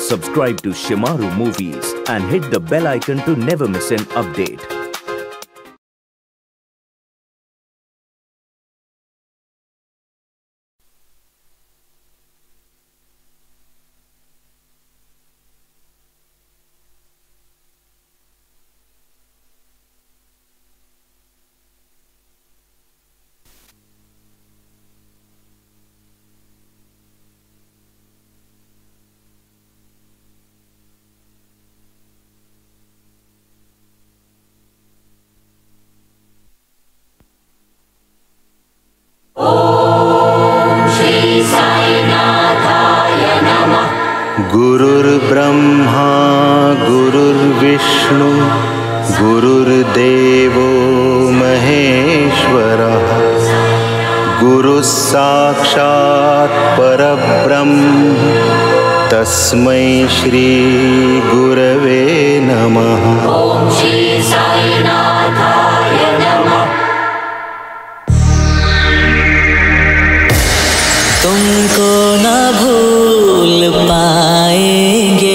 subscribe to Shimaru Movies and hit the bell icon to never miss an update. गुरुर्ब्रह्मा गुरुर्विष्णु गुरुर्देवो महेश्वरः गुरुः साक्षात् परब्रह्म तस्मै श्री गुरवे नमः। ओम श्री साईनाथाय नमः। तुमको न भूल पाएंगे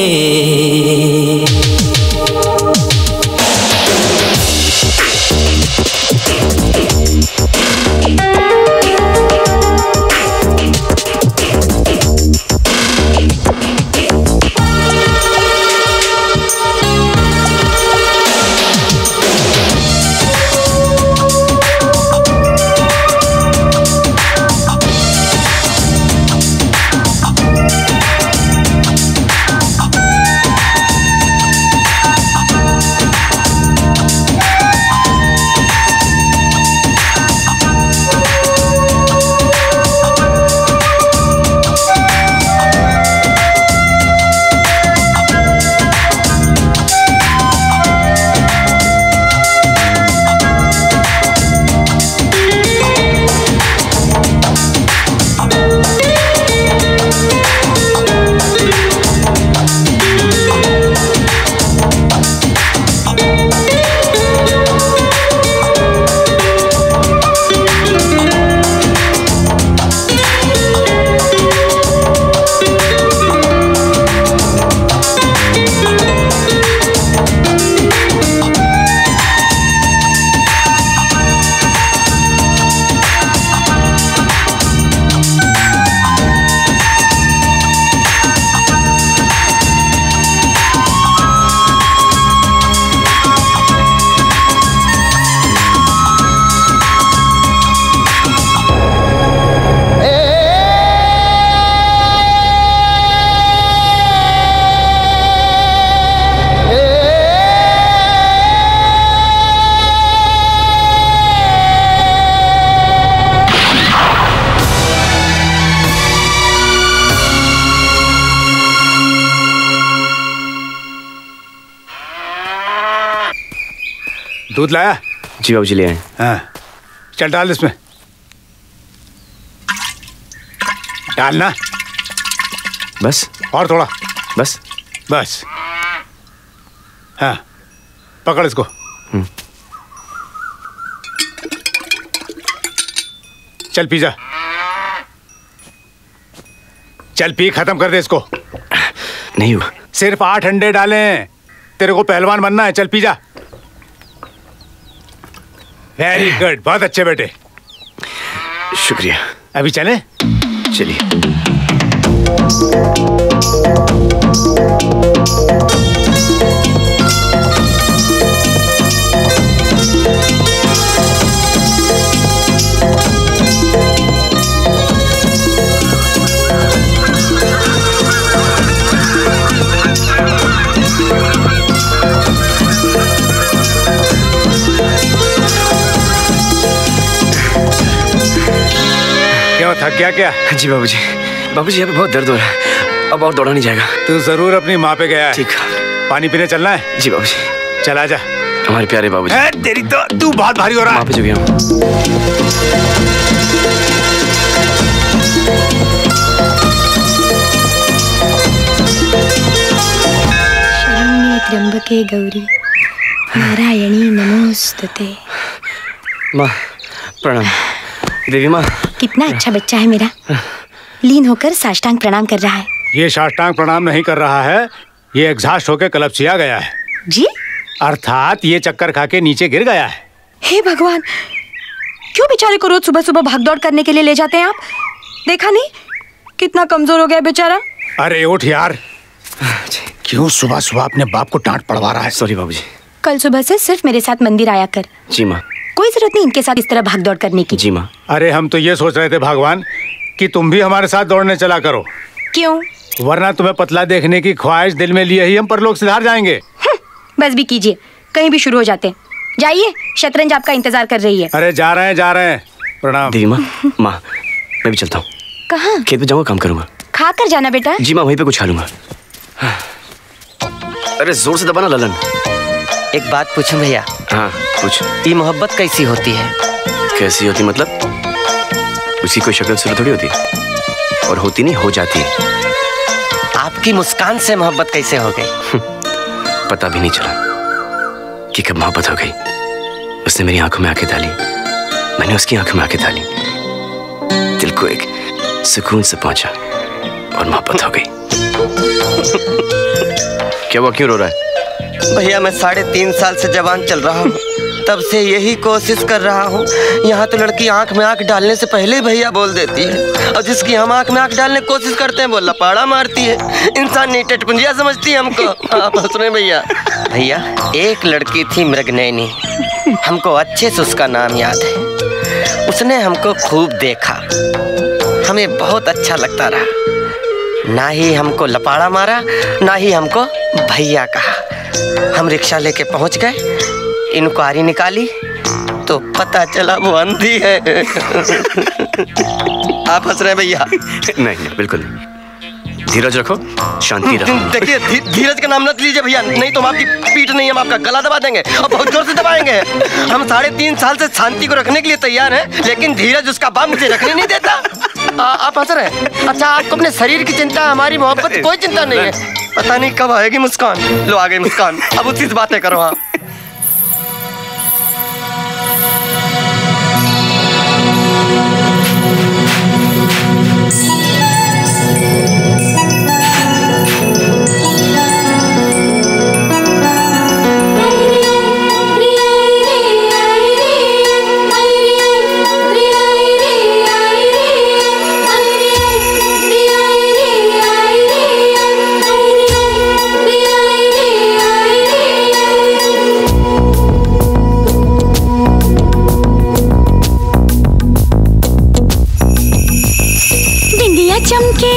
दूध लाया? जी बाबूजी ले आए। हाँ, चल डाल इसमें। डालना। बस और थोड़ा। बस बस। हाँ, पकड़ इसको। चल पी जा। चल पी, खत्म कर दे इसको। नहीं हुआ। सिर्फ 8 अंडे डाले हैं, तेरे को पहलवान बनना है। चल पी जा। वेरी गुड, बहुत अच्छे बेटे। शुक्रिया। अभी चले? चलिए। क्यों, थक गया क्या? जी बाबूजी, बाबूजी यहाँ पे बहुत दर्द हो रहा है, अब और दौड़ा नहीं जाएगा। तू जरूर अपनी माँ पे गया है। ठीक। पानी पीने चलना है? जी बाबूजी। चल आजा। हमारे प्यारे बाबूजी। तेरी तो तू बहुत भारी हो रहा है। माँ पे जो गया हूँ। शरण्ये त्र्यंबके गौरी नारायणी नमोस्तुते। माँ प्रणाम। देवी माँ। कितना अच्छा बच्चा है मेरा, लीन होकर साष्टांग प्रणाम कर रहा है। ये साष्टांग प्रणाम नहीं कर रहा है, ये एग्जॉस्ट होकर कलपसिया गया है जी। अर्थात ये चक्कर खा के नीचे गिर गया है। हे भगवान, क्यों बेचारे को रोज सुबह सुबह भागदौड़ करने के लिए ले जाते हैं आप? देखा नहीं कितना कमजोर हो गया बेचारा। अरे उठ यार, क्यों सुबह सुबह अपने बाप को डांट पड़वा रहा है? सॉरी बाबूजी। कल सुबह से सिर्फ मेरे साथ मंदिर आया कर। जी माँ। कोई जरूरत नहीं इनके साथ इस तरह भागदौड़ करने की। जी माँ। अरे हम तो ये सोच रहे थे भगवान कि तुम भी हमारे साथ दौड़ने चला करो। क्यों? वरना तुम्हें पतला देखने की ख्वाहिश दिल में लिए ही हम परलोक सिधार जाएंगे। बस भी कीजिए, कहीं भी शुरू हो जाते हैं। जाइए, शतरंज आपका इंतजार कर रही है। अरे जा रहे हैं। प्रणाम। दीदी माँ, मैं भी चलता हूँ। कहाँ? खेत में जाऊँगा, काम करूँगा। खा कर जाना बेटा। जी माँ, वहीं पे कुछ खा लूंगा। अरे जोर से दबाना ललन। एक बात पूछूं भैया? हाँ पूछ। ये मोहब्बत कैसी होती है? कैसी होती मतलब? उसकी कोई शक्ल सूरत थोड़ी होती, और होती नहीं, हो जाती है। आपकी मुस्कान से मोहब्बत कैसे हो गई? पता भी नहीं चला कि कब मोहब्बत हो गई। उसने मेरी आंखों में आंखें डाली, मैंने उसकी आंखों में आंखें डाली, दिल को एक सुकून से पहुंचा और मोहब्बत हो गई। क्या हुआ, क्यों रो रहा है? भैया मैं 3.5 साल से जवान चल रहा हूँ, तब से यही कोशिश कर रहा हूँ। यहाँ तो लड़की आंख में आंख डालने से पहले ही भैया बोल देती है, और जिसकी हम आंख में आंख डालने की कोशिश करते हैं वो लपाड़ा मारती है। इंसान नहीं, टटपुंजिया समझती है हमको। आप हंस रहे भैया? भैया एक लड़की थी मृगनयनी, हमको अच्छे से उसका नाम याद है। उसने हमको खूब देखा, हमें बहुत अच्छा लगता रहा। ना ही हमको लपाड़ा मारा, ना ही हमको भैया कहा। हम रिक्शा लेके पहुंच गए, इंक्वायरी निकाली तो पता चला वो अंधी है। आप हंस रहे हैं भैया? नहीं बिल्कुल नहीं। धीरज रखो, शांति रखो। देखिए धीरज का नाम मत लीजिए भैया, नहीं तो हम आपकी पीठ नहीं, हम आपका गला दबा देंगे और बहुत जोर से दबाएंगे। हम 3.5 साल से शांति को रखने के लिए तैयार हैं, लेकिन धीरज उसका बाप मुझे रखने नहीं देता। आप हंस रहे हैं? अच्छा आपको अपने शरीर की चिंता, हमारी मोहब्बत की कोई चिंता नहीं है। पता नहीं कब आएगी मुस्कान। लो आ गई मुस्कान, अब उसी से बातें करो। हाँ चमके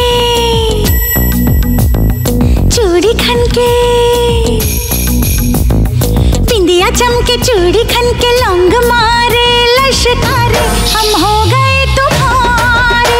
चूड़ी खनके, बिंदिया चमके चूड़ी खनके, लौंग मारे लश्कारे, हम हो गए तुम्हारे।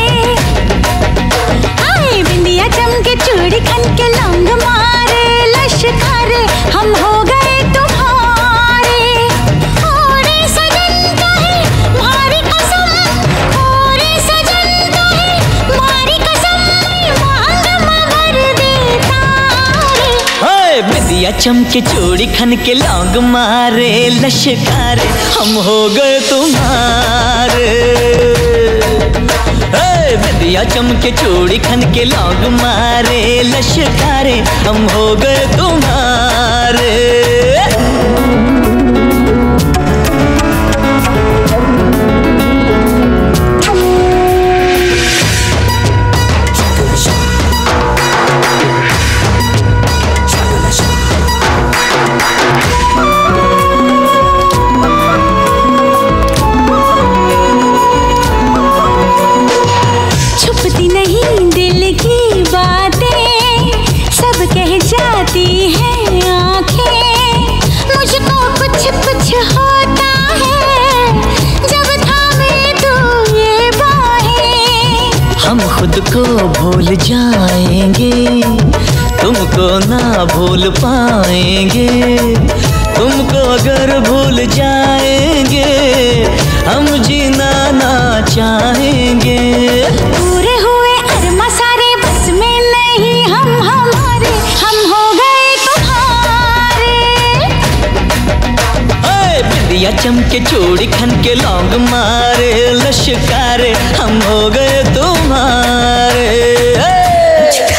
आए बिंदिया चमके चूड़ी खनके, लौंग मारे लश्कारे, हम हो गए तुम्हारे। और सजन का है मारी कसम, और सजन का है मारी कसम, मांग भर देता रे। बिंदिया चमके चूड़ी खनके, लौंग मारे लश्कारे, हम हो गए तुम्हारे। बिंदिया चमके चूड़ी खनके, लौंग मारे लश्कारे, हम हो गए तुम्हारे। छुपती नहीं दिल की बातें, सब कह जाती हैं आँखें। मुझको कुछ कुछ होता है जब थामे तू ये बाहें। हम खुद को भूल जाएंगे, तुमको ना भूल पाएंगे। तुमको अगर भूल जाएंगे, हम जीना ना चाहेंगे। पूरे हुए अरमा सारे बस में नहीं हम हमारे, हम हो गए तुम्हारे। बिंदिया चमके चूड़ी खनके, लौंग मारे लश्कारे, हम हो गए तुम्हारे।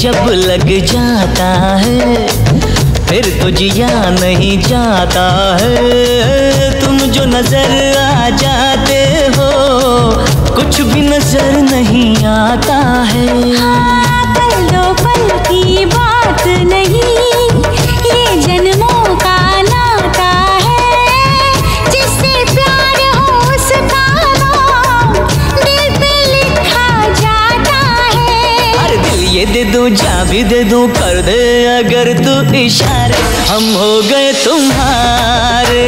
जब लग जाता है फिर तो जिया नहीं जाता है। तुम जो नजर आ जाते हो कुछ भी नजर नहीं आता है। पल दो पल की बात नहीं, ये जन्मों का नाता है। जिससे प्यार हो उसका नाम दिल पे लिखा जाता है। अरे दिल ये दे दूं जा भी दे दूं, कर दे अगर तू इशारे, हम हो गए तुम्हारे।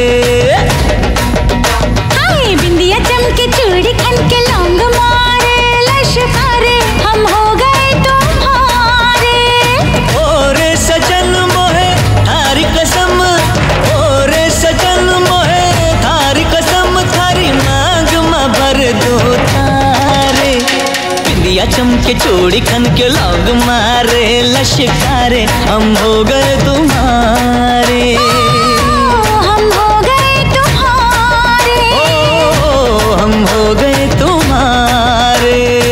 हाय बिंदिया चमके चूड़ी खन के लौंग मारे लश्कारे, हम हो गए तुम्हारे। और सजन मोहे थारी कसम, और सजन मोहे थारी कसम, थारी मांग में भर दो तारे। बिंदिया चमके चूड़ी खन के लौंग मारे लश्कारे, हम हो गए तुम्हारे। हम हो गए तुम्हारे। हम हो गए तुम्हारे।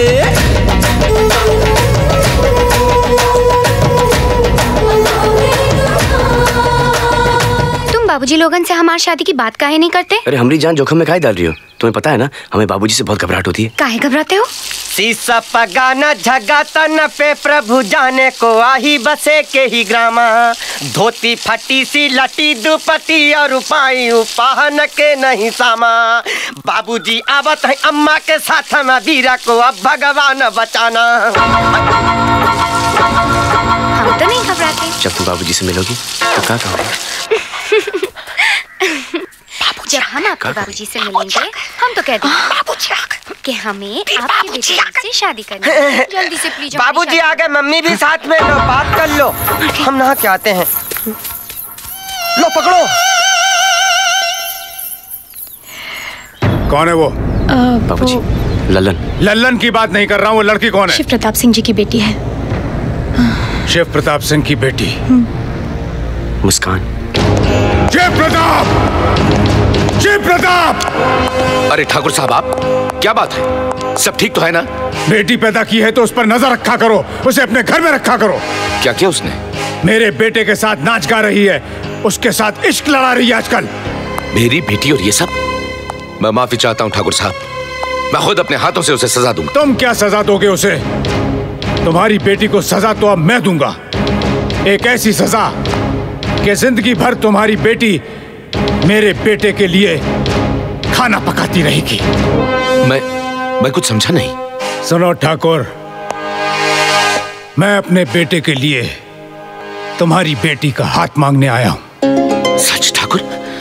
तुम बाबूजी लोगन से हमारी शादी की बात काहे नहीं करते? अरे हमारी जान जोखिम में काहे डाल रही हो? तुम्हें पता है ना हमें बाबूजी से बहुत घबराहट होती है। काहे घबराते हो? सीसा पगाना झगाता न पे प्रभु जाने को आही बसे के ही ग्रामा। धोती फटी सी लटी दुपटी और पाई उपाहन के नहीं सामा। बाबूजी आवत है अम्मा के साथ में वीरा को अब भगवान बचाना। हम तो नहीं घबराते। जब तुम बाबूजी से मिलोगी तो क्या कहोगे? जब हम आपके बाबूजी से मिलेंगे हम तो कह देंगे कि हमें आपके बेटे से शादी करनी है। जल्दी से प्लीज। बाबूजी आ गए, मम्मी भी साथ में, लो बात कर लो। हम नहा के आते हैं। लो पकड़ो। कौन है वो? बाबूजी लल्लन। लल्लन की बात नहीं कर रहा हूँ, वो लड़की कौन है? शिव प्रताप सिंह जी की बेटी है। शिव प्रताप सिंह की बेटी मुस्कान। शिव प्रताप! शिव प्रताप! अरे ठाकुर साहब आप, क्या बात है? सब ठीक तो है ना? बेटी पैदा की है तो उस पर नजर रखा करो, उसे अपने घर में रखा करो। क्या किया उसने? मेरे बेटे के साथ नाच गा रही है, उसके साथ इश्क लड़ा रही है आजकल। मेरी बेटी और ये सब? मैं माफी चाहता हूँ ठाकुर साहब, मैं खुद अपने हाथों से उसे सजा दूंगा। तुम क्या सजा दोगे उसे? तुम्हारी बेटी को सजा तो अब मैं दूंगा। एक ऐसी सजा कि जिंदगी भर तुम्हारी बेटी मेरे बेटे के लिए खाना पकाती रहेगी। मैं कुछ समझा नहीं। सुनो ठाकुर, मैं अपने बेटे के लिए तुम्हारी बेटी का हाथ मांगने आया हूं। सच ठाकुर?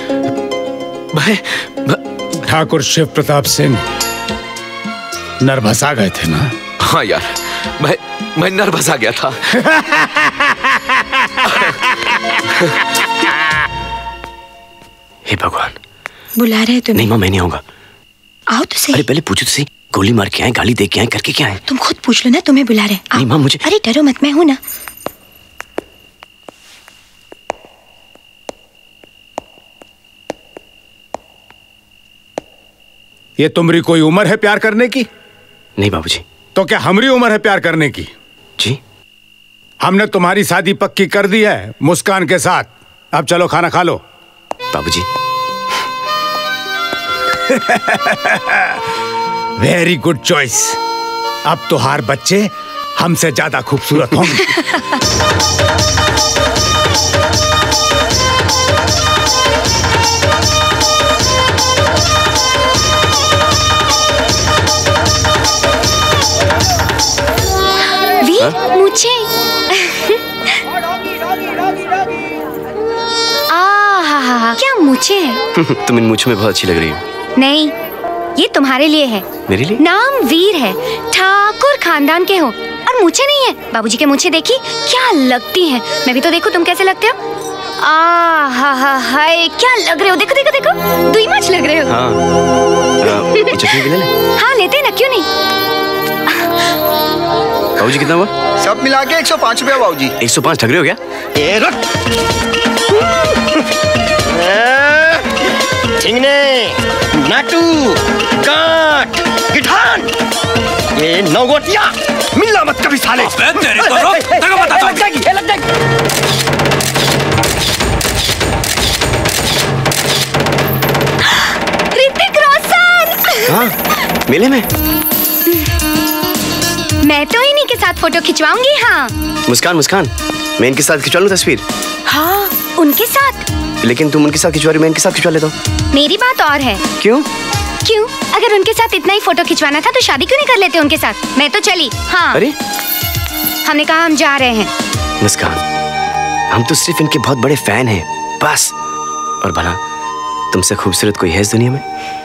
ठाकुर शिव प्रताप सिंह नर्वस आ गए थे ना? हाँ यार, मैं नर्वस आ गया था। हे भगवान। बुला रहे तुम्हें? नहीं माँ, मैं नहीं आऊंगा। आओ तो सही। अरे पहले पूछो तो सही, गोली मार के आए, गाली दे के आए, करके क्या आए? तुम खुद पूछ लो ना, तुम्हें बुला रहे। नहीं माँ मुझे। अरे डरो मत, मैं हूं ना। ये तुम्हारी कोई उम्र है प्यार करने की? नहीं बाबूजी। तो क्या हमारी उम्र है प्यार करने की? जी। हमने तुम्हारी शादी पक्की कर दी है मुस्कान के साथ। अब चलो खाना खा लो। बाबूजी। Very good choice. अब तो हर बच्चे हमसे ज्यादा खूबसूरत होंगे। मुझे क्या मुझे? तुम इन मुझ में बहुत अच्छी लग रही हो। नहीं, ये तुम्हारे लिए है। मेरे लिए? नाम वीर है, ठाकुर खानदान के हो, और मुझे नहीं है। बाबूजी के मुझे देखी क्या लगती हैं। मैं भी तो देखूं तुम कैसे लगते हो। हाय क्या लग रहे हो। देखो देखो देखो, दुई मच लग रहे हो। हाँ। चटनी भी ले ले। हाँ लेते ना, क्यों नहीं। बाबूजी कितना हुआ? सब मिला के 105 रुपया बाबूजी। 105 ठग रहे हो क्या? ए रुक। झिंगने, नाटू, काट, गिठान, अबे नौगोटिया मिलना मत कभी साले। तेरे तो रोक, तेरे को बताता हूं। लग जाएगी। ऋतिक रोशन। हाँ, मेले में मैं तो इन्हीं के साथ फोटो खिंचवाऊंगी। हाँ मुस्कान, मैं इनके साथ खिंचवा लूं तस्वीर? हाँ उनके साथ। लेकिन तुम उनके साथ खिंचवा रही, मैं इनके साथ खिंचवा लेता हूँ। मेरी बात और है। क्यों? अगर उनके साथ इतना ही फोटो खिंचवाना था तो शादी क्यों नहीं कर लेते उनके साथ? मैं तो चली। हाँ अरे हमने कहा हम जा रहे हैं। मुस्कान, हम तो सिर्फ इनके बहुत बड़े फैन हैं बस। और भला तुमसे खूबसूरत कोई है इस दुनिया में?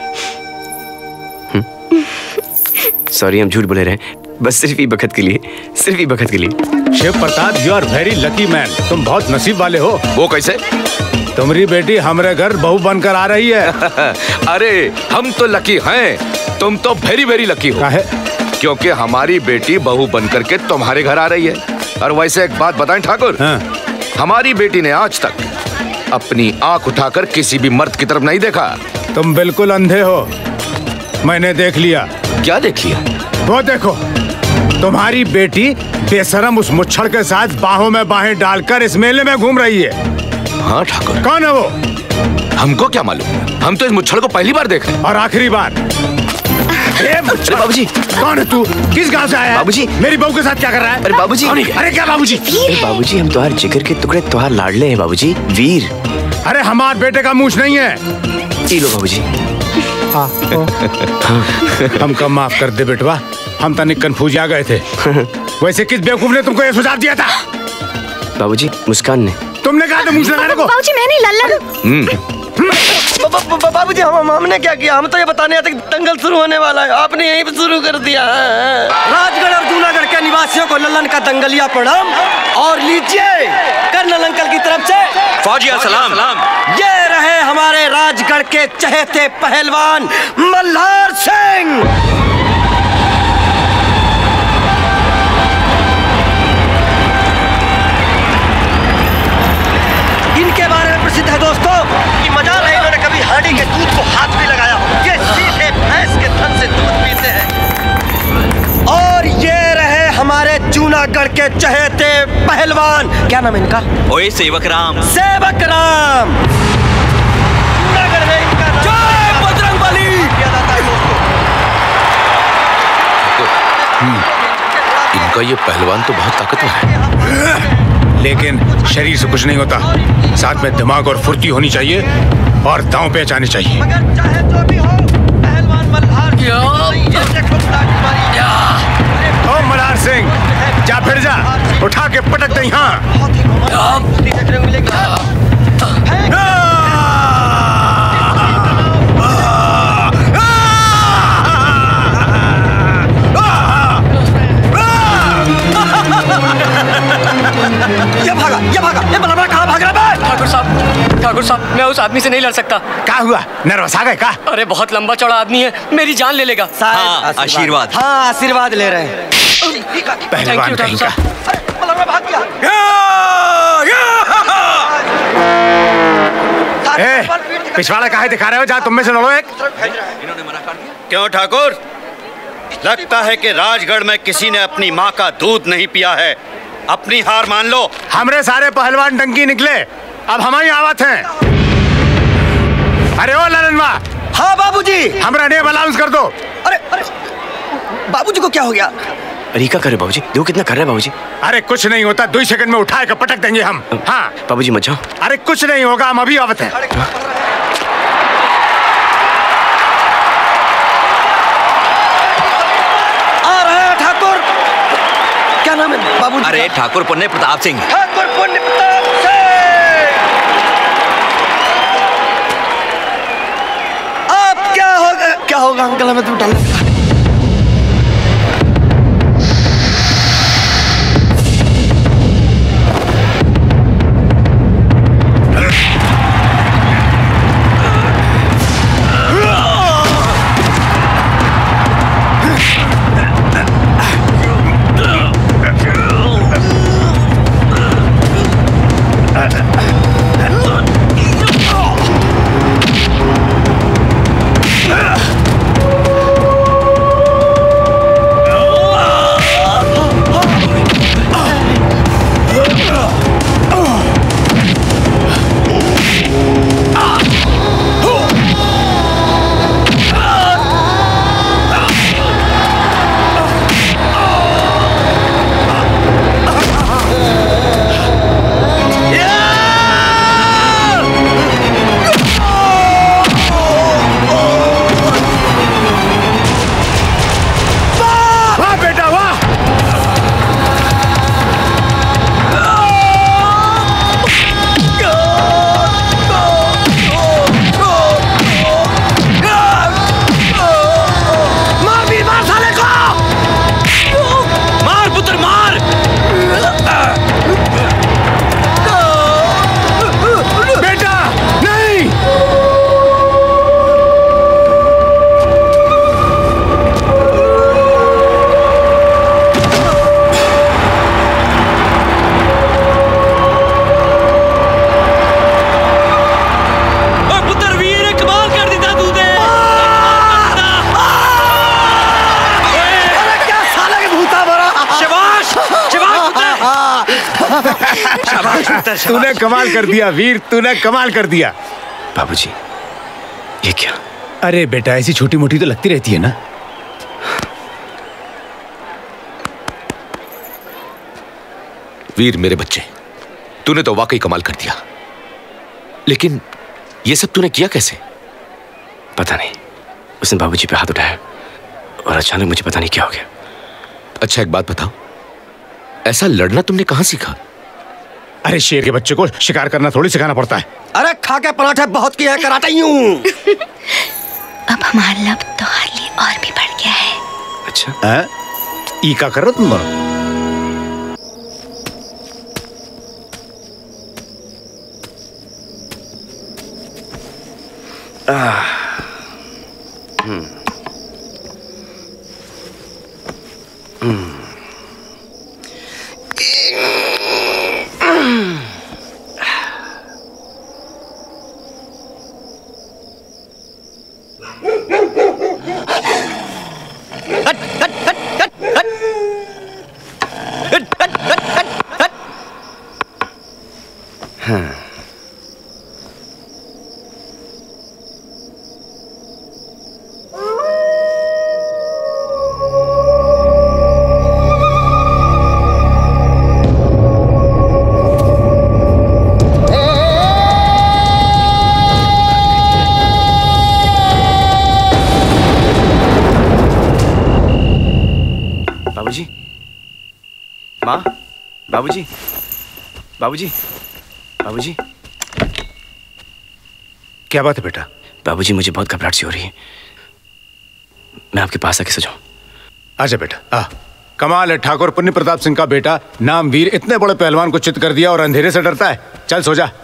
सॉरी, हम झूठ बोले रहे, बस सिर्फ ही बखत के लिए। Shiv Pratap, you are very lucky man. तुम बहुत नसीब वाले हो। वो कैसे? तुम्हारी बेटी हमारे घर बहू बनकर आ रही है। अरे हम तो लकी हैं, तुम तो वेरी वेरी लकी हो। क्योंकि हमारी बेटी बहू बनकर के तुम्हारे घर आ रही है। और वैसे एक बात बताएं ठाकुर, हमारी बेटी ने आज तक अपनी आंख उठाकर किसी भी मर्द की तरफ नहीं देखा। तुम बिल्कुल अंधे हो, मैंने देख लिया। क्या देख लिया? वो देखो, तुम्हारी बेटी बेशरम उस मुच्छड़ के साथ बाहों में बाहें डालकर इस मेले में घूम रही है। हाँ ठाकुर। कौन है वो? हमको क्या मालूम, हम तो इस मुच्छड़ को पहली बार देख रहे हैं। और आखिरी बार। बाबूजी, कौन है तू? किस गांव से आया है? बाबूजी, मेरी बहू के साथ क्या कर रहा है? अरे बाबूजी, अरे क्या बाबूजी? अरे बाबूजी, हम तुम्हारे जिगर के टुकड़े, तुम्हारे लाडले हैं बाबूजी, वीर। अरे हमारे बेटे का मूछ नहीं है। पी लो बाबूजी। हमको माफ कर दे बेटवा, हम तनिक कंफ्यूज आ गए थे। वैसे किस बेवकूफ ने तुमको ये सुझाव दिया था? बाबूजी, मुस्कान ने। तुमने कहा था मूछ लगाने को? बाबूजी मैं नहीं, लल्लन। बाबूजी हमने क्या किया? हम तो ये बताने आते कि दंगल शुरू होने वाला है, आपने यहीं पे शुरू कर दिया। राजगढ़ और जूनागढ़ के निवासियों को लल्लन का दंगलिया प्रणाम। और लीजिए कर्नल अंकल की तरफ से फौजी सलाम। ये रहे हमारे राजगढ़ के चहेते पहलवान मल्हार सिंह। इनके बारे में प्रसिद्ध है दोस्तों कि मजाल है इन्होंने कभी हांडी के दूध को हाथ भी लगाया। ये सीधे भैंस के थन से दूध पीते हैं। और ये रहे हमारे जूनागढ़ के चहेते पहलवान, क्या नाम है इनका? ओए सेवक राम। सेवक राम। जूनागढ़ में इनका जय बजरंगबली किया जाता है दोस्तों। इनका ये पहलवान तो बहुत ताकतवर है, लेकिन शरीर से कुछ नहीं होता, साथ में दिमाग और फुर्ती होनी चाहिए और दांव पहचाने चाहिए। मगर चाहे जो भी हो, पहलवान मल्हार ओ मल्हार सिंह, जा फिर जा, उठा के पटक दे यहाँ। ये बलबड़ा कहाँ भाग रहा है? ठाकुर साहब, मैं उस आदमी से नहीं लड़ सकता। क्या हुआ? नर्वस आ गए क्या? अरे बहुत लंबा चौड़ा आदमी है, मेरी जान ले लेगा। हाँ, आशीर्वाद। हाँ आशीर्वाद ले रहे हैं। पहलवान कहीं का। बलबड़ा भाग गया। पिछवाड़ा काहे दिखा रहे हो? जहाँ तुम में से लड़ो एक। क्यों ठाकुर, लगता है कि राजगढ़ में किसी ने अपनी माँ का दूध नहीं पिया है। अपनी हार मान लो। हमरे सारे पहलवान डंकी निकले, अब हमारी आवत है। अरे ओ ललनवा। हाँ बाबूजी। हमरा नेम अनाउंस कर दो। अरे बाबूजी को क्या हो गया? अरे क्या कर रहे बाबूजी? देखो कितना कर रहे हैं बाबूजी। अरे कुछ नहीं होता, 2 सेकंड में उठा के पटक देंगे हम। हाँ बाबूजी मत जाओ। अरे कुछ नहीं होगा, हम अभी आवत हैं। आ रहे हैं ठाकुर। क्या नाम है बाबूजी? अरे ठाकुर पुण्य प्रताप सिंह। ठाकुर पुण्य प्रताप सिंह। अब क्या होगा अंकल? हमें तो डाल। तूने कमाल कर दिया वीर, तूने कमाल कर दिया। बाबूजी, ये क्या? अरे बेटा, ऐसी छोटी मोटी तो लगती रहती है ना। वीर मेरे बच्चे, तूने तो वाकई कमाल कर दिया, लेकिन ये सब तूने किया कैसे? पता नहीं, उसने बाबूजी पे हाथ उठाया और अचानक मुझे पता नहीं क्या हो गया। अच्छा एक बात बताओ, ऐसा लड़ना तुमने कहां सीखा? अरे शेर के बच्चे को शिकार करना थोड़ी सिखाना पड़ता है। अरे खा के पराठे बहुत किया है, कराता ही हूँ। अब हमारा लब तुम्हारे लिए और भी बढ़ गया है। अच्छा ई का कर रहे तुम दोनों? बाबूजी, माँ, बाबूजी, बाबूजी, बाबूजी। क्या बात है बेटा? बाबूजी, मुझे बहुत घबराहट सी हो रही है, मैं आपके पास आके सो जाऊं? आजा बेटा, आ। कमाल है, ठाकुर पुण्य प्रताप सिंह का बेटा, नाम वीर, इतने बड़े पहलवान को चित कर दिया और अंधेरे से डरता है। चल सो जा।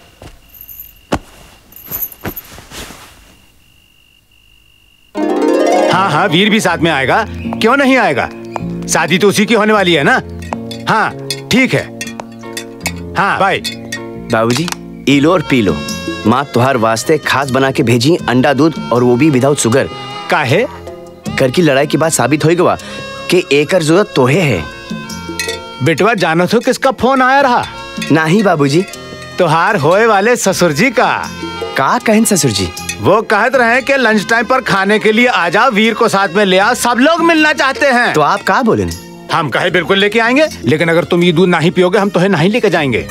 हाँ हाँ, वीर भी साथ में आएगा, क्यों नहीं आएगा? शादी तो उसी की होने वाली है ना। हाँ ठीक है, हाँ बाय। बाबूजी, ई लो और पी लो, माँ तुहार वास्ते खास बना के भेजी अंडा दूध, और वो भी विदाउट शुगर। काहे? कर की लड़ाई के बाद साबित हो गया कि एकर जरूरत तोहे है। बेटवा जानो तो किसका फोन आया रहा? नहीं बाबूजी, तुहार होए वाले ससुर जी का। का कहन ससुर जी? वो कहत रहे कि लंच टाइम पर खाने के लिए आ जाओ, वीर को साथ में ले आओ, सब लोग मिलना चाहते हैं। तो आप का बोले? हम कहे बिल्कुल लेके आएंगे, लेकिन अगर तुम ये दूध नहीं पियोगे हम तुम्हें नहीं लेके जाएंगे।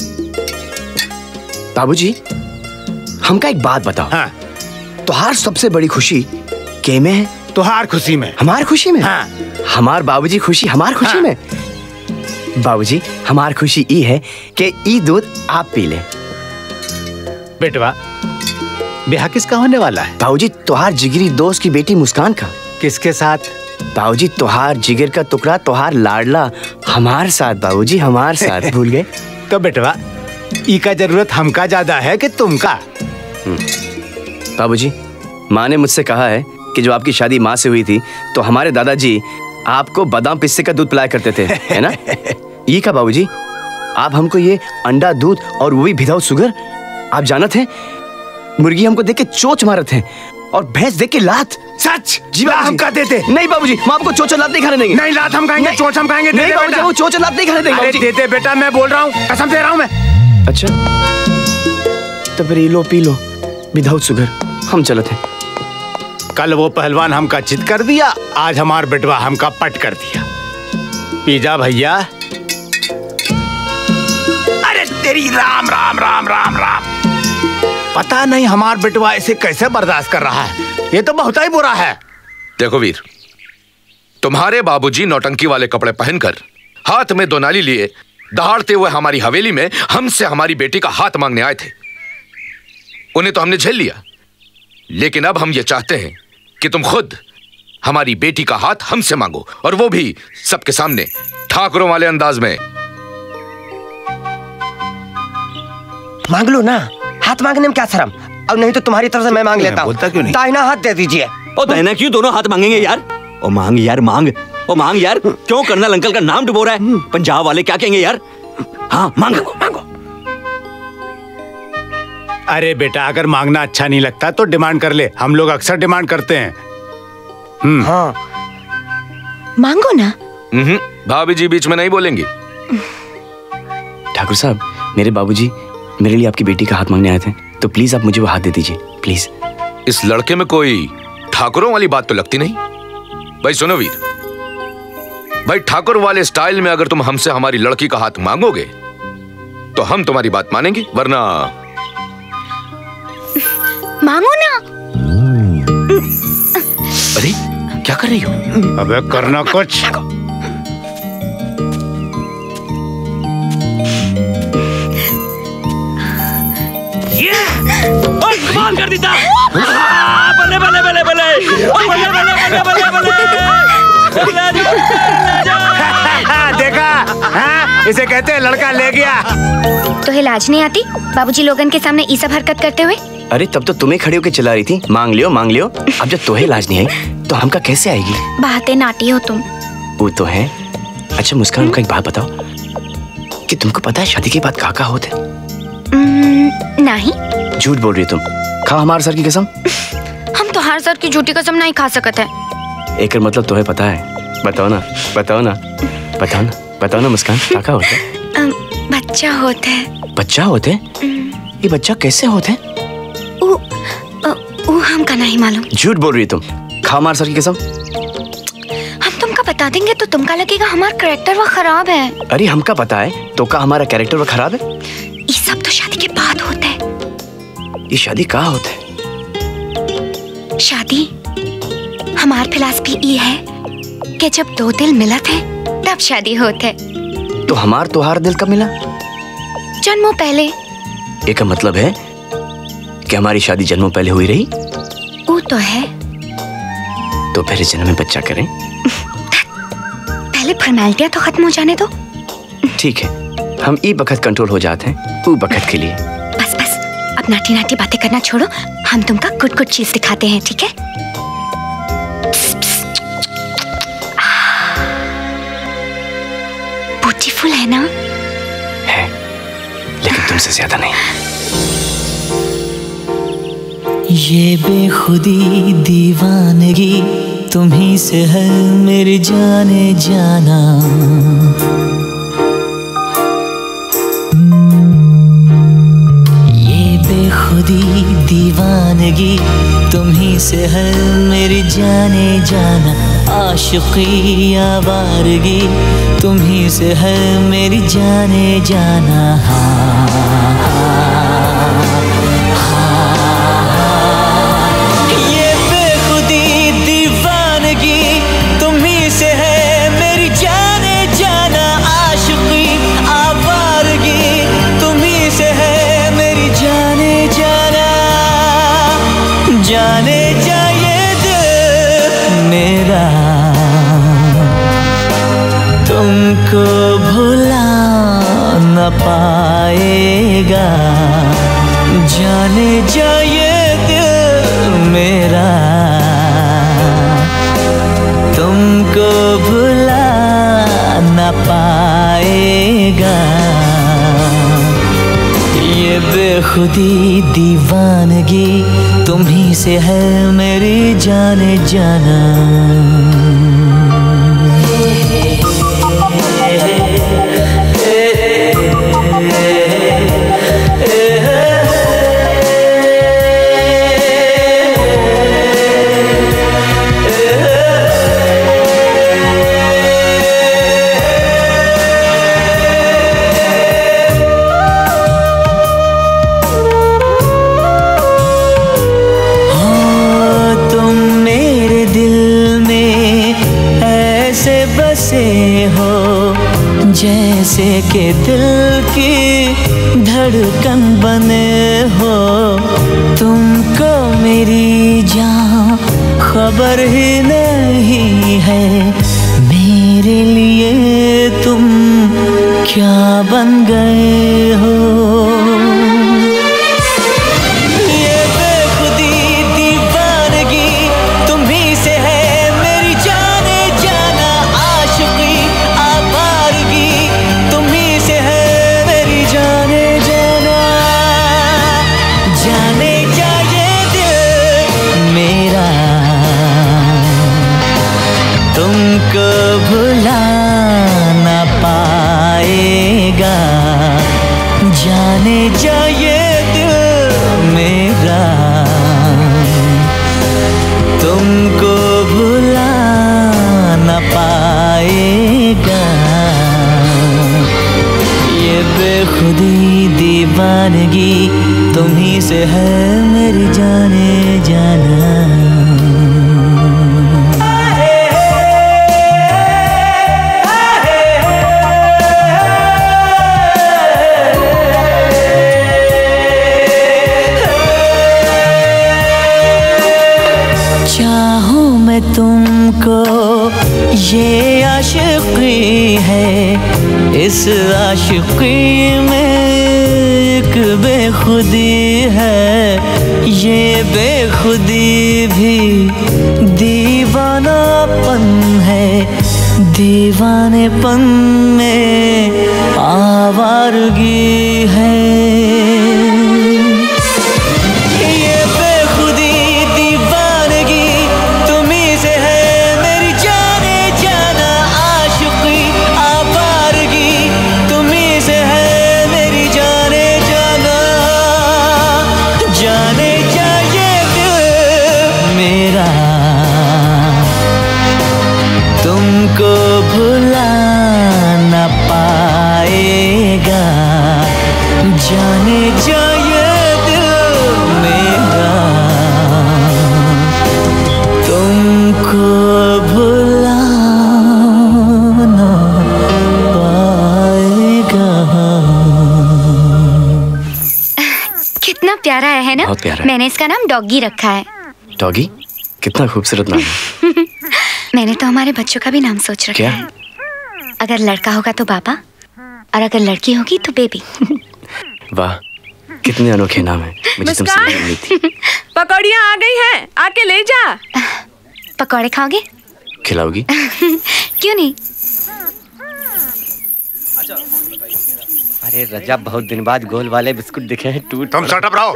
बाबूजी, हमका एक बात बताओ। हाँ। तुहार सबसे बड़ी खुशी के में है? तुहार खुशी में। हमार खुशी में? हाँ। हमार बाबूजी खुशी हमार खुशी हाँ। में। बाबूजी, हमार खुशी ई है कि ई दूध आप पी ले। बेटवा, ब्याह किसका होने वाला है? बाबूजी, तुहार जिगरी दोस्त की बेटी मुस्कान का। किसके साथ? बाबूजी, तुहार जिगर का टुकड़ा, तुहार लाडला हमार साथ। बाबूजी, हमार साथ। भूल गए? तो बेटवा, ई का जरूरत हमका ज्यादा है कि तुमका? बाबूजी, माँ ने मुझसे कहा है कि जब आपकी शादी माँ से हुई थी तो हमारे दादाजी आपको बादाम पिस्ते का दूध पिलाया करते थे, है ना? ये का बाबूजी, आप हमको ये अंडा दूध और वो भी विदाउट शुगर। आप जानत हैं, मुर्गी हमको देख के चोच मारत हैं और भैंस देख के लात। सच? जी हम का देते? नहीं बाबूजी, हम आपको चोच लात नहीं खाने देंगे। नहीं, लात हम खाएंगे, चोच हम खाएंगे। नहीं बाबूजी, वो चोच लात नहीं खाने देंगे। अरे दे दे बेटा, मैं बोल रहा हूँ, कसम दे रहा हूँ मैं। अच्छा, तो फिर ये लो पी लो विदाउट शुगर, हम चलते हैं। कल वो पहलवान हमका चित कर दिया, आज हमार बेटवा हमका पट कर दिया। पी जा भैया। अरे तेरी राम राम राम राम राम। पता नहीं हमार बेटवा इसे कैसे बर्दाश्त कर रहा है, ये तो बहुत ही बुरा है। देखो वीर, तुम्हारे बाबूजी नौटंकी वाले कपड़े पहनकर हाथ में दो नाली लिए दहाड़ते हुए हमारी हवेली में हमसे हमारी बेटी का हाथ मांगने आए थे। उन्हें तो हमने झेल लिया, लेकिन अब हम ये चाहते हैं कि तुम खुद हमारी बेटी का हाथ हमसे मांगो, और वो भी सबके सामने, ठाकुरों वाले अंदाज में। मांग लो ना, हाथ मांगने में क्या शर्म? अब नहीं तो तुम्हारी तरफ से मैं मांग लेता हूँ। क्यों नहीं? दाहिना हाथ दे दीजिए। ओ दाहिना क्यों, दोनों हाथ मांगेंगे यार? ओ मांग यार, मांग। ओ मांग यार, क्यों कर्नल अंकल का नाम डुबो रहा है? पंजाब वाले क्या कहेंगे यार? हाँ मांगो मांगो। अरे बेटा, अगर मांगना अच्छा नहीं लगता तो डिमांड कर ले, हम लोग अक्सर डिमांड करते हैं। हाँ मांगो ना। भाभी जी बीच में नहीं बोलेंगी। ठाकुर साहब, मेरे बाबूजी मेरे लिए आपकी बेटी का हाथ मांगने आए थे, तो प्लीज आप मुझे वो हाथ दे दीजिए प्लीज। इस लड़के में कोई ठाकुरों वाली बात तो लगती नहीं। भाई सुनो वीर, भाई ठाकुर वाले स्टाइल में अगर तुम हमसे हमारी लड़की का हाथ मांगोगे तो हम तुम्हारी बात मानेंगे, वरना मांगो ना। अरे क्या कर रही हो? अबे करना कुछ। कमाल कर दी था। बल्ले बल्ले बल्ले बल्ले बल्ले बल्ले बल्ले बल्ले। देखा, इसे कहते हैं लड़का ले गया। तो लाज नहीं आती बाबूजी लोगन के सामने ये सब हरकत करते हुए? अरे तब तो तुम्हें खड़ी होकर चिल्ला रही थी मांग लियो मांग लियो। अब जब तुम्हें लाज नहीं आई तो हमका कैसे आएगी? बातें नाटी हो तुम। वो तो है। अच्छा मुस्कान, हमका एक बात बताओ कि तुमको पता है शादी के बाद काका होते? नहीं। झूठ बोल रही हो तुम। खाओ हमारे सर की कसम। हम तो हर सर की झूठी कसम नहीं खा सकते हैं। एक मतलब तुम्हें पता है? बताओ ना बताओ ना बताओ ना बताओ ना मुस्कान, काका होते? बच्चा होते है। बच्चा होते? ये बच्चा कैसे होते? वो हमका नहीं मालूम। झूठ बोल रही हो तुम। खाओ हमारे सर की कसम। हम तुमका बता देंगे तो तुमका लगेगा हमारा कैरेक्टर वो खराब है। अरे हमका पता है तो का हमारा कैरेक्टर वो खराब है? ये सब तो शादी के बाद होता है। ये शादी कहाँ होता है? शादी हमार फिलॉसफी ये है कि जब दो दिल मिला थे तब शादी होते। तो हमार तुहार दिल कब मिला? जन्मों पहले। एक मतलब है कि हमारी शादी जन्मों पहले हुई रही? वो तो है। तो फिर इस जन्म में बच्चा करें? पहले फॉर्मेलिटियां तो खत्म हो जाने दो। ठीक है, हम ई बखत कंट्रोल हो जाते हैं वो बखत के लिए। बस बस अब नाटी नाटी बातें करना छोड़ो, हम तुमका गुड गुड चीज दिखाते हैं, ठीक है? ब्यूटीफुल है ना? है, लेकिन तुमसे ज्यादा नहीं। ये बेखुदी दीवानगी तुम्ही से है मेरे जाने जाना। ये बेखुदी दीवानगी तुम्ही से है मेरी जाने जाना। आशिकी आवारगी तुम्ही से है मेरी जाने जाना। ये बेखुदी दीवानगी तुम्ही से है मेरी जाने जाना। आशिकी आवारगी तुम्ही से है मेरी जाने जाना। जाने जाए दिल मेरा तुमको भुला न पाएगा। जाने जाए दिल मेरा तुमको भुला न पाएगा। ये बेखुदी दीवानगी तुम्ही से है मेरी जाने जाना। जैसे के दिल की धड़कन बने हो। तुमको मेरी जान खबर ही नहीं है मेरे लिए तुम क्या बन गए हो। ये बेखुदी दीवानगी तुम्ही से है मेरी जाने जाना। आशिकी आवारगी तुम्ही से है मेरी जाने जाना। जाने जाए दिल मेरा तुमको भुला न पाएगा। मैं तुमको, ये आशिकी है, इस आशिकी में एक बेखुदी है, ये बेखुदी भी दीवानापन है, दीवानेपन में आवारगी है। तुमको भुला न पाएगा, जाने जाए दिल मेरा, तुमको भुला न पाएगा। कितना प्यारा है ना? बहुत प्यारा है। मैंने इसका नाम डॉगी रखा है। डॉगी? कितना खूबसूरत नाम है। मैंने तो हमारे बच्चों का भी नाम सोच रखा है। अगर लड़का होगा तो पापा, और अगर लड़की होगी तो बेबी। वाह, कितने अनोखे नाम है। मुझे तुमसे नहीं उम्मीद थी। पकौड़ियाँ आ गई हैं, आके ले जा। पकौड़े खाओगे? खिलाओगी? क्यों नहीं? अरे रजब, बहुत दिन बाद गोल वाले बिस्कुट दिखे हैं। टूट तुम शट अप रहो।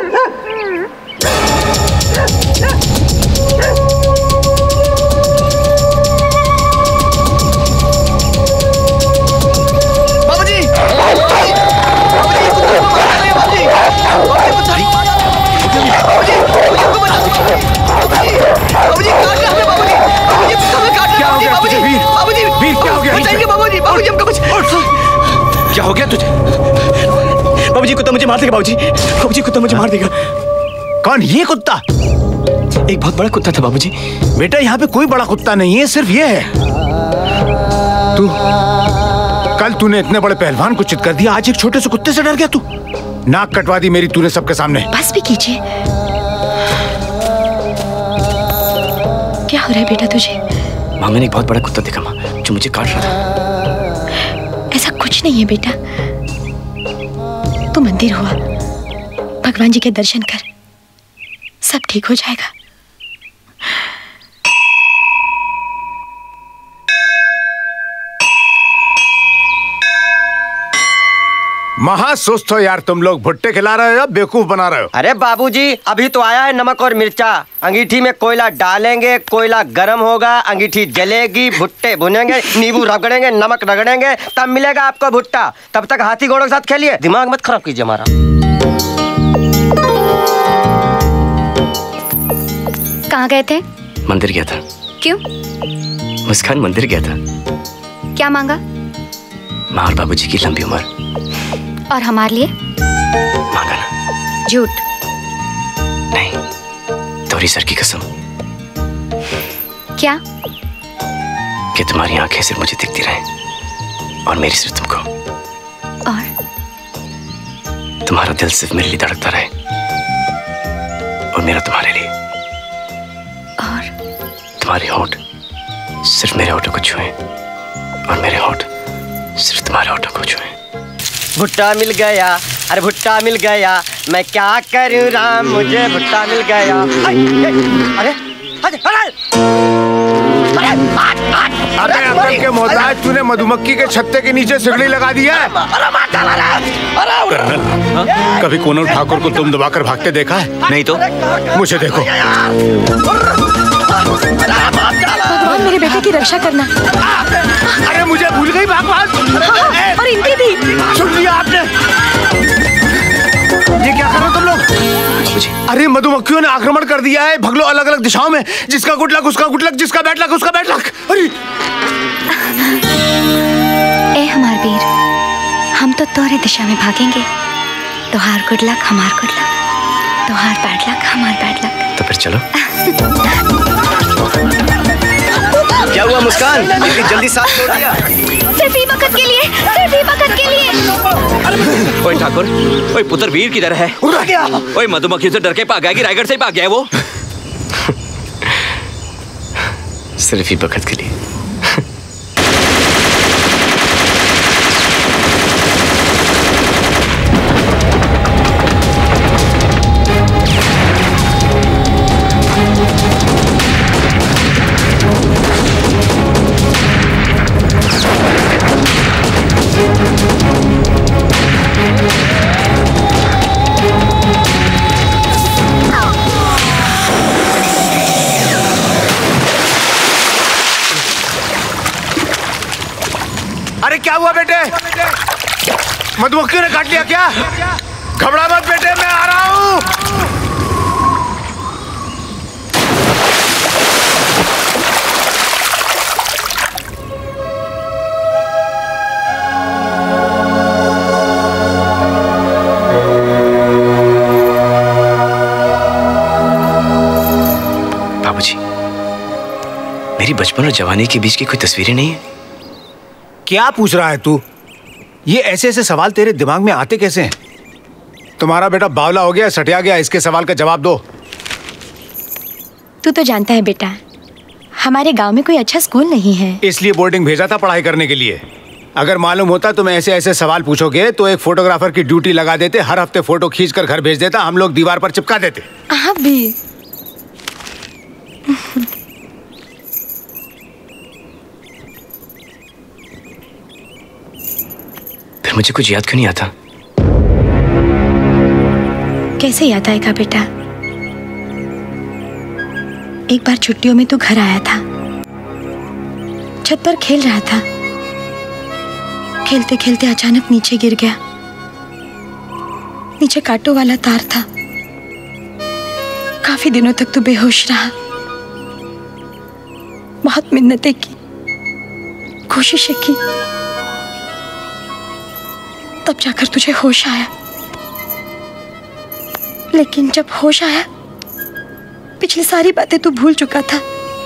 क्या हो गया तुझे? बाबूजी, कुत्ता मुझे मार देगा। बाबूजी, बाबूजी, कुत्ता मुझे मार देगा। कौन? ये कुत्ता? एक बहुत बड़ा कुत्ता था बाबूजी। बेटा, यहाँ पे कोई बड़ा कुत्ता नहीं है, सिर्फ ये है। तू कल तूने इतने बड़े पहलवान को चित कर दिया, आज एक छोटे से कुत्ते से डर गया तू? नाक कटवा दी मेरी तूने सबके सामने। बस भी कीजिए। क्या हो रहा है बेटा तुझे? माँ, मैंने एक बहुत बड़ा कुत्ता देखा माँ, जो मुझे काट रहा था। ऐसा कुछ नहीं है बेटा, तू मंदिर हुआ, भगवान जी के दर्शन कर, सब ठीक हो जाएगा। महासुस्त हो यार तुम लोग। भुट्टे खिला रहे हो, बेवकूफ बना रहे हो। अरे बाबूजी, अभी तो आया है नमक और मिर्चा। अंगीठी में कोयला डालेंगे, कोयला गर्म होगा, अंगीठी जलेगी, भुट्टे भुनेंगे, नींबू रगड़ेंगे, नमक रगड़ेंगे, तब मिलेगा आपको भुट्टा। तब तक हाथी घोड़ों के साथ खेलिए, दिमाग मत खराब कीजिए हमारा। कहाँ गए थे? मंदिर गया था। क्यों? मुस्कान, मंदिर गया था। क्या मांगा? माँ और बाबूजी की लंबी उम्र। और हमारे लिए? मांगा ना। झूठ? नहीं, तोरी सर की कसम। क्या? कि तुम्हारी आंखें सिर्फ मुझे दिखती रहे और मेरी सिर्फ तुमको, और तुम्हारा दिल सिर्फ मेरे लिए धड़कता रहे और मेरा तुम्हारे लिए, और तुम्हारे होंठ सिर्फ मेरे होठों को छुए और मेरे होंठ सिर्फ तुम्हारे होठों को छुए। भुट्टा मिल गया, अरे भुट्टा मिल गया, मैं क्या करूं राम, मुझे भुट्टा मिल गया। अरे अरे अकल के मोहताज, तूने मधुमक्खी के छत्ते के नीचे सिगड़ी लगा दी है। कर्नल, कभी कोनल ठाकुर को तुम दबाकर भागते देखा है? नहीं तो। मुझे देखो। भगवान मेरे बेटे की रक्षा करना। अरे मुझे भूल गई भगवान। हाँ, और इनकी भी। सुन लिया आपने? ये क्या कर रहे हो तुम लोग? अरे मधुमक्खियों ने आक्रमण कर दिया है, भगलो अलग अलग दिशाओं में। जिसका गुड लक उसका गुड लक, जिसका बैड लक उसका बैड लक। अरे ए हमार वीर, हम तो तोरे दिशा में भागेंगे। तोहार गुड लक हमार गुड लक, तोहार बैड लक हमार बैड लक। तो फिर चलो। क्या हुआ मुस्कान? जल्दी साथ छोड़ दिया। सिर्फ ही वक्त के लिए, सिर्फ ही वक्त के लिए। ओए ठाकुर, ओए पुत्र वीर किधर है? ओए मधुमक्खी से डर के भाग गया कि रायगढ़ से ही भाग गया है वो? सिर्फ ही बखत के लिए। अरे क्या हुआ बेटे? मधुमक्खियों ने काट लिया क्या? घबरा मत बेटे, मैं आ रहा हूं। बाबूजी, मेरी बचपन और जवानी के बीच की कोई तस्वीरें नहीं है? क्या पूछ रहा है तू? ये ऐसे ऐसे सवाल तेरे दिमाग में आते कैसे हैं? तुम्हारा बेटा बावला हो गया, सटिया गया, इसके सवाल का जवाब दो। तू तो जानता है बेटा, हमारे गांव में कोई अच्छा स्कूल नहीं है, इसलिए बोर्डिंग भेजा था पढ़ाई करने के लिए। अगर मालूम होता तुम ऐसे ऐसे सवाल पूछोगे तो एक फोटोग्राफर की ड्यूटी लगा देते, हर हफ्ते फोटो खींच कर घर भेज देता, हम लोग दीवार पर चिपका देते। आप भी। फिर मुझे कुछ याद क्यों नहीं आता? कैसे याद आएगा बेटा? एक बार छुट्टियों में तू घर आया था, छत पर खेल रहा था, खेलते खेलते अचानक नीचे गिर गया। नीचे कांटों वाला तार था। काफी दिनों तक तू बेहोश रहा। बहुत मिन्नतें की, कोशिशें की, तब जाकर तुझे होश आया। लेकिन जब होश आया, पिछली सारी बातें तू भूल चुका था।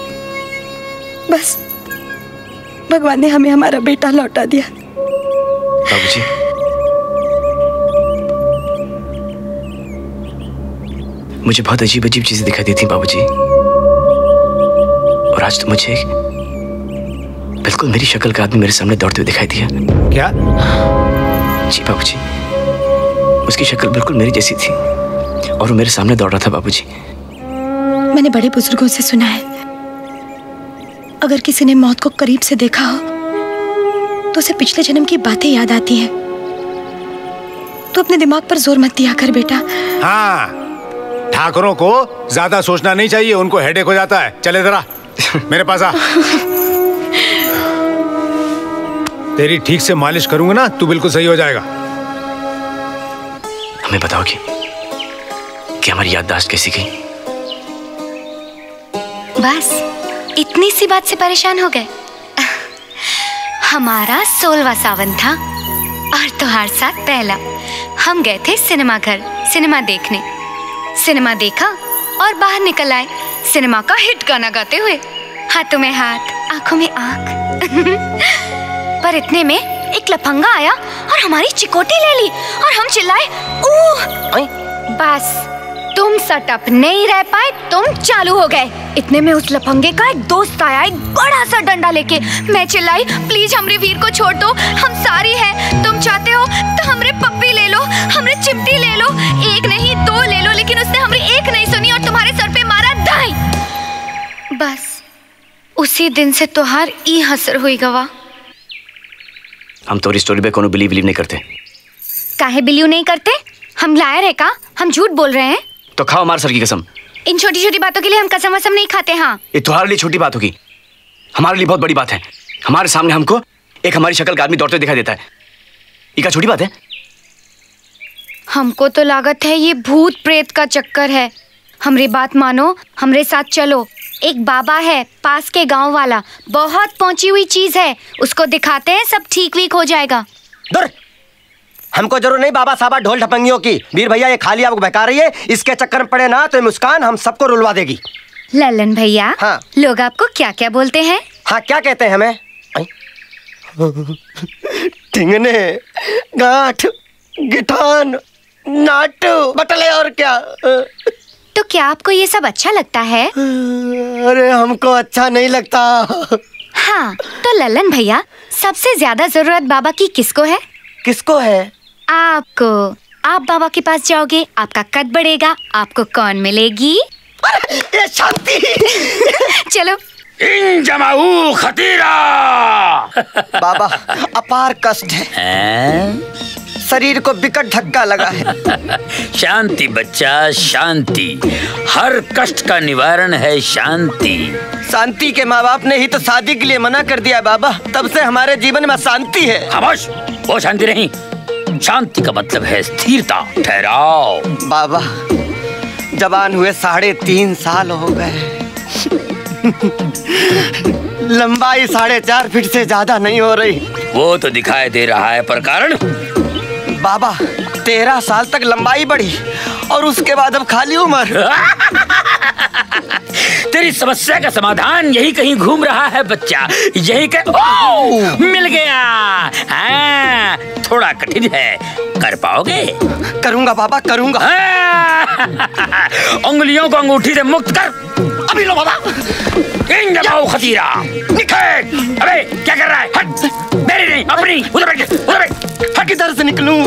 बस भगवान ने हमें हमारा बेटा लौटा दिया। बाबूजी, मुझे बहुत अजीब अजीब चीजें दिखाई देती बाबूजी, और आज तो मुझे बिल्कुल मेरी शक्ल का आदमी मेरे सामने दौड़ते हुए दिखाई दिया। क्या? जी बाबूजी, उसकी शक्ल बिल्कुल मेरी जैसी थी और वो मेरे सामने दौड़ रहा था बाबूजी। मैंने बड़े बुजुर्गों से सुना है, अगर किसी ने मौत को करीब से देखा हो तो उसे पिछले जन्म की बातें याद आती हैं। तो अपने दिमाग पर जोर मत दिया कर बेटा। हाँ, ठाकुरों को ज्यादा सोचना नहीं चाहिए, उनको हेडेक हो जाता है। चले जरा मेरे पास आ। तेरी ठीक से मालिश करूंगा ना, तू बिल्कुल सही हो जाएगा। हमें बताओगी कि हमारी याददाश्त कैसी गई? बस इतनी सी बात से परेशान हो गए? हमारा 16वां सावन था और तुम्हारे साथ पहला। हम गए थे सिनेमा घर सिनेमा देखने। सिनेमा देखा और बाहर निकल आए सिनेमा का हिट गाना गाते हुए, हाथों में हाथ, आंखों में आंख। पर इतने में एक लफंगा आया और हमारी चिकोटी ले ली और हम चिल्लाए ओह। बस तुम सटअप नहीं रह पाए, तुम चालू हो गए। इतने में उस लफंगे का एक दोस्त आया, एक बड़ा सा डंडा लेके। मैं चिल्लाई प्लीज हमरे वीर को छोड़ दो, हम सारी हैं, तुम चाहते हो तो हमरे पप्पी ले लो, हमरे चिमटी ले लो, एक नहीं दो ले लो। लेकिन उसने हमारी एक नहीं सुनी और तुम्हारे सर पे मारा दाई। बस उसी दिन से तोहार ई हसर हुई गवा। हम तो स्टोरी पे कोनो बिलीव नहीं करते। काहे बिलीव नहीं करते? हम लायर है का? हम झूठ बोल रहे हैं? तो खाओ हमारे सर की कसम। इन छोटी छोटी बातों के लिए हम कसम वसम नहीं खाते। हाँ, ये तुम्हारे लिए छोटी बात होगी, हमारे लिए बहुत बड़ी बात है। हमारे सामने हमको एक हमारी शक्ल का आदमी दौड़ते दिखाई देता है, ये क्या छोटी बात है? हमको तो लागत है ये भूत प्रेत का चक्कर है। हमरी बात मानो, हमरे साथ चलो। एक बाबा है पास के गांव वाला, बहुत पहुंची हुई चीज है, उसको दिखाते हैं, सब ठीक वीक हो जाएगा। दूर, हमको जरूर नहीं बाबा साहब ढोल ढपंगियों की। वीर भैया ये खाली आपको बहका रही है, इसके चक्कर में पड़े ना तो मुस्कान हम सबको रुलवा देगी। ललन भैया, हाँ, लोग आपको क्या क्या बोलते हैं? हाँ, क्या कहते हैं हमें? टिंगने, गांठ, गिठान, नाटू, बटले और क्या। तो क्या आपको ये सब अच्छा लगता है? अरे हमको अच्छा नहीं लगता। हाँ, तो ललन भैया, सबसे ज्यादा जरूरत बाबा की किसको है? किसको है? आपको। आप बाबा के पास जाओगे, आपका कद बढ़ेगा, आपको कौन मिलेगी? ये शांति। चलो। इन जमाऊ खतीरा। बाबा, अपार कष्ट है। शरीर को विकट धक्का लगा है। शांति बच्चा, शांति। हर कष्ट का निवारण है शांति। शांति के माँ बाप ने ही तो शादी के लिए मना कर दिया बाबा, तब से हमारे जीवन में अशांति है। खामोश, वो शांति नहीं। शांति का मतलब है स्थिरता, ठहराव। बाबा, जवान हुए 3.5 साल हो गए। लंबाई 4.5 फीट से ज्यादा नहीं हो रही। वो तो दिखाई दे रहा है, पर कारण? बाबा, 13 साल तक लंबाई बढ़ी और उसके बाद अब खाली उम्र। तेरी समस्या का समाधान यही कहीं घूम रहा है बच्चा। यही मिल गया। हाँ, थोड़ा कठिन है, कर पाओगे? करूंगा बाबा, करूंगा। उंगलियों को अंगूठी से मुक्त कर। अभी लो बाबा। इन जमाऊ खतीरा। निकल। अबे क्या कर रहा है? हट। मेरी नहीं, अपनी। उधर बैठ, उधर बैठ। हट। किधर से निकलूं?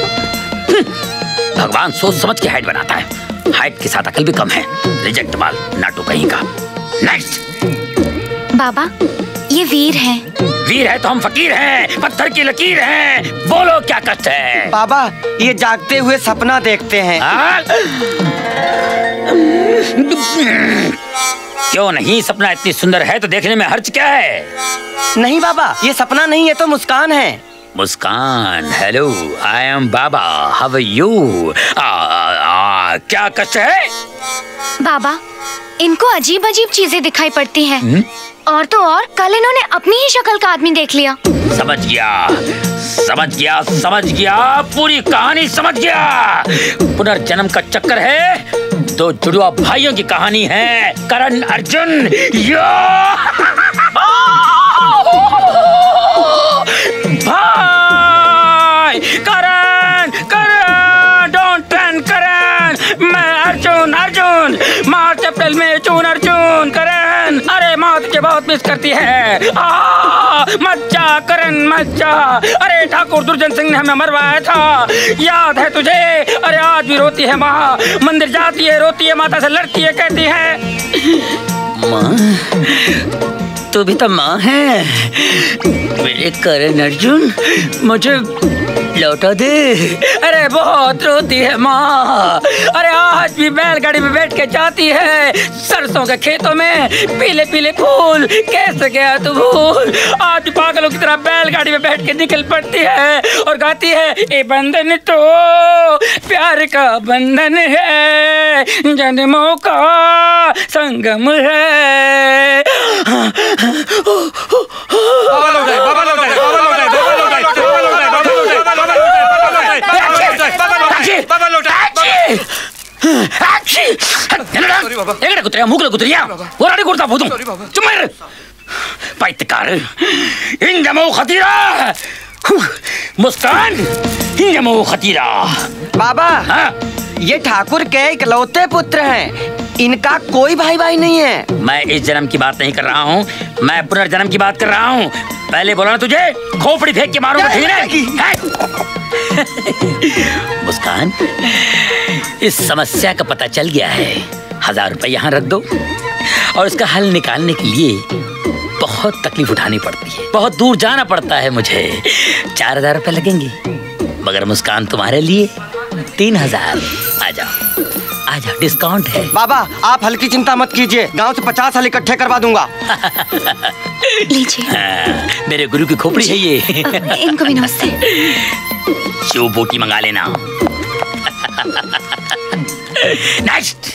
भगवान सोच समझ के हाइट बनाता है। हाइट के साथ अकल भी कम है। रिजेक्ट माल, नाटू कहीं का। नेक्स्ट। बाबा, ये वीर है। वीर है तो हम फकीर हैं, पत्थर की लकीर हैं। बोलो क्या कष्ट है? बाबा, ये जागते हुए सपना देखते हैं। क्यों नहीं? सपना इतनी सुंदर है तो देखने में हर्ज क्या है? नहीं बाबा, ये सपना नहीं है तो मुस्कान है। Muskaan. Hello, I am Baba, how are you? क्या कष्ट है? बाबा, इनको अजीब अजीब चीजें दिखाई पड़ती हैं। और तो और, कल इन्होंने अपनी ही शक्ल का आदमी देख लिया। समझ गया, समझ गया, समझ गया। पूरी कहानी समझ गया। पुनर्जन्म का चक्कर है। 2 जुड़वा भाइयों की कहानी है। करण अर्जुन। भाई करण, करण, डोंट टर्न करण। मैं अर्जुन, अर्जुन। मार्च अप्रैल में चून अर्जुन। करण, अरे माँ तुझे बहुत मिस करती है। मत जा करण, मत जा। अरे ठाकुर दुर्जन सिंह ने हमें मरवाया था, याद है तुझे? अरे आज भी रोती है माँ। मंदिर जाती है, रोती है, माता से लड़ती है, कहती है माँ तू भी तो माँ है। मेरे करण अर्जुन, मुझे लौटा दे। अरे बहुत रोती है माँ। अरे आज भी बैलगाड़ी में बैठ के जाती है सरसों के खेतों में। पीले पीले फूल कैसे गया तू भूल। आज भी पागलों की तरह बैलगाड़ी में बैठ के निकल पड़ती है और गाती है, ये बंधन तो प्यार का बंधन है, जन्मों का संगम है। बाबा लौटाए, बाबा लौटाए, बाबा लौटाए, बाबा लौटाए, बाबा लौटाए, बाबा लौटाए, बाबा लौटाए, बाबा लौटाए। एगड़ा कुतरिया, मुगल कुतरिया, वो रानी कुर्ता भूतू। चुप रह। पैतकार, इन जमाऊ खतीरा। मुस्कान, इन जमाऊ खतीरा। बाबा, ये ठाकुर के इकलौते पुत्र हैं। इनका कोई भाई भाई नहीं है। मैं इस जन्म की बात नहीं कर रहा हूँ, मैं पुनर्जन्म की बात कर रहा हूँ। पहले बोला ना तुझे, खोपड़ी फेंक के मारूंगा, ठीक है? मुस्कान, इस समस्या का पता चल गया है। 1000 रुपए यहाँ रख दो और इसका हल निकालने के लिए बहुत तकलीफ उठानी पड़ती है, बहुत दूर जाना पड़ता है मुझे। 4000 रुपए लगेंगे, मगर मुस्कान तुम्हारे लिए 3000। आ जाओ, आ जाओ, डिस्काउंट है। बाबा, आप हल्की चिंता मत कीजिए, गांव से 50 साल इकट्ठे करवा दूंगा। लीजिए। मेरे गुरु की खोपड़ी है ये। इनको भी नमस्ते। शिव बोटी मंगा लेना। नेक्स्ट।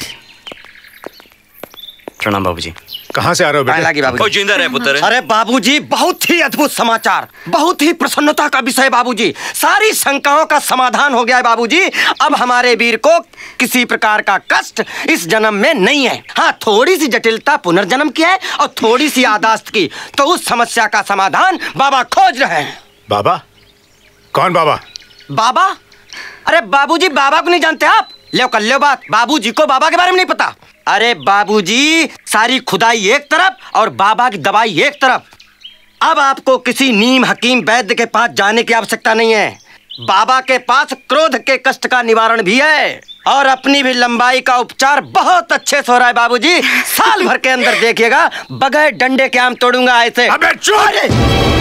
प्रणाम बाबूजी। कहाँ से आ रहे हो बेटे? बाबूजी जिंदा रहे पुत्र। अरे बाबूजी, बहुत ही अद्भुत समाचार, बहुत ही प्रसन्नता का विषय बाबूजी। सारी शंकाओं का समाधान हो गया है बाबूजी। अब हमारे वीर को किसी प्रकार का कष्ट इस जन्म में नहीं है। हाँ, थोड़ी सी जटिलता पुनर्जन्म की है और थोड़ी सी यादाश्त की, तो उस समस्या का समाधान बाबा खोज रहे हैं। बाबा? कौन बाबा? बाबा? अरे बाबूजी, बाबा को नहीं जानते आप? ले कर लो बात, बाबूजी को बाबा के बारे में नहीं पता। अरे बाबूजी, सारी खुदाई एक तरफ और बाबा की दवाई एक तरफ। अब आपको किसी नीम हकीम वैद्य के पास जाने की आवश्यकता नहीं है। बाबा के पास क्रोध के कष्ट का निवारण भी है और अपनी भी लंबाई का उपचार बहुत अच्छे से हो रहा है बाबूजी। साल भर के अंदर देखिएगा, बगैर डंडे के आम तोड़ूंगा ऐसे। अबे चुप!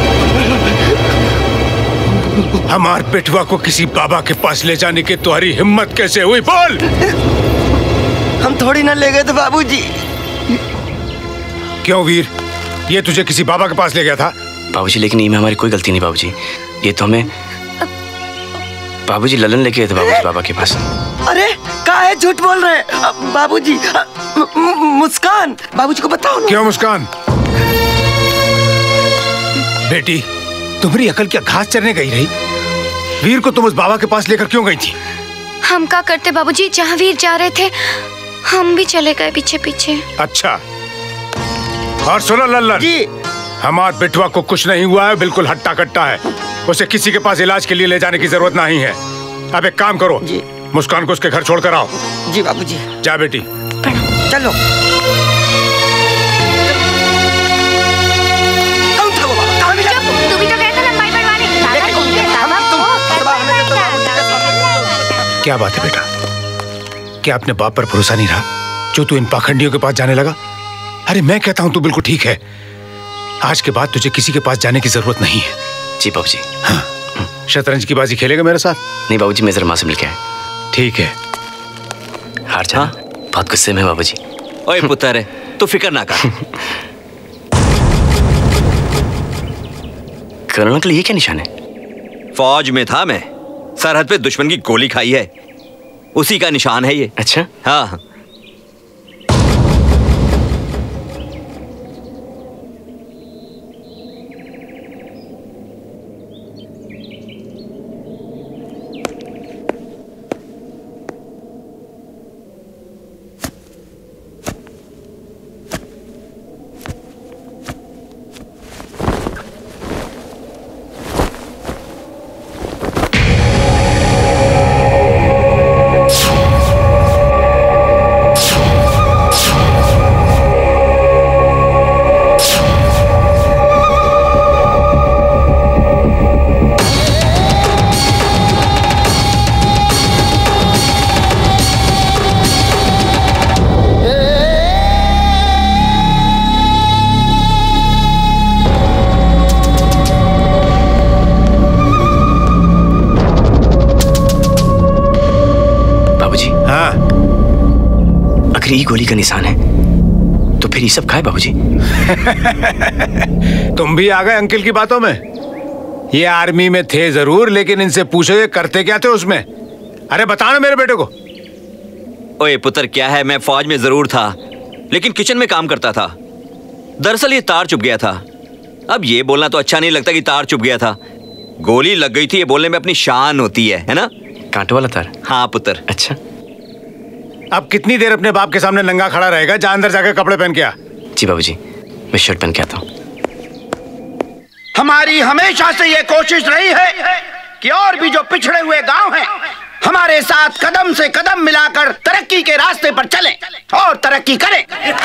हमार बेटवा को किसी बाबा के पास ले जाने की तुम्हारी हिम्मत कैसे हुई? बोल। हम थोड़ी ना ले गए थे बाबूजी। क्यों वीर, ये तुझे किसी बाबा के पास ले गया था? बाबूजी, लेकिन इनमें हमारी कोई गलती नहीं बाबूजी। ये तो हमें बाबूजी ललन लेके गए थे बाबूजी बाबा के पास। अरे काहे झूठ बोल रहे हैं बाबूजी? मुस्कान, बाबूजी को बताओ ना। क्यों मुस्कान? बेटी, तुम्हारी अकल क्या घास चरने गई रही? वीर को तुम उस बाबा के पास लेकर क्यों गई थी? हम क्या करते बाबूजी, जहाँ वीर जा रहे थे हम भी चले गए पीछे पीछे। अच्छा, और सुनो लल्लन जी, हमार बेटवा को कुछ नहीं हुआ है, बिल्कुल हट्टा कट्टा है। उसे किसी के पास इलाज के लिए ले जाने की जरूरत नहीं है। अब एक काम करो जी, मुस्कान को उसके घर छोड़कर आओ। जी बाबूजी। जा बेटी, चलो। क्या बात है बेटा, क्या अपने बाप पर भरोसा नहीं रहा जो तू इन पाखंडियों के पास जाने लगा? अरे मैं कहता हूं तू बिल्कुल ठीक है। आज के बाद तुझे किसी के पास जाने की जरूरत नहीं है। जी बाबूजी। हाँ, शतरंज की बाजी खेलेगा मेरे साथ? नहीं बाबूजी, मैं जरा माँ से मिल के आया। ठीक है। हार जा। हाँ? बहुत गुस्से में बाबूजी। ओए पुत्र, तू फिक्र ना कर। कर्नल अंकल, ये क्या निशान है? फौज में था मैं, सरहद पे दुश्मन की गोली खाई है, उसी का निशान है ये। अच्छा। हाँ। ये गोली का निशान है तो फिर ये सब खाए बाबूजी? तुम भी आ गए अंकल की बातों में। ये आर्मी में थे जरूर, लेकिन इनसे पूछो ये करते क्या थे उसमें। अरे बताना मेरे बेटे को। ओए पुत्र, क्या है, मैं फौज में जरूर था लेकिन किचन में काम करता था। दरअसल ये तार चुभ गया था। अब ये बोलना तो अच्छा नहीं लगता कि तार चुभ गया था। गोली लग गई थी, ये बोलने में अपनी शान होती है ना? कांटे वाला तार? हाँ पुत्र। अच्छा, अब कितनी देर अपने बाप के सामने नंगा खड़ा रहेगा? जा अंदर जाकर कपड़े पहन के आ। जी बाबूजी, मैं शर्ट पहन के आता हूँ। हमारी हमेशा से ये कोशिश रही है कि और भी जो पिछड़े हुए गांव हैं हमारे साथ कदम से कदम मिलाकर तरक्की के रास्ते पर चलें और तरक्की करें।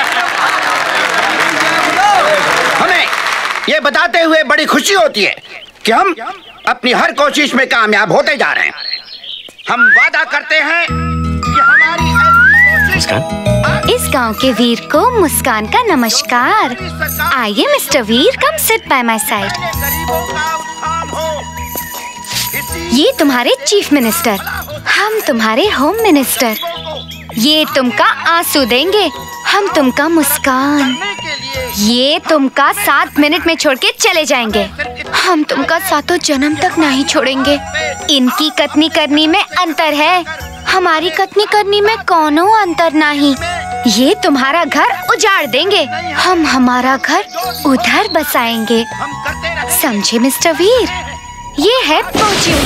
हमें ये बताते हुए बड़ी खुशी होती है कि हम अपनी हर कोशिश में कामयाब होते जा रहे हैं। हम वादा करते हैं कि हमारी इस गांव के वीर को मुस्कान का नमस्कार। आइए mister Veer, come sit by my side. ये तुम्हारे चीफ मिनिस्टर, हम तुम्हारे होम मिनिस्टर। ये तुमका आंसू देंगे, हम तुमका मुस्कान। ये तुमका 7 मिनट में छोड़ के चले जाएंगे, हम तुमका 7 जन्म तक नहीं छोड़ेंगे। इनकी कतनी करनी में अंतर है, हमारी कतनी करनी में कोनो अंतर नहीं। ये तुम्हारा घर उजाड़ देंगे, हम हमारा घर उधर बसाएंगे। समझे मिस्टर वीर? ये है पोची।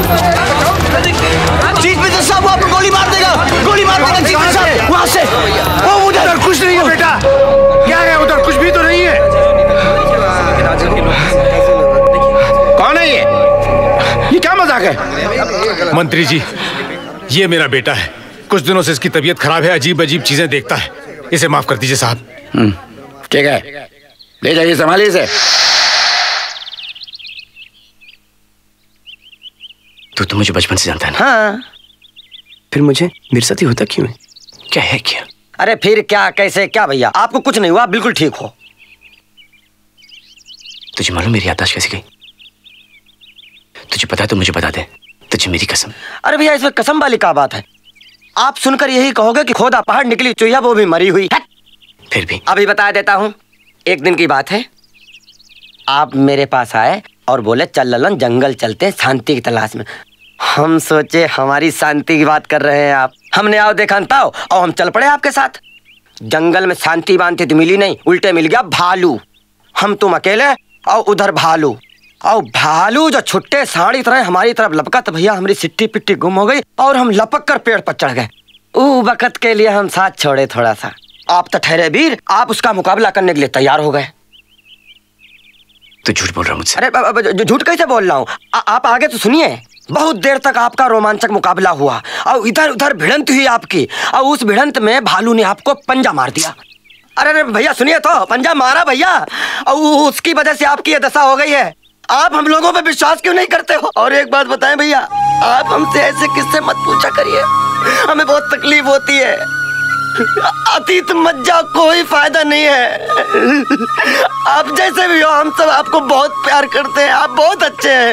चीफ मिनिस्टर साहब वो आपको गोली मार देगा, गोली मार देगा चीफ मिनिस्टर साहब वहाँ से। वो उधर कुछ नहीं है बेटा। क्या है उधर? कुछ भी तो नहीं है। कौन है ये क्या मजाक है? मंत्री जी, ये मेरा बेटा है। कुछ दिनों से इसकी तबीयत खराब है, अजीब अजीब चीजें देखता है। इसे माफ कर दीजिए साहब। ठीक है, ले जाइए, संभालिए इसे। तू तो मुझे बचपन से जानता है ना? हाँ। फिर मुझे मेरे साथ ही होता क्यों है? क्या है क्या? अरे फिर क्या, कैसे, क्या भैया? आपको कुछ नहीं हुआ, आप बिल्कुल ठीक हो। तुझे मालूम मेरी याददाश्त कैसी गई? तुझे पता है तो मुझे बता दे, तुझे मेरी कसम। अरे भैया इसमें कसम वाली क्या बात है? आप सुनकर यही कहोगे कि खोदा पहाड़ निकली चुहिया वो भी मरी हुई है। फिर भी अभी बता देता हूँ। एक दिन की बात है, आप मेरे पास आए और बोले चल ललन जंगल चलते हैं शांति की तलाश में। हम सोचे हमारी शांति की बात कर रहे हैं आप। हमने आओ देखा ताओ और हम चल पड़े आपके साथ। जंगल में शांति बांधती तो मिली नहीं, उल्टे मिल गया भालू। हम तुम अकेले और उधर भालू। और भालू जो छुट्टे साड़ी तरह हमारी तरफ लपका तो भैया हमारी सिट्टी पिट्टी गुम हो गई और हम लपक कर पेड़ पर चढ़ गए। वक्त के लिए हम साथ छोड़े थोड़ा सा। आप तो ठहरे वीर, आप उसका मुकाबला करने के लिए तैयार हो गए। तू झूठ बोल रहा मुझसे। अरे झूठ कैसे बोल रहा हूँ? आप आगे तो सुनिए। बहुत देर तक आपका रोमांचक मुकाबला हुआ और इधर उधर भिड़ंत हुई आपकी, और उस भिड़ंत में भालू ने आपको पंजा मार दिया। अरे भैया सुनिए तो, पंजा मारा भैया, और उसकी वजह से आपकी ये दशा हो गई है। आप हम लोगों पे विश्वास क्यों नहीं करते हो? और एक बात बताएं भैया, आप हमसे ऐसे किससे मत पूछा करिए, हमें बहुत तकलीफ होती है। अतीत मत जाओ, कोई फायदा नहीं है। आप जैसे भी हो, हम सब आपको बहुत प्यार करते हैं, आप बहुत अच्छे हैं।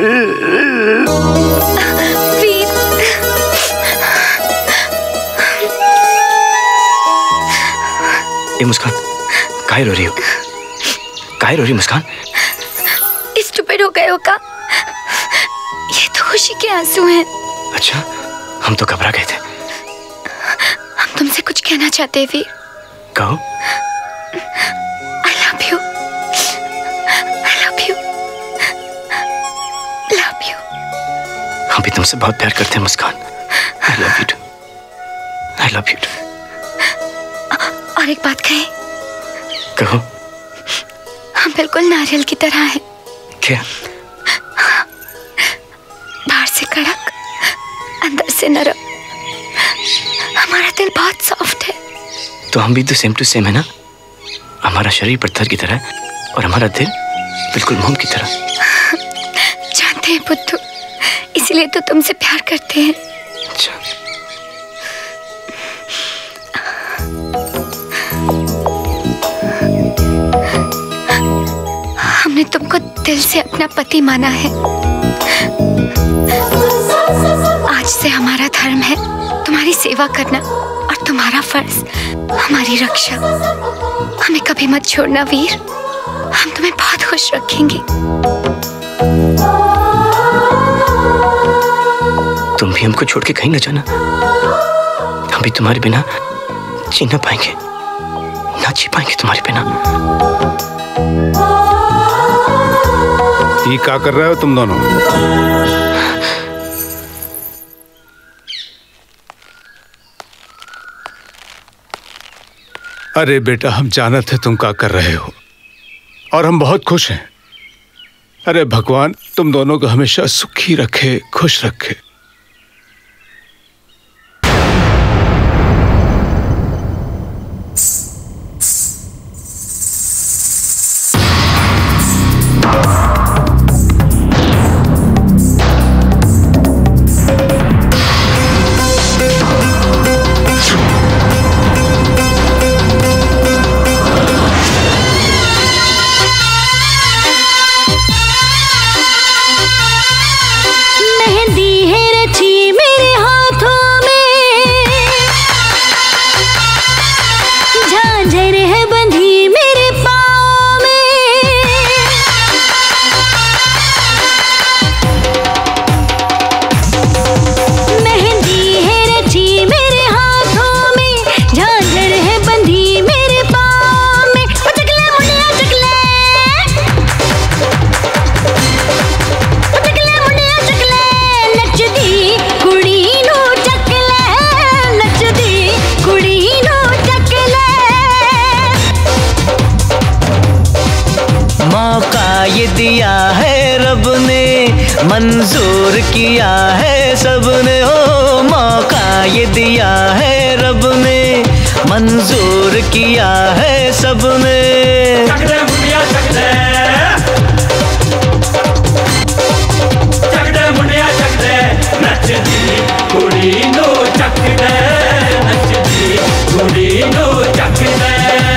ए मुस्कान, काहे रो रही हो? काहे रो रही मुस्कान? स्टूपिड हो गए हो का? ये तो खुशी के आंसू हैं। अच्छा, हम तो घबरा गए थे। हम तुमसे कुछ कहना चाहते हैं वीर। कहो। I love you. I love you. Love you. हम भी तुमसे बहुत प्यार करते हैं मुस्कान। I love you too. I love you too. और एक बात कहें? कहो। हम बिल्कुल नारियल की तरह हैं। क्या? बाहर से कड़क, अंदर से नरम। हमारा दिल बहुत सॉफ्ट है। तो हम भी तो सेम टू सेम है ना? हमारा शरीर पत्थर की तरह और हमारा दिल बिल्कुल मोम की तरह। जानते हैं बुद्धू, इसलिए तो तुमसे प्यार करते हैं। अच्छा। हमने तुमको दिल से अपना पति माना है। आज से हमारा धर्म है तुम्हारी सेवा करना और तुम्हारा फर्ज हमारी रक्षा। हमें कभी मत छोड़ना वीर, हम तुम्हें बहुत खुश रखेंगे। तुम भी हमको छोड़ के कहीं न जाना। हम भी तुम्हारे बिना जी ना पाएंगे, ना जी पाएंगे तुम्हारे बिना। ये क्या कर रहे हो तुम दोनों? अरे बेटा, हम जानते थे तुम क्या कर रहे हो और हम बहुत खुश हैं। अरे भगवान तुम दोनों को हमेशा सुखी रखे, खुश रखे। मेहंदी है रब ने मंजूर किया है सबने, ओ मौका ये दिया है रब ने मंजूर किया है सबने। चक दे मुंडिया चक दे, चक दे मुंडिया चक दे, नचदी कुड़ी नू चक दे, नचदी कुड़ी नू चक दे।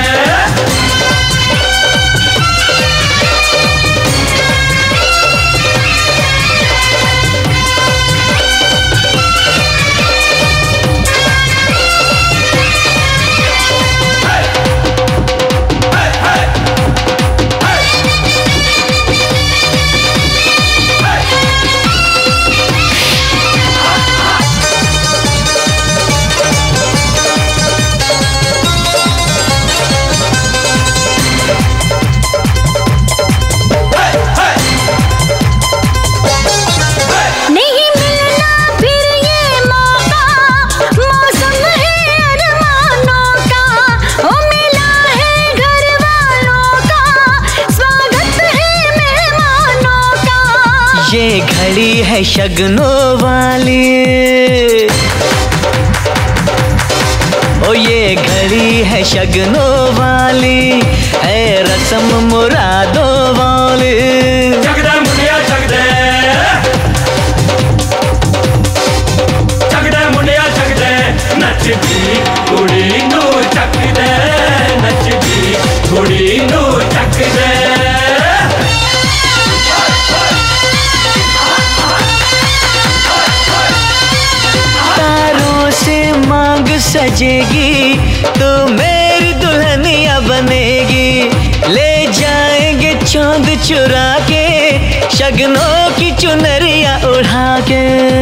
ये घड़ी है शगनों वाली, ओ ये घड़ी है शगनों वाली, है रस्म मुरादों वाली। चक दे मुंडिया चक दे, चक दे मुंडिया चक दे, नचदी कुड़ी नू चक दे, नचदी कुड़ी नू चक दे। मांग सजेगी तो मेरी दुल्हनिया बनेगी, ले जाएंगे चांद चुरा के शगनों की चुनरिया उड़ा के।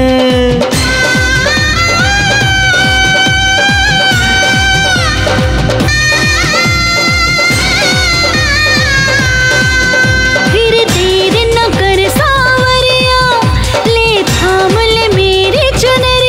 फिर देर न कर सावरिया, ले थाम ले मेरी चुनरिया।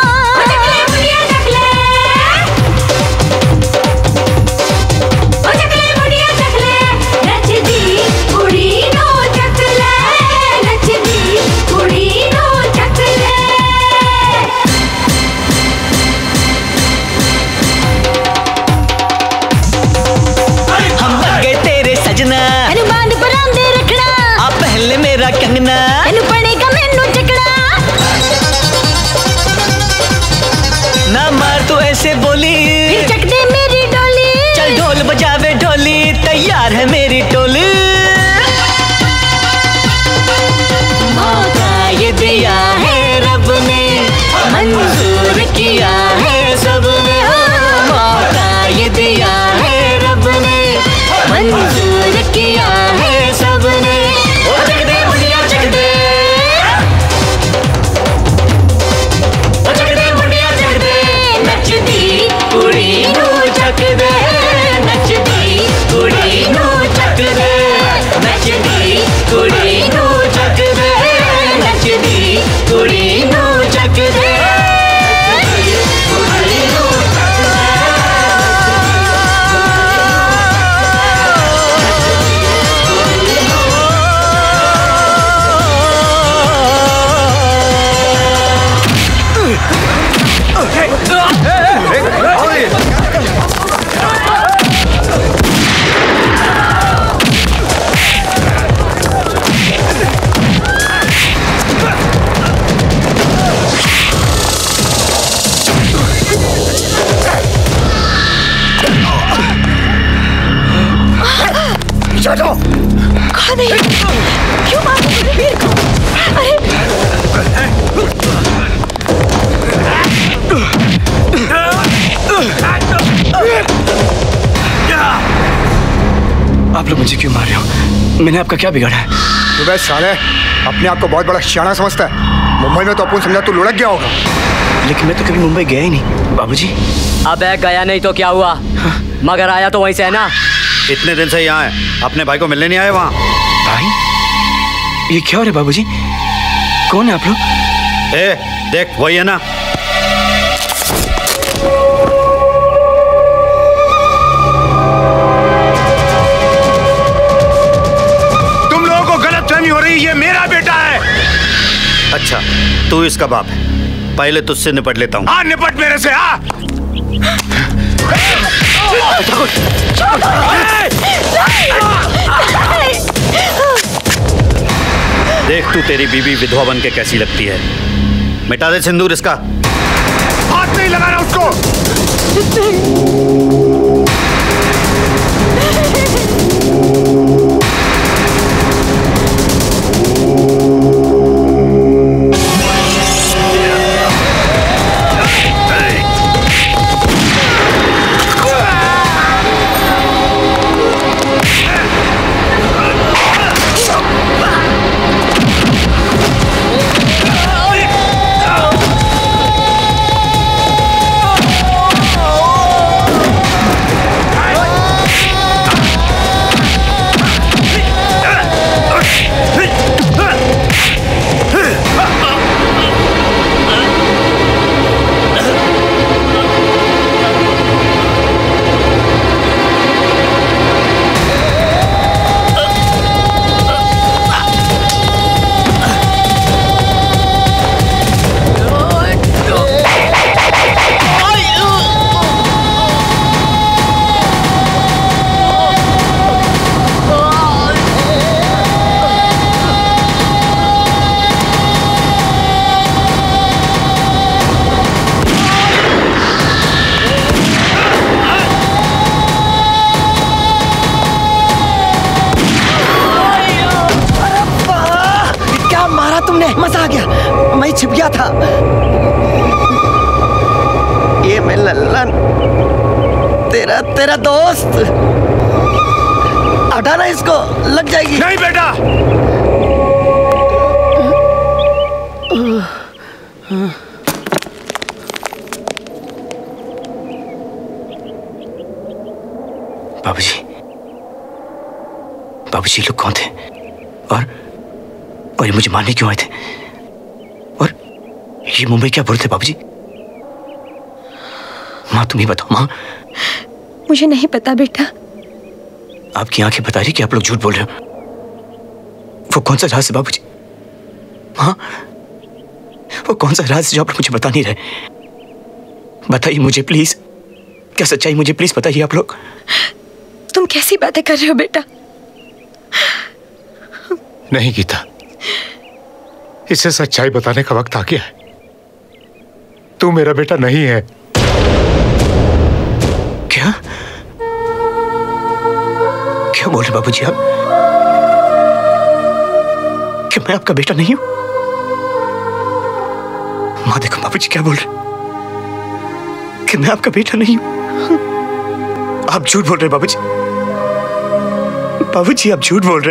मेरा कंगना तेनू पड़ेगा मैनू चकना, ना मार तू ऐसे बोली, फिर चक दे मेरी डोली। चल ढोल बजावे ढोली, तैयार है मेरी टोली। मौका ये दिया है रब ने मंजूर किया है सबने, मौका ये दिया है रब ने मंजूर किया है सबने। कुड़ी नू चक दे, नचदी कुड़ी नू चक दे, नचदी कुड़ी नू चक दे, नचदी कुड़ी नू चक दे। कौन है? क्यों मार रहे वीर को? अरे आप लोग मुझे क्यों मार रहे हो? मैंने आपका क्या बिगाड़ा है? तू बे साले अपने आप को बहुत बड़ा शाना समझता है। मुंबई में तो अपन समझा तू लुढ़क गया होगा, लेकिन मैं तो कभी मुंबई गया ही नहीं बाबूजी। अबे गया नहीं तो क्या हुआ? मगर आया तो वहीं से है ना। इतने दिन से यहाँ है, अपने भाई को मिलने नहीं आए वहाँ? भाई ये क्या हो रहा है बाबूजी? कौन है आप लोग? देख वही है ना। बदनामी हो रही, ये मेरा बेटा है। अच्छा, तू इसका बाप है, पहले तुझसे निपट लेता हूँ। हाँ, निपट मेरे से। हाँ, देख तू तेरी बीवी विधवा बन के कैसी लगती है। मिटा दे सिंदूर इसका। हाथ नहीं लगाना उसको। मजा आ गया, मैं छिप गया था। ये मैं लल्लन, तेरा दोस्त। हटाना इसको, लग जाएगी। नहीं बेटा। बाबूजी लोग कौन थे और ये मुझे मारने क्यों आए थे? और ये मुंबई क्या बोल थे बाबूजी? माँ तुम ही बताओ। माँ मुझे नहीं पता बेटा। आपकी आंखें बता रही कि आप लोग झूठ बोल रहे हो। वो कौन सा राज है बाबूजी? माँ वो कौन सा राज जो आप लोग मुझे बता नहीं रहे? बताइए मुझे प्लीज, क्या सच्चाई मुझे प्लीज बताइए आप लोग। तुम कैसी बातें कर रहे हो बेटा? नहीं गीता, इसे सच्चाई बताने का वक्त आ गया है। तू मेरा बेटा नहीं है। क्या क्या बोल रहे बाबूजी आप? क्या मैं आपका बेटा नहीं हूं? माँ देखो बाबूजी क्या बोल रहे कि मैं आपका बेटा नहीं हूं। आप झूठ बोल रहे बाबूजी। बाबूजी आप झूठ बोल रहे।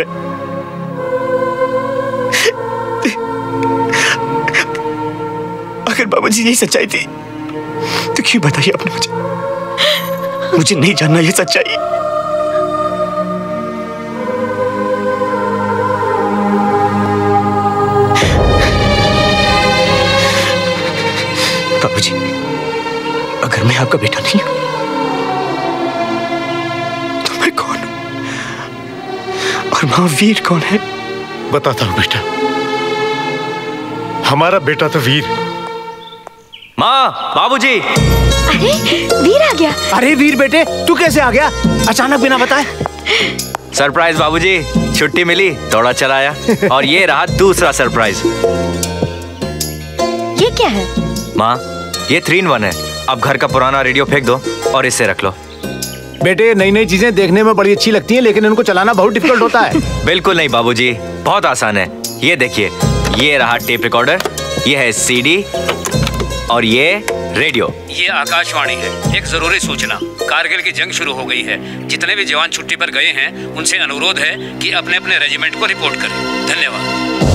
अगर बाबूजी यही सच्चाई थी तो क्यों बताइए आपने मुझे नहीं जानना ये सच्चाई। बाबूजी अगर मैं आपका बेटा नहीं हूं तो मैं कौन हूं? और मां वीर कौन है? बताता हूं बेटा। हमारा बेटा तो वीर। माँ, बाबूजी। अरे वीर आ गया। अरे वीर बेटे, तू कैसे आ गया अचानक बिना बताए? सरप्राइज बाबूजी, छुट्टी मिली, दौड़ा चलाया। और ये रहा दूसरा सरप्राइज। ये क्या है? माँ ये 3-in-1 है। अब घर का पुराना रेडियो फेंक दो और इससे रख लो। बेटे नई नई चीजें देखने में बड़ी अच्छी लगती हैं, लेकिन इनको चलाना बहुत डिफिकल्ट होता है। बिल्कुल नहीं बाबूजी, बहुत आसान है। ये देखिए, ये रहा टेप रिकॉर्डर, ये है सीडी और ये रेडियो। ये आकाशवाणी है। एक जरूरी सूचना, कारगिल की जंग शुरू हो गई है। जितने भी जवान छुट्टी पर गए हैं उनसे अनुरोध है कि अपने अपने रेजिमेंट को रिपोर्ट करें। धन्यवाद।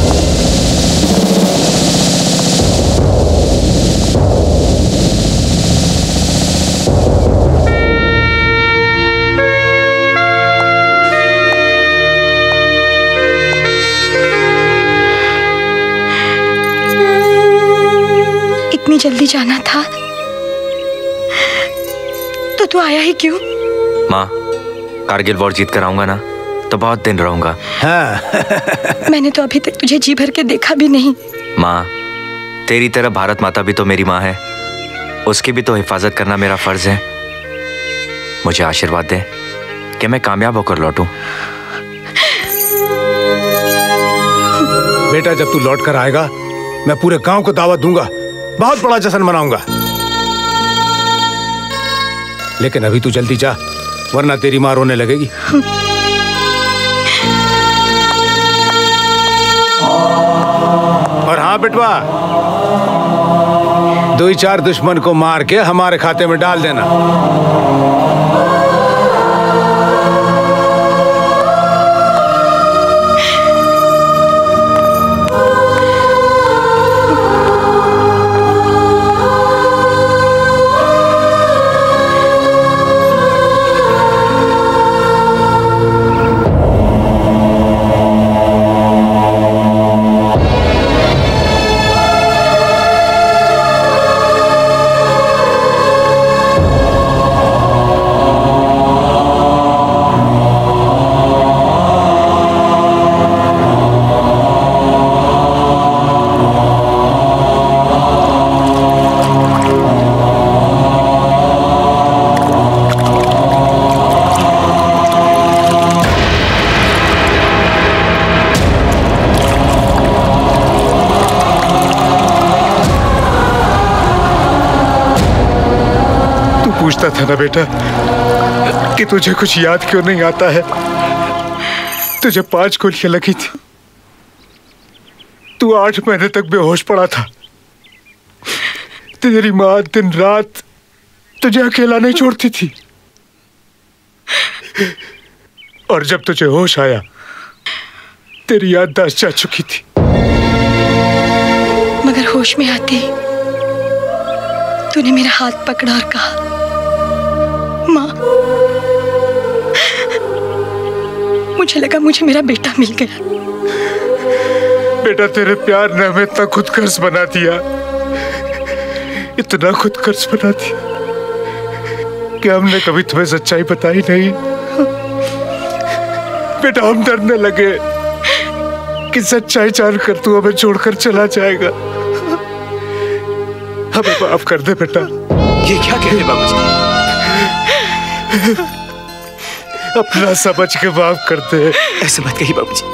इतनी जल्दी जाना था तो तू आया ही क्यों? माँ कारगिल वॉर जीत कर आऊंगा ना तो बहुत दिन रहूंगा। हाँ। मैंने तो अभी तक तुझे जी भर के देखा भी नहीं। माँ, तेरी तरह भारत माता भी तो मेरी माँ है, उसकी भी तो हिफाजत करना मेरा फर्ज है। मुझे आशीर्वाद दे कि मैं कामयाब होकर लौटूं। बेटा, जब तू लौट कर आएगा मैं पूरे गांव को दावत दूंगा, बहुत बड़ा जश्न मनाऊंगा। लेकिन अभी तू जल्दी जा, वरना तेरी मां रोने लगेगी। और हाँ बेटवा, 2-4 दुश्मन को मार के हमारे खाते में डाल देना। पूछता था ना बेटा कि तुझे कुछ याद क्यों नहीं आता है। तुझे 5 गोलियां लगी थी, तू 8 महीने तक बेहोश पड़ा था। तेरी माँ दिन रात तुझे अकेला नहीं छोड़ती थी, और जब तुझे होश आया तेरी याददाश्त जा चुकी थी। मगर होश में आते तूने मेरा हाथ पकड़ा और कहा, माँ, मुझे लगा मुझे मेरा बेटा मिल गया। बेटा, तेरे प्यार ने हमें इतना खुदगर्ज बना दिया, इतना खुदगर्ज बना दिया कि हमने कभी तुम्हें सच्चाई बताई नहीं। बेटा, हम डरने लगे कि सच्चाई जानकर तू हमें छोड़कर चला जाएगा। हमें माफ कर दे बेटा। ये क्या कह रहे बाबूजी? अपना समझ के माफ करते हैं। ऐसे मत कहिए बाबूजी।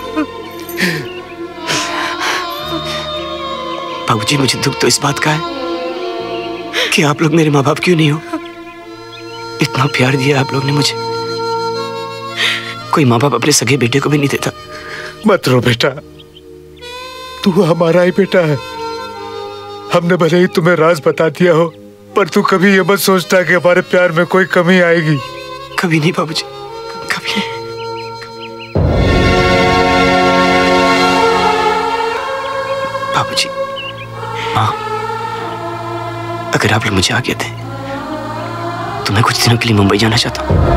बाबूजी, मुझे दुख तो इस बात का है कि आप लोग मेरे माँ बाप क्यों नहीं हो। इतना प्यार दिया आप लोग ने मुझे, कोई माँ बाप अपने सगे बेटे को भी नहीं देता। मत रो बेटा, तू हमारा ही बेटा है। हमने भले ही तुम्हें राज बता दिया हो, पर तू कभी ये मत सोचता कि हमारे प्यार में कोई कमी आएगी। कभी नहीं बाबूजी, कभी नहीं। बाबूजी, माँ, अगर आप लोग मुझे आज्ञा दें तो मैं कुछ दिनों के लिए मुंबई जाना चाहता हूँ।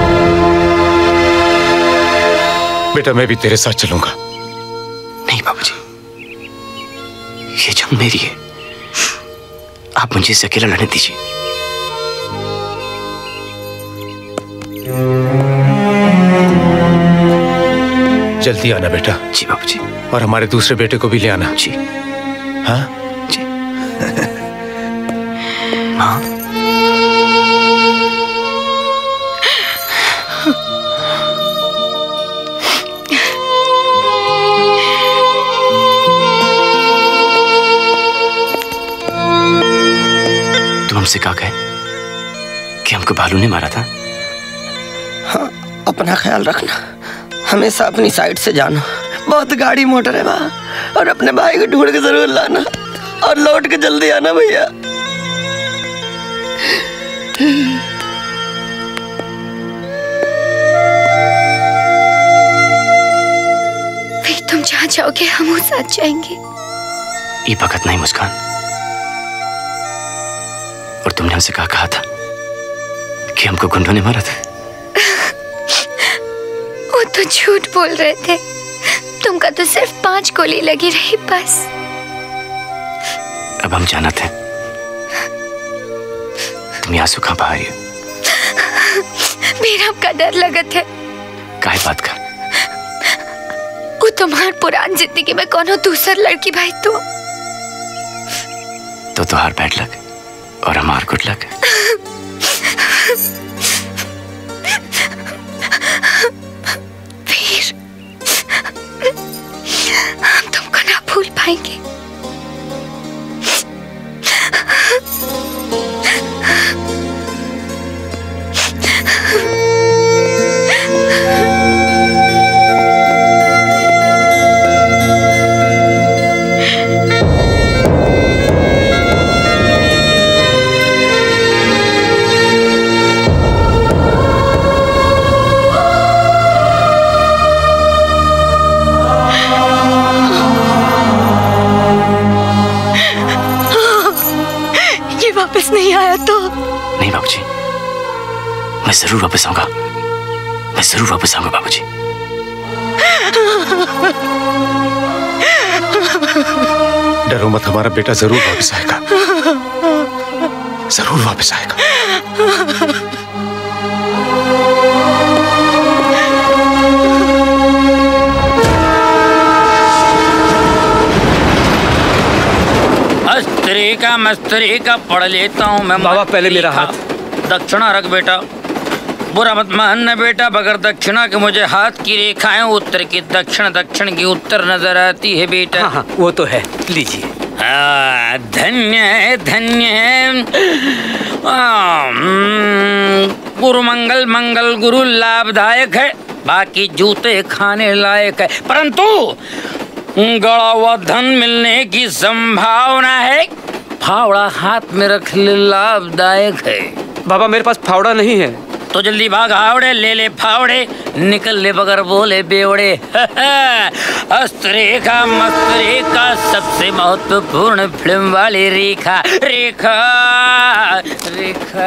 बेटा, मैं भी तेरे साथ चलूंगा। नहीं बाबूजी, ये जंग मेरी है, आप मुझे इसे अकेला लड़ने दीजिए। जल्दी आना बेटा। जी बाबूजी। और हमारे दूसरे बेटे को भी ले आना। जी। हाँ जी। माँ, तुम हमसे क्या कहे कि हमको भालू ने मारा था? हाँ, अपना ख्याल रखना, हमेशा अपनी साइड से जाना। बहुत गाड़ी मोटर है वहाँ, और अपने भाई को ढूंढ के जरूर लाना और लौट के जल्दी आना भैया। भाई, तुम जहाँ जाओगे हम उस साथ जाएंगे। ये बखत नहीं मुस्कान, और तुमने हमसे कहा था कि हमको गुंडों ने मारा था। वो तो झूठ बोल रहे थे, तुमका तो सिर्फ 5 गोली लगी रही बस। अब हम जाना थे, तुम आंसू कहाँ बहा रही हो? मेरा का डर लगत है। काहे बात का? वो तुम्हार पुरान जिंदगी में कोनो दूसर लड़की भाई तो तुहार बैड लक और हमार गुड लक। फिर हम तुमको ना भूल पाएंगे। वापस नहीं आया तो? नहीं बाबूजी, मैं जरूर वापस आऊंगा, मैं जरूर वापस आऊंगा बाबूजी। डरो मत, हमारा बेटा जरूर वापस आएगा, जरूर वापस आएगा। अस्त्री का मस्त्री का पढ़ लेता हूँ मैं। बाबा पहले मेरा हाथ। दक्षिणा रख बेटा, बुरा मत मानना बेटा, बगैर दक्षिणा के मुझे हाथ की रेखाएं उत्तर की दक्षिण, दक्षिण की उत्तर नजर आती है बेटा। हाँ हाँ, वो तो है, लीजिए। धन्य है, धन्य है। गुरु मंगल मंगल गुरु लाभदायक है, बाकी जूते खाने लायक है, परंतु गड़ा हुआ धन मिलने की संभावना है। फावड़ा हाथ में रख ले, लाभदायक है। बाबा मेरे पास फावड़ा नहीं है। तो जल्दी भाग आवड़े, ले ले फावड़े, निकल ले बगैर बोले बेवड़े। अस्त्रेखा मस्त्रेखा सबसे महत्वपूर्ण फिल्म वाली रेखा, रेखा रेखा।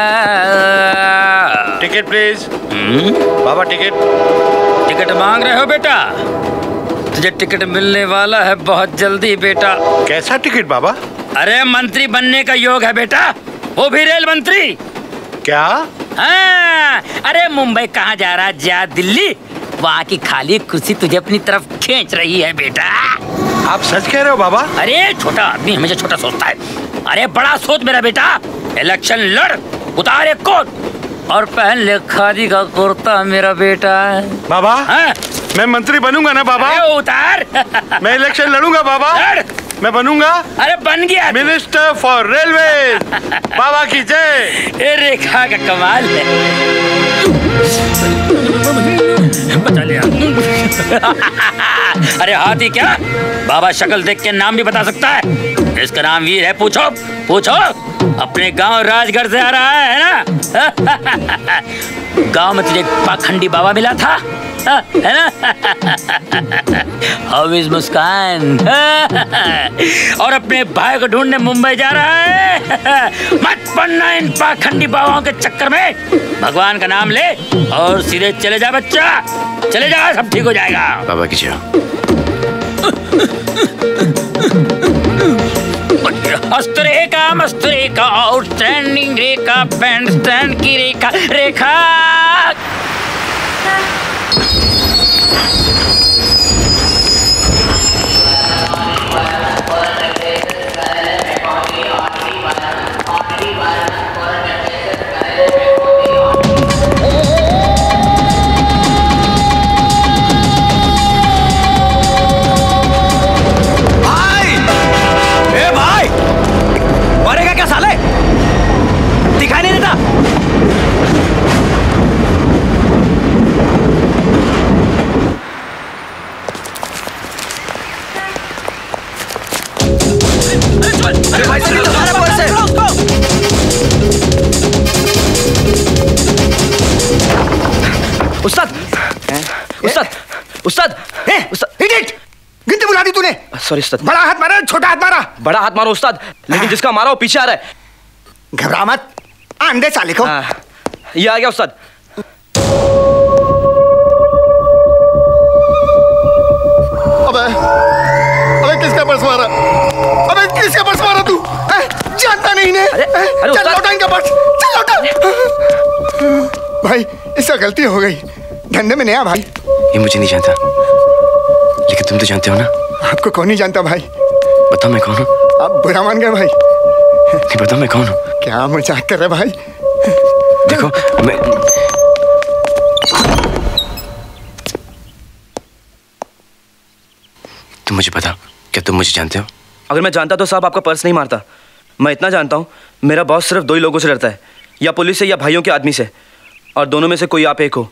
Ticket please. बाबा टिकट। टिकट मांग रहे हो बेटा? तुझे टिकट मिलने वाला है बहुत जल्दी बेटा। कैसा टिकट बाबा? अरे मंत्री बनने का योग है बेटा, वो भी रेल मंत्री। क्या? हाँ, अरे मुंबई कहाँ जा रहा, जा दिल्ली, वहाँ की खाली कुर्सी तुझे अपनी तरफ खींच रही है बेटा। आप सच कह रहे हो बाबा? अरे छोटा आदमी हमेशा छोटा सोचता है, अरे बड़ा सोच मेरा बेटा। इलेक्शन लड़, उतारे कोट और पहन ले खादी का कुर्ता मेरा बेटा। बाबा मैं मंत्री बनूंगा ना बाबा? उतार। मैं इलेक्शन लड़ूंगा बाबा, मैं बनूंगा। अरे बन गया, मिनिस्टर फॉर रेलवे। बाबा की जय। ये रेखा का कमाल है, बचा लिया। अरे हाथी क्या, बाबा शक्ल देख के नाम भी बता सकता है। इसका नाम वीर है, पूछो पूछो। अपने गांव राजगढ़ से आ रहा है ना? गांव में तुझे पाखंडी बाबा मिला था, है ना? How is Muskaan? और अपने भाई को ढूंढने मुंबई जा रहा है। मत पड़ना इन पाखंडी बाबाओं के चक्कर में, भगवान का नाम ले और सीधे चले जा बच्चा, चले जा, सब ठीक हो जाएगा। बाबा की जय। अस्त्रेखा मस्त्रेखा आउटस्टैंडिंग रेखा, बैंड स्टैंड की रेखा, रेखा। क्या साले, दिखाई नहीं देता? अरे भाई सुनो, तुम्हारा पर्स है। उस्ताद, उस्ताद, उस्ताद, उस्ताद, इडियट! गिनती बुला दी तूने? सॉरी उस्ताद। बड़ा हाथ मारा, छोटा हाथ मारा? बड़ा हाथ मारो उस्ताद, लेकिन जिसका मारा वो पीछे आ रहा है। घबरा मत, अंडे साले को। ये आ गया उस्ताद। अबे किसका पर्स मारा? अबे किसका पर्स मारा तू? जानता नहीं ने? चल लौटा इनका पर्स, चल लौटा। भाई इससे गलती हो गई, धंधे में नया भाई। ये मुझे नहीं जानता, तुम तो जानते हो ना। आपको कौन नहीं जानता भाई? बताओ मैं कौन हूँ। आप बुरा मान गए भाई। नहीं बताओ मैं कौन हूँ। क्या मजाक कर रहे भाई? देखो मैं तुम मुझे बताओ, क्या तुम मुझे जानते हो? अगर मैं जानता तो साहब आपका पर्स नहीं मारता। मैं इतना जानता हूँ, मेरा बॉस सिर्फ 2 ही लोगों से डरता है, या पुलिस से या भाइयों के आदमी से, और दोनों में से कोई आप एक हो।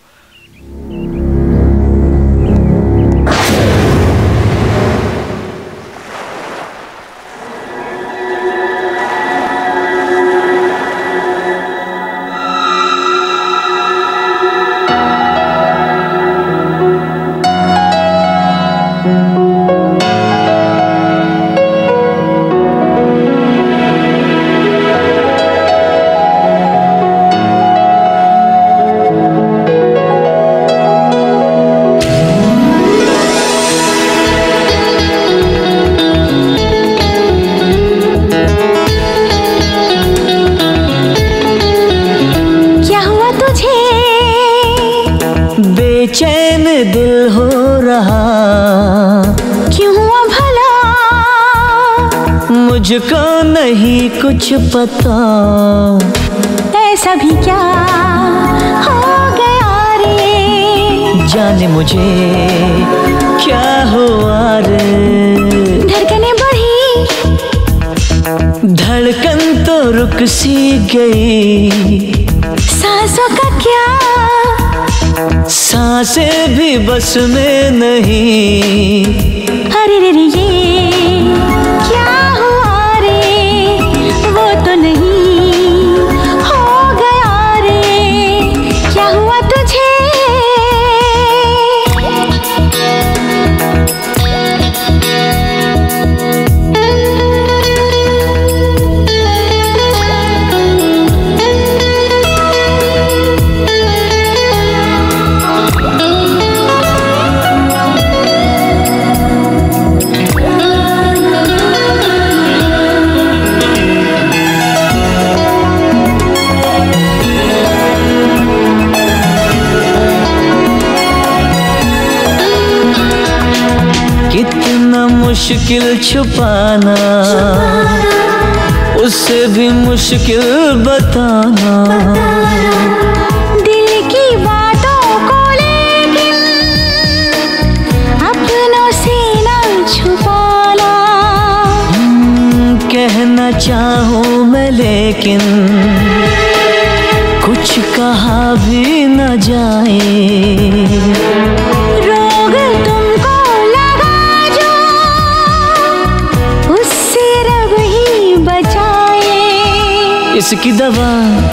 बेचैन दिल हो रहा, क्यों हुआ भला? मुझको नहीं कुछ पता, ऐसा भी क्या हो गया रे? जाने मुझे क्या हुआ रे। धड़कनें बढ़ी, धड़कन तो रुक सी गई, सांसों का क्या? सांसें भी बस में नहीं। अरे रे रे ये क्या हुआ रे? वो तो नहीं हो गया रे। क्या हुआ तुझे? कितना मुश्किल छुपाना, उससे भी मुश्किल बताना। दिल की बातों को लेकिन अपनों से ना छुपाना। कहना चाहूँ मैं लेकिन कुछ कहा भी न जाए। रोग तुमको लगा जो, उससे रब ही बचाए। इसकी दवा,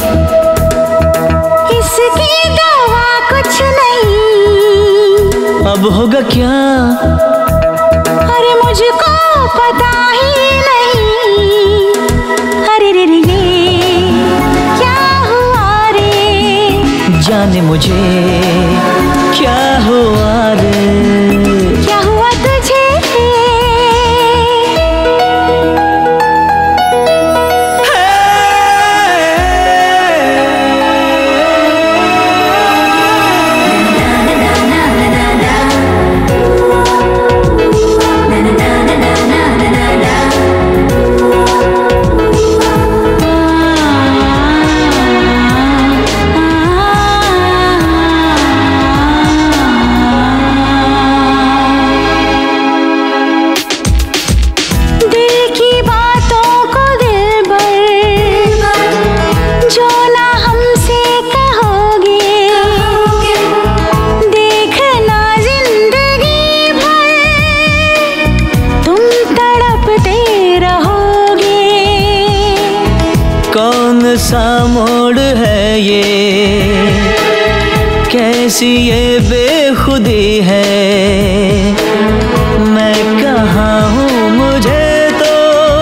इसकी दवा कुछ नहीं। अब होगा क्या? अरे मुझको पता ही नहीं। अरे रे रे ये क्या हुआ रे? जाने मुझे क्या हुआ रे। क्या हुआ तुझे? सा मोड़ है ये, कैसी ये बेखुदी है। मैं कहाँ हूँ मुझे तो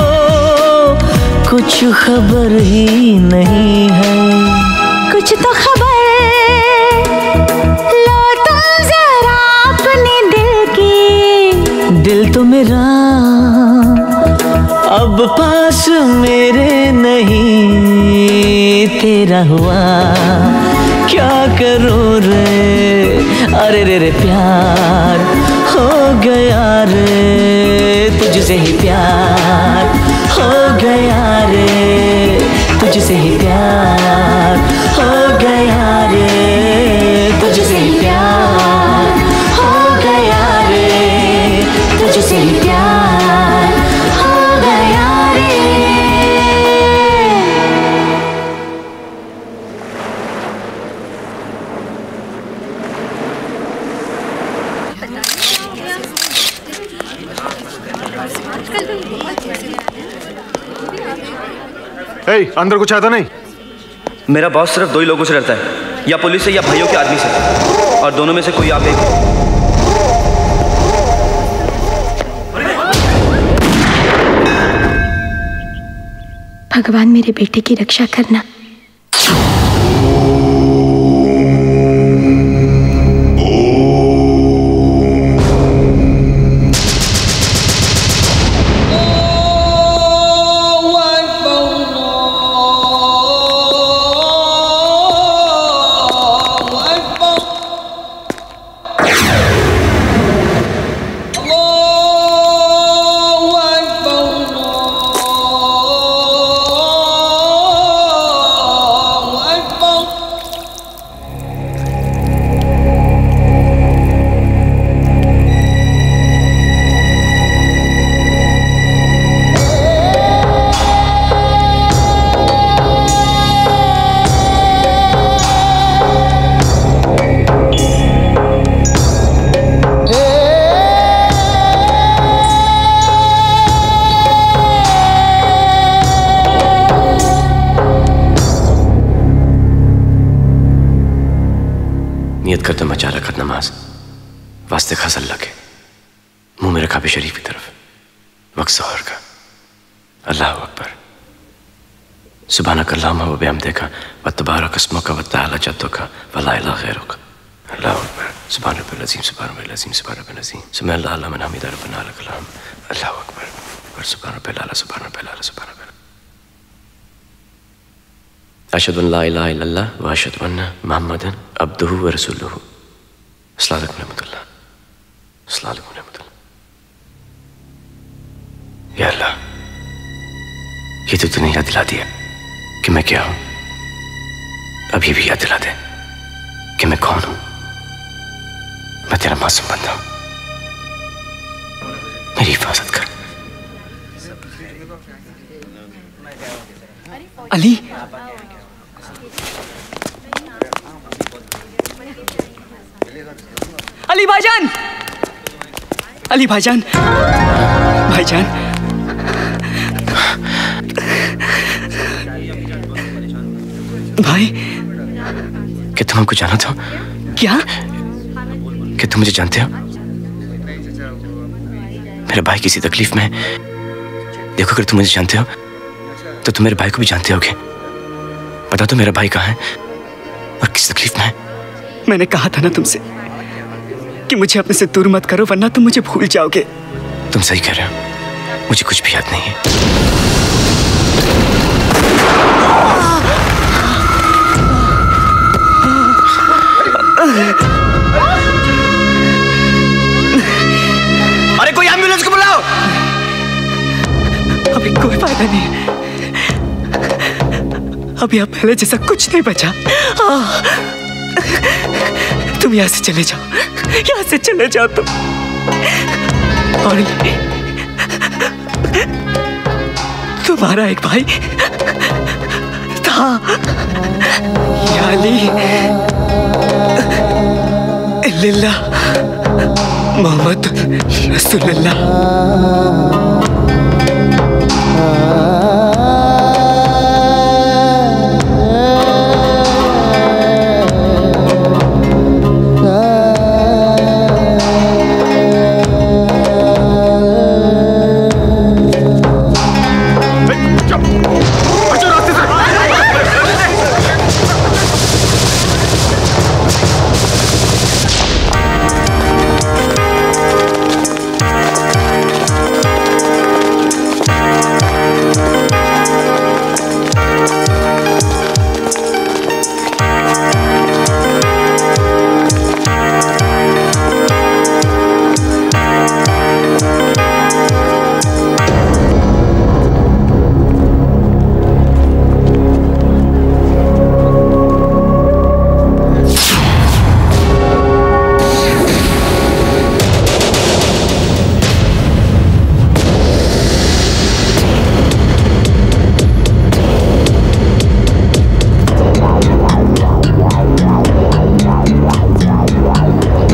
कुछ खबर ही नहीं है। कुछ तो खबर लो तुम जरा अपने दिल की। दिल तो मेरा अब पास मेरे नहीं, तेरा हुआ क्या करूं रे। अरे रे रे प्यार हो गया रे तुझसे ही प्यार, हो गया रे तुझसे ही प्यार, हो गया रे तुझसे ही प्यार, हो गया रे तुझसे ही प्यार, हो गया रे। अंदर कुछ आता नहीं? मेरा बॉस सिर्फ 2 ही लोगों से डरता है, या पुलिस से या भाइयों के आदमी से, और दोनों में से कोई आप एक हो। भगवान मेरे बेटे की रक्षा करना। नियत कर दो मैं 4 रकात नमाज वास्ते खास अल्लाह के, मुंह मेरे काबे शरीफ की तरफ, वक्त ज़ोहर का। अल्लाह अकबर। सुब्हानक अल्लाहुम्मा व बिहम्दिका व तबारक अस्मुका व तआला जद्दुका व ला इलाहा गैरुका। अल्लाह अकबर। सुब्हान रब्बिल अज़ीम, सुब्हान रब्बिल अज़ीम, सुब्हान रब्बिल अज़ीम, समी अल्लाहु लिमन हमिदा, रब्बना लकल हम्द। अल्लाह अकबर। और सुब्हान रब्बिल आला, सुब्हान रब्बिल आला, सुब्हान रब्बिल। अशहदु अन ला इलाहा इल्लल्लाह व अशहदु अन्ना मुहम्मदन अब्दुहु व रसूलुहु। अस्सलामु अलैकुम रहमतुल्लाह, अस्सलामु अलैकुम रहमतुल्लाह। या अल्लाह, ये तो तूने याद दिला दिया कि मैं क्या हूं। अब ये भी याद दिला दे कि मैं कौन हूं। मैं तेरा मासूम बंदा हूं, मेरी हिफाजत कर। अली, अली भाईजान, अली भाईजान, भाईजान, भाई। क्या तुम हमको जाना था? क्या? क्या तुम मुझे जानते हो? मेरा भाई किसी तकलीफ में है। देखो, अगर तुम मुझे जानते हो तो तुम मेरे भाई को भी जानते होगे। बता दो मेरा भाई कहाँ है और किस तकलीफ में है। मैंने कहा था ना तुमसे कि मुझे अपने से दूर मत करो, वरना तुम मुझे भूल जाओगे। तुम सही कह रहे हो, मुझे कुछ भी याद नहीं है। अरे कोई एम्बुलेंस को बुलाओ। अभी कोई फायदा नहीं, अभी अब पहले जैसा कुछ नहीं बचा। तुम यहाँ से चले जाओ, यहाँ से चले जाओ तुम। और तुम्हारा एक भाई था, या अली इल्लल्लाह मोहम्मद रसूलुल्लाह।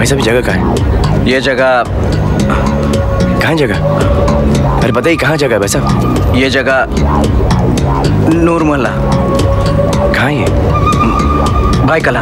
साहब जगह कहाँ है? ये जगह कहाँ जगह? अरे बताइए कहाँ जगह है भाई साहब? ये जगह नूर मोहल्ला। कहाँ ये? भाई कला।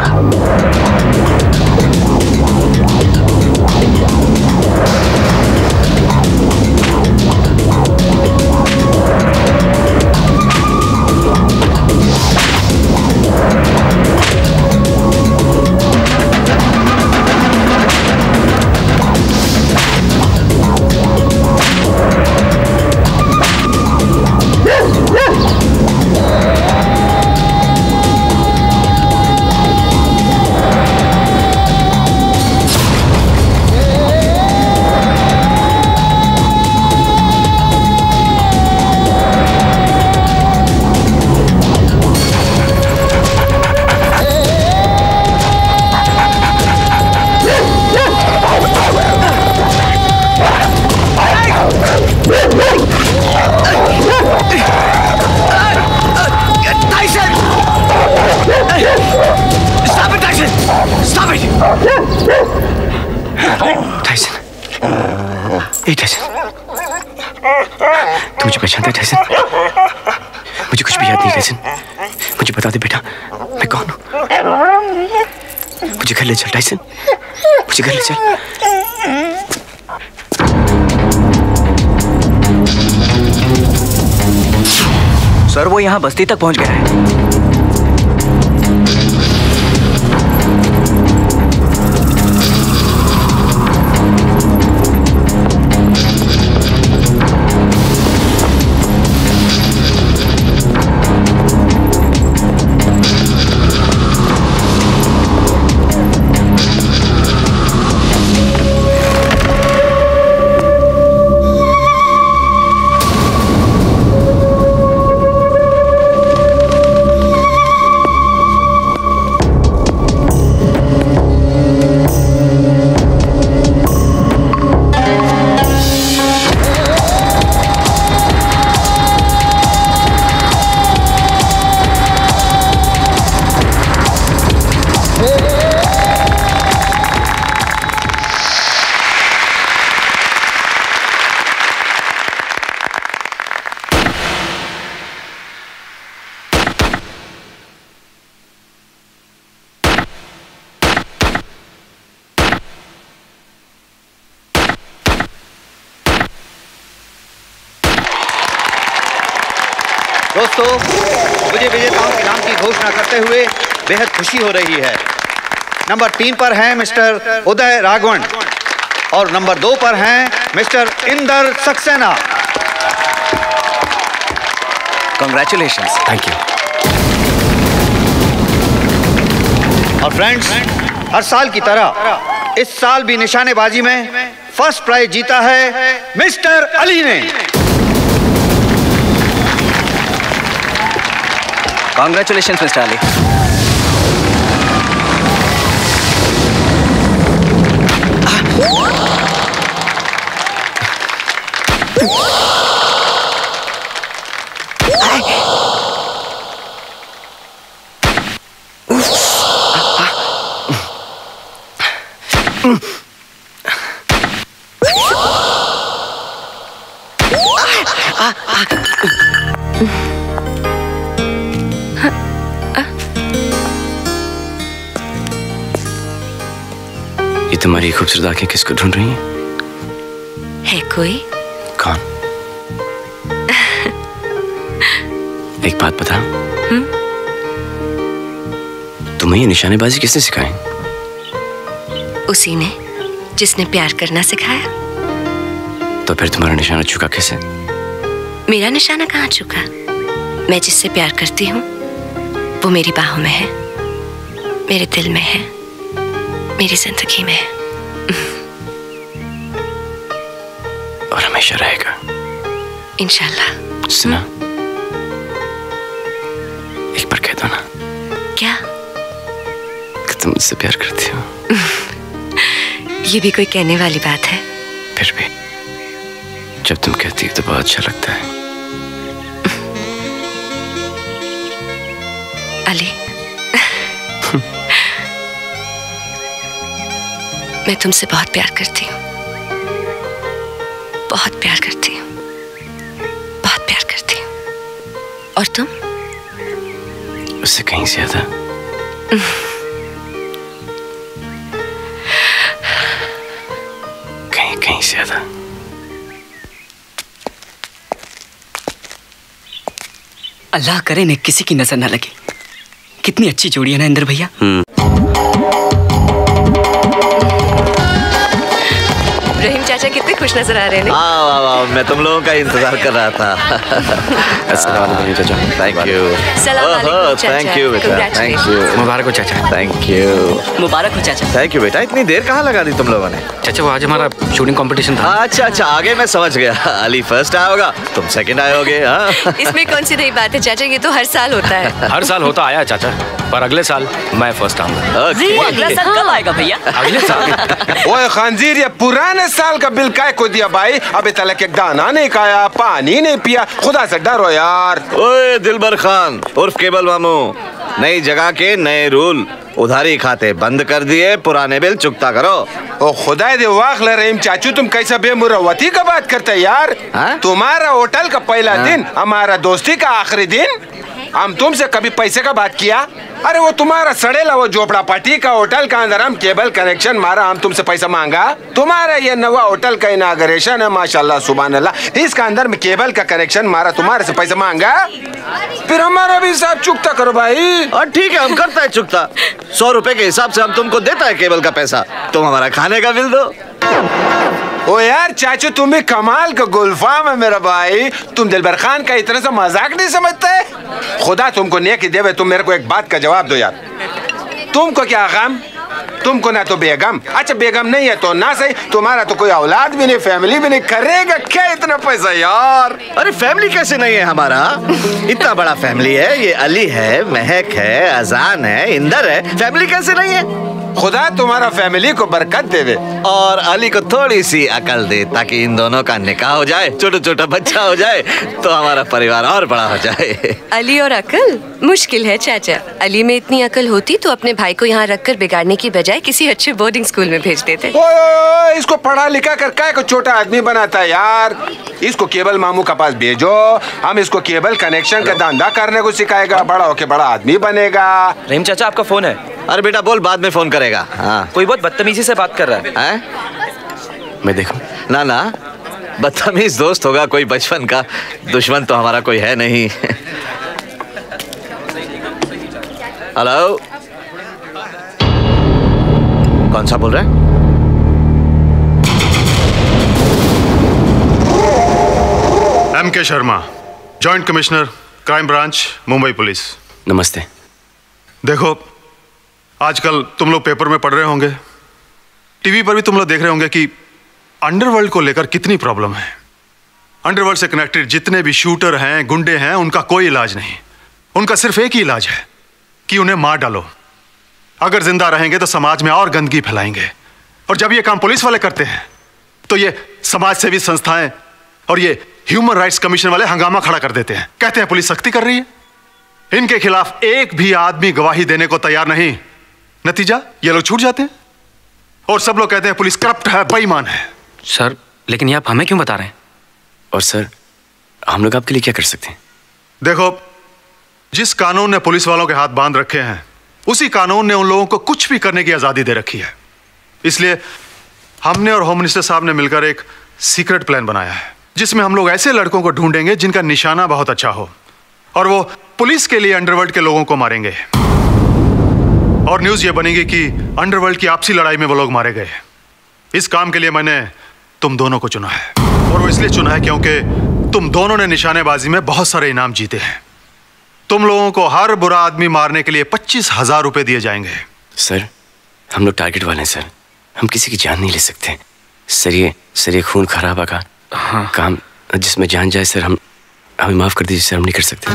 तू मुझे पहचानता है टाइसन? मुझे कुछ भी याद नहीं टाइसन। मुझे बता दे बेटा मैं कौन हूँ। मुझे घर ले चल टाइसन, मुझे घर ले चल। सर वो यहाँ बस्ती तक पहुँच गया है। दोस्तों, मुझे विजेताओं के नाम की घोषणा करते हुए बेहद खुशी हो रही है। नंबर 3 पर हैं मिस्टर उदय राघवन और नंबर 2 पर हैं mister Inder Saxena. Congratulations. Thank you. और फ्रेंड्स, हर साल की तरह इस साल भी निशानेबाजी में फर्स्ट प्राइज जीता है मिस्टर अली ने। Congratulations mister Ali. ये तुम्हारी खूबसूरत आंखें किसको ढूंढ रही हैं? है कोई? कौन? एक बात बता, तुम्हें ये निशानेबाजी किसने सिखाई? उसी ने जिसने प्यार करना सिखाया। तो फिर तुम्हारा निशाना चुका कैसे? मेरा निशाना कहाँ चुका? मैं जिससे प्यार करती हूँ वो मेरी बाहों में है, मेरे दिल में है, मेरी जिंदगी में है और हमेशा रहेगा इंशाल्लाह। सुना, एक बार कह दो ना। क्या? कि तुम मुझसे प्यार करती हो। ये भी कोई कहने वाली बात है? फिर भी जब तुम कहती हो तो बहुत अच्छा लगता है। अली, मैं तुमसे बहुत प्यार करती हूँ, बहुत प्यार करती हूँ, बहुत प्यार करती हूँ। और तुम? उससे कहीं ज्यादा। कहीं ज्यादा। अल्लाह करे ने किसी की नजर न लगे। कितनी अच्छी जोड़ी है ना इंद्र भैया। रहीम चाचा कितने खुश नजर आ रहे हैं। वाह वाह, मैं तुम लोगों का इंतजार कर रहा था। अस्सलाम वालेकुम चाचा। Thank you. थैंक यू बेटा, थैंक यू। मुबारक हो चाचा। Thank you. मुबारक हो चाचा। थैंक यू बेटा। इतनी देर कहाँ लगा दी तुम लोगों ने? चाचा वो आज हमारा शूटिंग कंपटीशन था। अच्छा अच्छा, आगे मैं समझ गया। अली फर्स्ट आया होगा, तुम सेकंड आए होगे। इसमें कौन सी नई बात है चाचा, ये तो हर साल होता है। हर साल होता आया चाचा, पर अगले साल मैं फर्स्ट आऊंगा। अगला साल कब आएगा भैया? अगले साल। ओए खंजीर, ये पुराने साल का बिल काय को दिया भाई? अभी तक एक दाना नहीं खाया, पानी नहीं पिया, खुदा से डरो यार। ओए दिलबर खान उर्फ केबल मामू, नई जगह के नए रूल, उधारी खाते बंद कर दिए, पुराने बिल चुकता करो। ओ खुदा दे वाखला रहीम चाचू, तुम कैसा बेमुरवती का बात करते यार? तुम्हारा होटल का पहला दिन, हमारा दोस्ती का आखिरी दिन, हम तुमसे कभी पैसे का बात किया? अरे वो तुम्हारा सड़ेला वो झोपड़ा पट्टी का होटल का अंदर हम केबल कनेक्शन मारा, हम तुमसे पैसा मांगा? तुम्हारा ये नवा होटल का इनाग्रेशन है, माशाल्लाह सुभान अल्लाह, इसका अंदर में केबल का कनेक्शन मारा, तुम्हारे से पैसा मांगा? फिर हमारा भी हिसाब चुकता करो भाई। और ठीक है, हम करता है चुकता। 100 रुपए के हिसाब से हम तुमको देता है केबल का पैसा, तुम हमारा खाने का बिल दो। ओ यार चाचू, तुम भी कमाल का गुलफाम है मेरा भाई। तुम दिलबर खान का इतना सा मजाक नहीं समझते? खुदा तुमको नेकी देवे, तुम मेरे को एक बात का जवाब दो यार। तुमको क्या गम? तुमको ना तो बेगम, अच्छा बेगम नहीं है तो ना सही, तुम्हारा तो कोई औलाद भी नहीं, फैमिली भी नहीं, करेगा क्या इतना पैसा यार? अरे फैमिली कैसे नहीं है हमारा? इतना बड़ा फैमिली है, ये अली है, महक है, अजान है, इंदर है, फैमिली कैसे नहीं है? खुदा तुम्हारा फैमिली को बरकत दे दे और अली को थोड़ी सी अकल दे, ताकि इन दोनों का निकाह हो जाए, छोटा छोटा बच्चा हो जाए, तो हमारा परिवार और बड़ा हो जाए। अली और अकल मुश्किल है चाचा। अली में इतनी अकल होती तो अपने भाई को यहाँ रखकर बिगाड़ने की बजाय किसी अच्छे बोर्डिंग स्कूल में भेज देते। इसको पढ़ा लिखा कर काय को छोटा आदमी बनाता है यार? इसको केबल मामू के पास भेजो, हम इसको केबल कनेक्शन का धंधा करने को सिखाएगा, बड़ा होके बड़ा आदमी बनेगा। रहीम चाचा आपका फोन है। अरे बेटा बोल, बाद में फोन करेगा। हाँ। कोई बहुत बदतमीजी से बात कर रहा है। मैं देखूं? ना ना, बदतमीज दोस्त होगा कोई बचपन का, दुश्मन तो हमारा कोई है नहीं। हेलो, कौन सा बोल रहे हैं? M.K. Sharma, joint commissioner crime branch, Mumbai police. नमस्ते। देखो, आजकल तुम लोग पेपर में पढ़ रहे होंगे, टीवी पर भी तुम लोग देख रहे होंगे कि अंडरवर्ल्ड को लेकर कितनी प्रॉब्लम है। अंडरवर्ल्ड से कनेक्टेड जितने भी शूटर हैं, गुंडे हैं, उनका कोई इलाज नहीं। उनका सिर्फ एक ही इलाज है कि उन्हें मार डालो। अगर जिंदा रहेंगे तो समाज में और गंदगी फैलाएंगे, और जब ये काम पुलिस वाले करते हैं तो ये समाज सेवी संस्थाएं और ये ह्यूमन राइट्स कमीशन वाले हंगामा खड़ा कर देते हैं, कहते हैं पुलिस सख्ती कर रही है। इनके खिलाफ एक भी आदमी गवाही देने को तैयार नहीं, नतीजा ये लोग छूट जाते हैं और सब लोग कहते हैं पुलिस करप्ट है, बेईमान है। सर, लेकिन ये आप हमें क्यों बता रहे हैं? और सर, हम लोग आपके लिए क्या कर सकते हैं? देखो, जिस कानून ने पुलिस वालों के हाथ बांध रखे हैं, उसी कानून ने उन लोगों को कुछ भी करने की आजादी दे रखी है। इसलिए हमने और होम मिनिस्टर साहब ने मिलकर एक सीक्रेट प्लान बनाया है, जिसमें हम लोग ऐसे लड़कों को ढूंढेंगे जिनका निशाना बहुत अच्छा हो, और वो पुलिस के लिए अंडरवर्ल्ड के लोगों को मारेंगे। और न्यूज ये बनेगी कि अंडरवर्ल्ड की आपसी लड़ाई में वो लोग मारे गए। इस काम के लिए मैंने तुम दोनों को चुना है, और वो इसलिए चुना है क्योंकि तुम दोनों ने निशानेबाजी में बहुत सारे इनाम जीते हैं। तुम लोगों को हर बुरा आदमी मारने के लिए 25,000 रुपए दिए जाएंगे। सर, हम लोग टारगेट वाले हैं सर, हम किसी की जान नहीं ले सकते। सर ये खून खराबा का काम जिसमें जान जाए सर, हमें माफ कर दीजिए सर, हम नहीं कर सकते।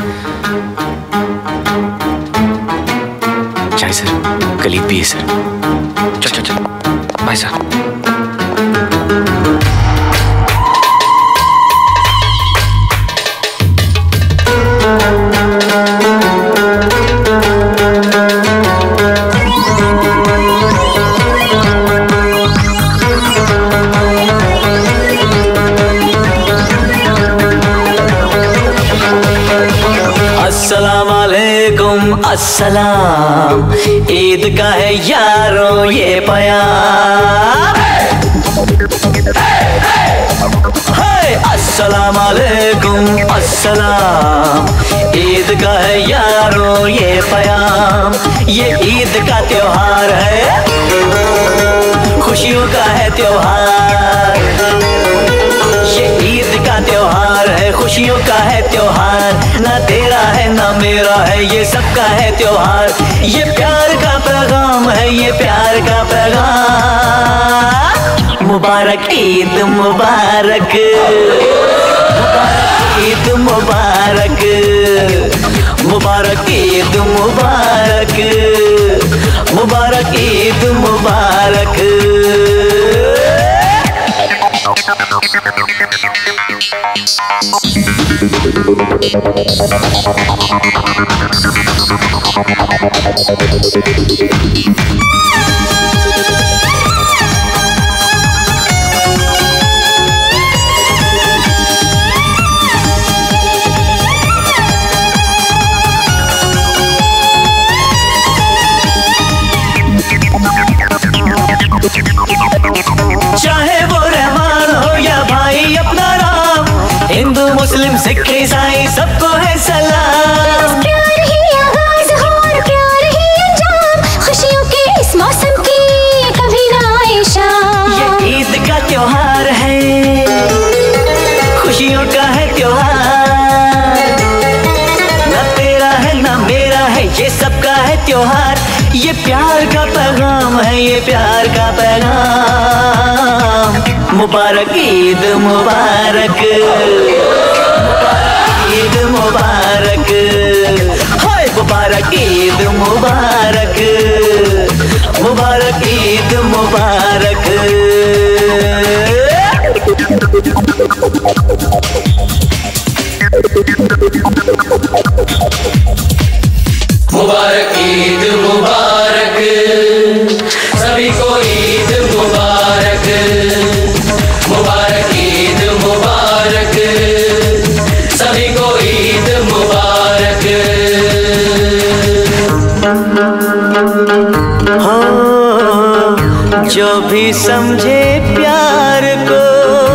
जाए सर, कलीग भी है सर। चल बाय सर। अस्सलाम वालेकुम अस्सलाम, ईद का है यारों ये प्यार। अस्सलाम वालेकुम अस्सलाम, ईद का है यारों ये प्याम। ये ईद का त्योहार है, खुशियों का है त्योहार। ये ईद का त्योहार है, खुशियों का है त्योहार। ना तेरा है ना मेरा है, ये सबका है त्योहार। ये प्यार का पैगाम है, ये प्यार का पैगाम। मुबारक ईद मुबारक, मुबारक ईद मुबारक, मुबारक ईद मुबारक, मुबारक ईद मुबारक। चाहे वो रहमान हो या भाई अपना राम, हिंदू मुस्लिम सिख ईसाई सबको है सलाम। प्यार ही आगाज हो और प्यार ही अंजाम, खुशियों के इस मौसम की कभी ना आए शाम। ये ईद का त्योहार है, खुशियों का है त्योहार। ना तेरा है ना मेरा है, ये सबका है त्योहार। ये प्यार का पैगाम है, ये प्यार का पैगाम। मुबारक ईद मुबारक, मुबारक ईद मुबारक, हाय मुबारक ईद मुबारक, मुबारक ईद मुबारक। मुबारक ईद मुबारक, सभी को ईद मुबारक। मुबारक ईद मुबारक, सभी को ईद मुबारक। हो जो भी समझे प्यार को,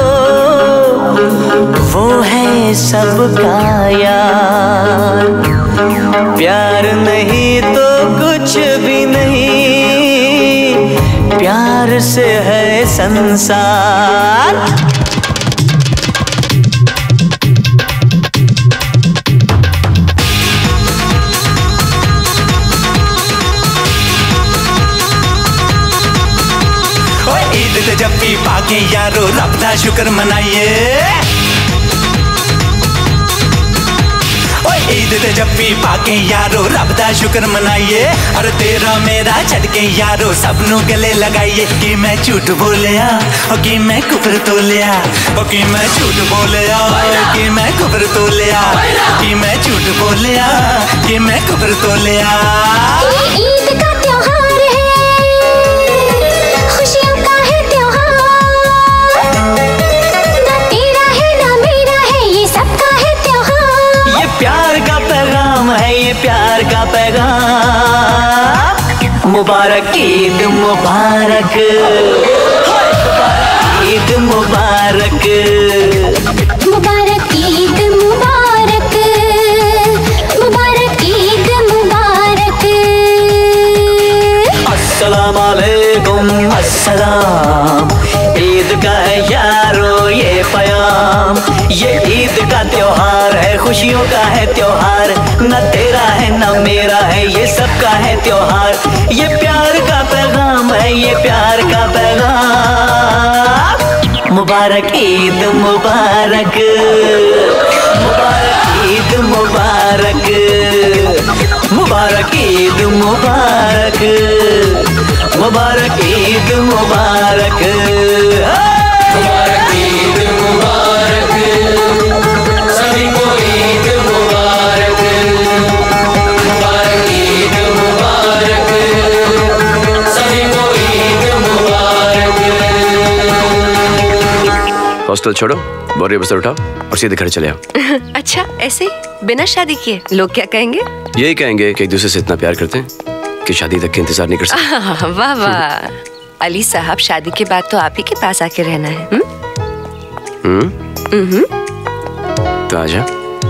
वो है सबका यार। प्यार नहीं तो कुछ भी नहीं, प्यार से है संसार। ईद ते जब भी पाके यारो रब दा शुक्र मनाइए। ईद ते जब भी पाके यारो रब दा शुक्र मनाइए। और तेरा मेरा छड़के यारो सब नू गले लगाइए। कि मैं झूठ बोलिया और कि मैं कुफर तोलिया, और कि मैं झूठ बोलिया कि मैं कुफर तोलिया, कि मैं झूठ बोलिया कि मैं कुफर तोलिया। ईद का त्योहार है, खुशियों का है त्योहार। ना तेरा है ना मेरा है, ये सबका है त्योहार। ये प्यार का पैगाम है, ये प्यार का पैगाम। मुबारक ईद मुबारक, मुबारक ईद मुबारक, मुबारक ईद मुबारक, मुबारक ईद मुबारक। अस्सलाम वालेकुम अस्सलाम, ईद का है यारो ये प्याम। ये ईद का त्योहार है, खुशियों का है त्योहार। न तेरा है न मेरा है, ये सबका है त्योहार। ये प्यार का पैगाम है, ये प्यार का पैगाम। मुबारक ईद मुबारक, मुबारक ईद मुबारक, मुबारक ईद मुबारक, मुबारक ईद मुबारक। मुबारक ईद मुबारक, सभी को ईद मुबारक। मुबारक ईद मुबारक, सभी को ईद मुबारक। हॉस्टल छोड़ो, बोरी बिस्तर उठाओ और सीधे घर चले आओ। अच्छा ऐसे बिना शादी किए लोग क्या कहेंगे? यही कहेंगे कि एक दूसरे से इतना प्यार करते हैं कि शादी तक के इंतजार नहीं कर सकते। वाह वाह, अली साहब शादी के बाद तो आप ही के पास आके रहना है। तो आजा,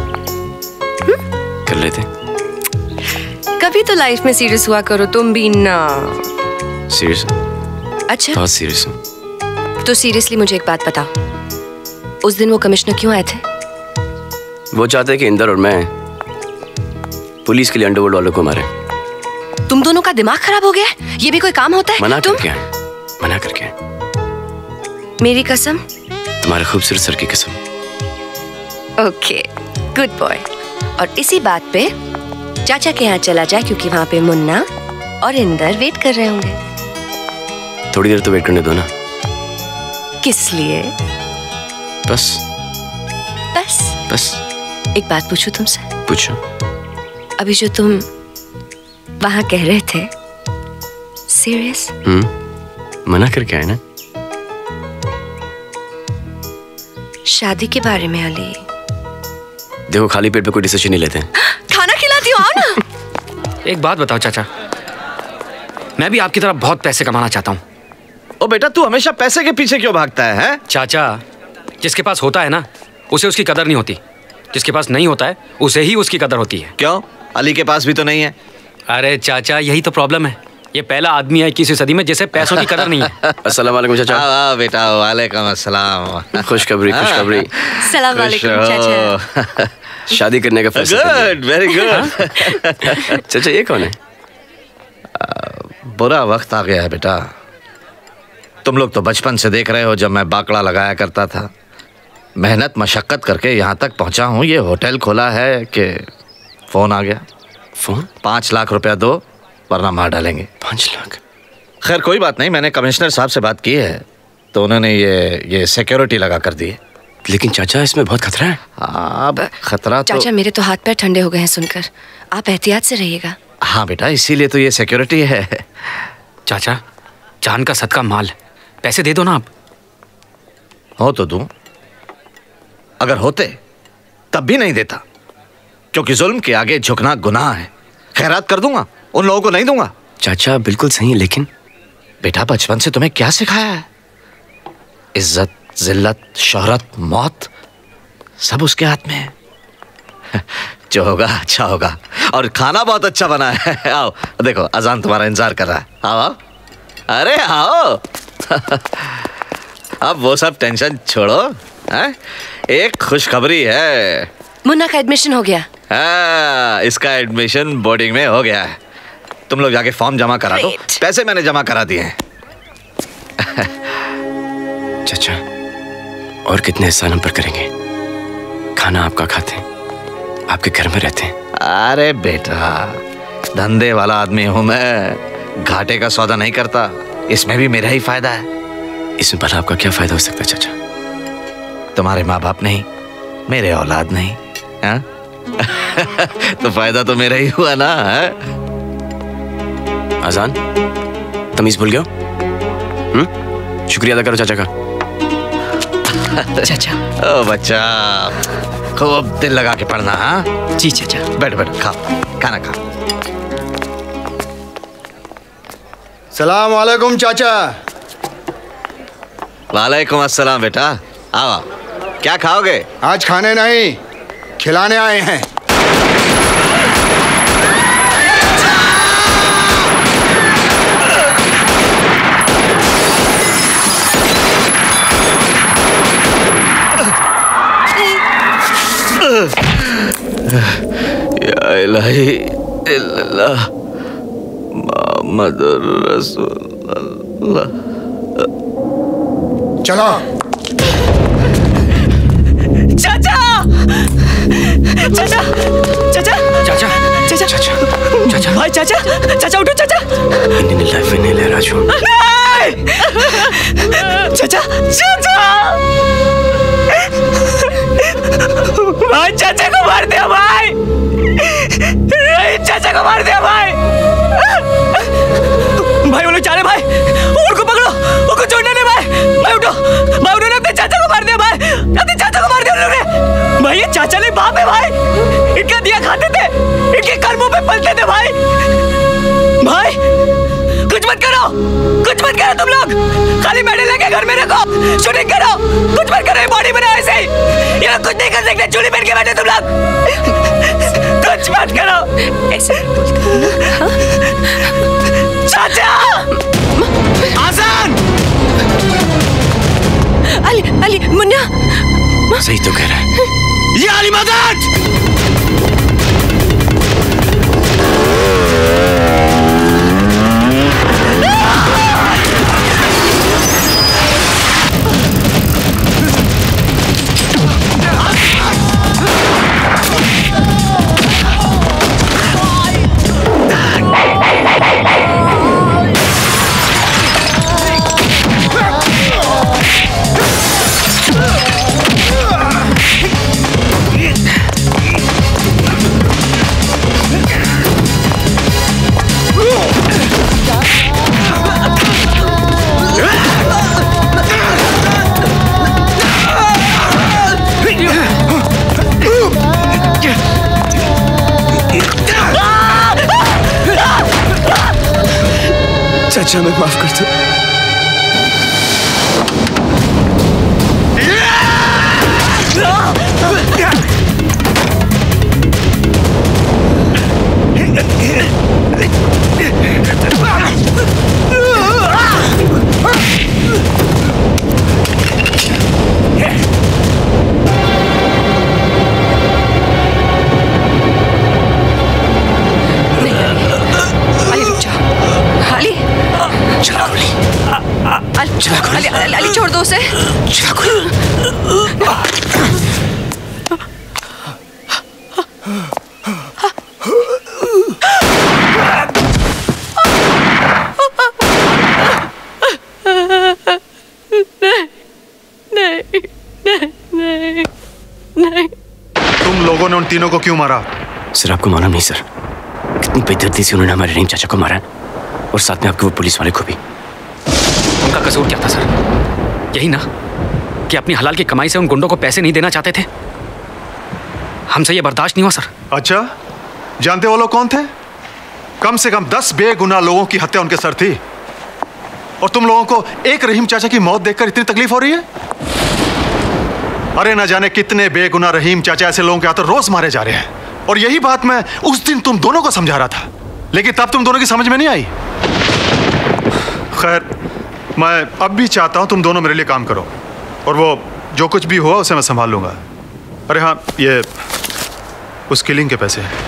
कर लेते। कभी तो लाइफ में सीरियस हुआ करो तुम भी ना। सीरियस? अच्छा, बहुत सीरियस हूँ। तो सीरियसली मुझे एक बात बताओ, उस दिन वो कमिश्नर क्यों आए थे? वो चाहते हैं कि इंदर और मैं पुलिस के लिए अंडरवर्ल्ड वालों को मारे। तुम दोनों का दिमाग खराब हो गया है? ये भी कोई काम होता है? मना तुम करके आए, मना करके आए। मेरी कसम? तुम्हारे खूबसूरत सर की कसम। Okay, good boy. और इसी बात पे चाचा के यहाँ चला जाए, क्योंकि वहाँ पे मुन्ना और इंदर वेट कर रहे होंगे। थोड़ी देर तो वेट करने दो ना। किस लिए? बस बस बस एक बात पूछूं तुमसे? पूछो। अभी जो तुम वहां कह रहे थे, सीरियस? मना करके आए ना। शादी के बारे में अली? देखो, खाली पेट पे कोई डिसीजन नहीं लेते हैं। खाना खिलाती हूँ, आओ ना। एक बात बताओ चाचा, मैं भी आपकी तरह बहुत पैसे कमाना चाहता हूँ। ओ बेटा, तू हमेशा पैसे के पीछे क्यों भागता है? चाचा, जिसके पास होता है ना, उसे उसकी कदर नहीं होती। जिसके पास नहीं होता है, उसे ही उसकी कदर होती है। क्यों? अली के पास भी तो नहीं है। अरे चाचा, यही तो प्रॉब्लम है। ये पहला आदमी है 21वीं सदी में जिसे पैसों की कदर नहीं है। अस्सलाम वालेकुम चाचा। बेटा, वालेकुम अस्सलाम। खुशखबरी, खुशखबरी। सलाम वालेकुम चाचा। शादी करने का फैसला। Good, very good. चाचा, ये कौन है? बुरा वक्त आ गया है बेटा। तुम लोग तो बचपन से देख रहे हो, जब मैं बाकड़ा लगाया करता था, मेहनत मशक्कत करके यहाँ तक पहुँचा हूँ। ये होटल खोला है कि फोन आ गया। फोन? 5 लाख रुपया दो वरना मार डालेंगे। 5 लाख? खैर कोई बात नहीं, मैंने कमिश्नर साहब से बात की है तो उन्होंने ये सिक्योरिटी लगा कर दी है। लेकिन चाचा, इसमें बहुत खतरा है। अब खतरा तो... चाचा, मेरे तो हाथ पैर ठंडे हो गए हैं सुनकर। आप एहतियात से रहिएगा। हाँ बेटा, इसीलिए तो ये सिक्योरिटी है। चाचा, जान का सदका माल, पैसे दे दो ना। आप हो तो दूं, अगर होते तब भी नहीं देता, क्योंकि जुल्म के आगे झुकना गुनाह है। खैरात कर दूंगा, उन लोगों को नहीं दूंगा। चाचा बिल्कुल सही, लेकिन बेटा, बचपन से तुम्हें क्या सिखाया है? इज्जत, जिल्लत, शोहरत, मौत सब उसके हाथ में है। जो होगा अच्छा होगा। और खाना बहुत अच्छा बना है। आओ देखो, अजान तुम्हारा इंतजार कर रहा है। आओ आओ, अरे आओ। अब वो सब टेंशन छोड़ो, है? एक खुशखबरी है। मुन्ना का एडमिशन हो गया। हाँ, इसका एडमिशन बोर्डिंग में हो गया है। तुम लोग जाके फॉर्म जमा करा दो। पैसे मैंने जमा करा दिए हैं। चाचा, और कितने एहसान हम पर करेंगे? खाना आपका खाते हैं, आपके घर में रहते हैं। अरे बेटा, धंधे वाला आदमी हूं मैं, घाटे का सौदा नहीं करता। इसमें भी मेरा ही फायदा है। इसमें भला आपका क्या फायदा हो सकता है चाचा? तुम्हारे माँ बाप नहीं, मेरे औलाद नहीं, हाँ? तो फायदा तो मेरा ही हुआ ना, है? आजान, तमीज भूल गया? शुक्रिया अदा करो चाचा का। चाचा। ओ बच्चा, खूब दिल लगा के पढ़ना। हाँ जी चाचा। बैठ बैठ, खा खाना खा। सलाम वालेकुम चाचा। वालेकुम अस्सलाम बेटा। आओ, क्या खाओगे? आज खाने नहीं, खिलाने आए हैं। या इलाही इल्लल्लाह मुहम्मदुर रसूलुल्लाह। चलो। चाचा, चाचा, चाचा, चाचा, चाचा, चाचा, चाचा, भाई चाचा, चाचा उठो चाचा। चाचा, चाचा, भाई चाचा को मार दिया भाई, चाचा को मार दिया भाई। भाई वो लोग चाले भाई, उनको पकड़ो, उनको छोड़ने दे भाई। भाई उठो, भाई उन्होंने अपने चाचा को मार दिया भाई, अपने चाचा को मार दिया उन्होंने। भाई ये चाचा नहीं बाप है भाई, ये मुंह पे पलते थे भाई। भाई कुछ मत करो, कुछ मत करो तुम लोग, खाली मेडल लेके घर में रखो, शूटिंग करो, कुछ मत करो, बॉडी बनाओ ऐसे ही। ये लोग कुछ नहीं कर सकते, चूड़ी पहन के बैठे तुम लोग, कुछ मत करो ऐसे। चाचा आसान। अली अली मुन्ना सही तो कह रहा है ये अली मदद। चाचा मैं माफ कर दो। अली छोड़ दो उसे। तुम लोगों ने उन तीनों को क्यों मारा? सर आपको मालूम नहीं सर, कितनी बेदर्दी से उन्होंने हमारे रहीम चाचा को मारा और साथ में आपके वो पुलिस वाले को भी। उनका कसूर क्या था सर? यही ना कि अपनी हलाल की कमाई से उन गुंडों को पैसे नहीं देना चाहते थे। हमसे ये बर्दाश्त नहीं हुआ सर। अच्छा, जानते वो लोग कौन थे? कम से कम 10 बेगुनाह लोगों की हत्या उनके सर थी, और तुम लोगों को एक रहीम चाचा की मौत देखकर इतनी तकलीफ हो रही है? अरे न जाने कितने बेगुनाह रहीम चाचा ऐसे लोगों के हाथों रोज मारे जा रहे हैं, और यही बात मैं उस दिन तुम दोनों को समझा रहा था, लेकिन तब तुम दोनों की समझ में नहीं आई। खैर, मैं अब भी चाहता हूं तुम दोनों मेरे लिए काम करो, और वो जो कुछ भी हुआ उसे मैं संभाल लूंगा। अरे हाँ, ये उस किलिंग के पैसे हैं,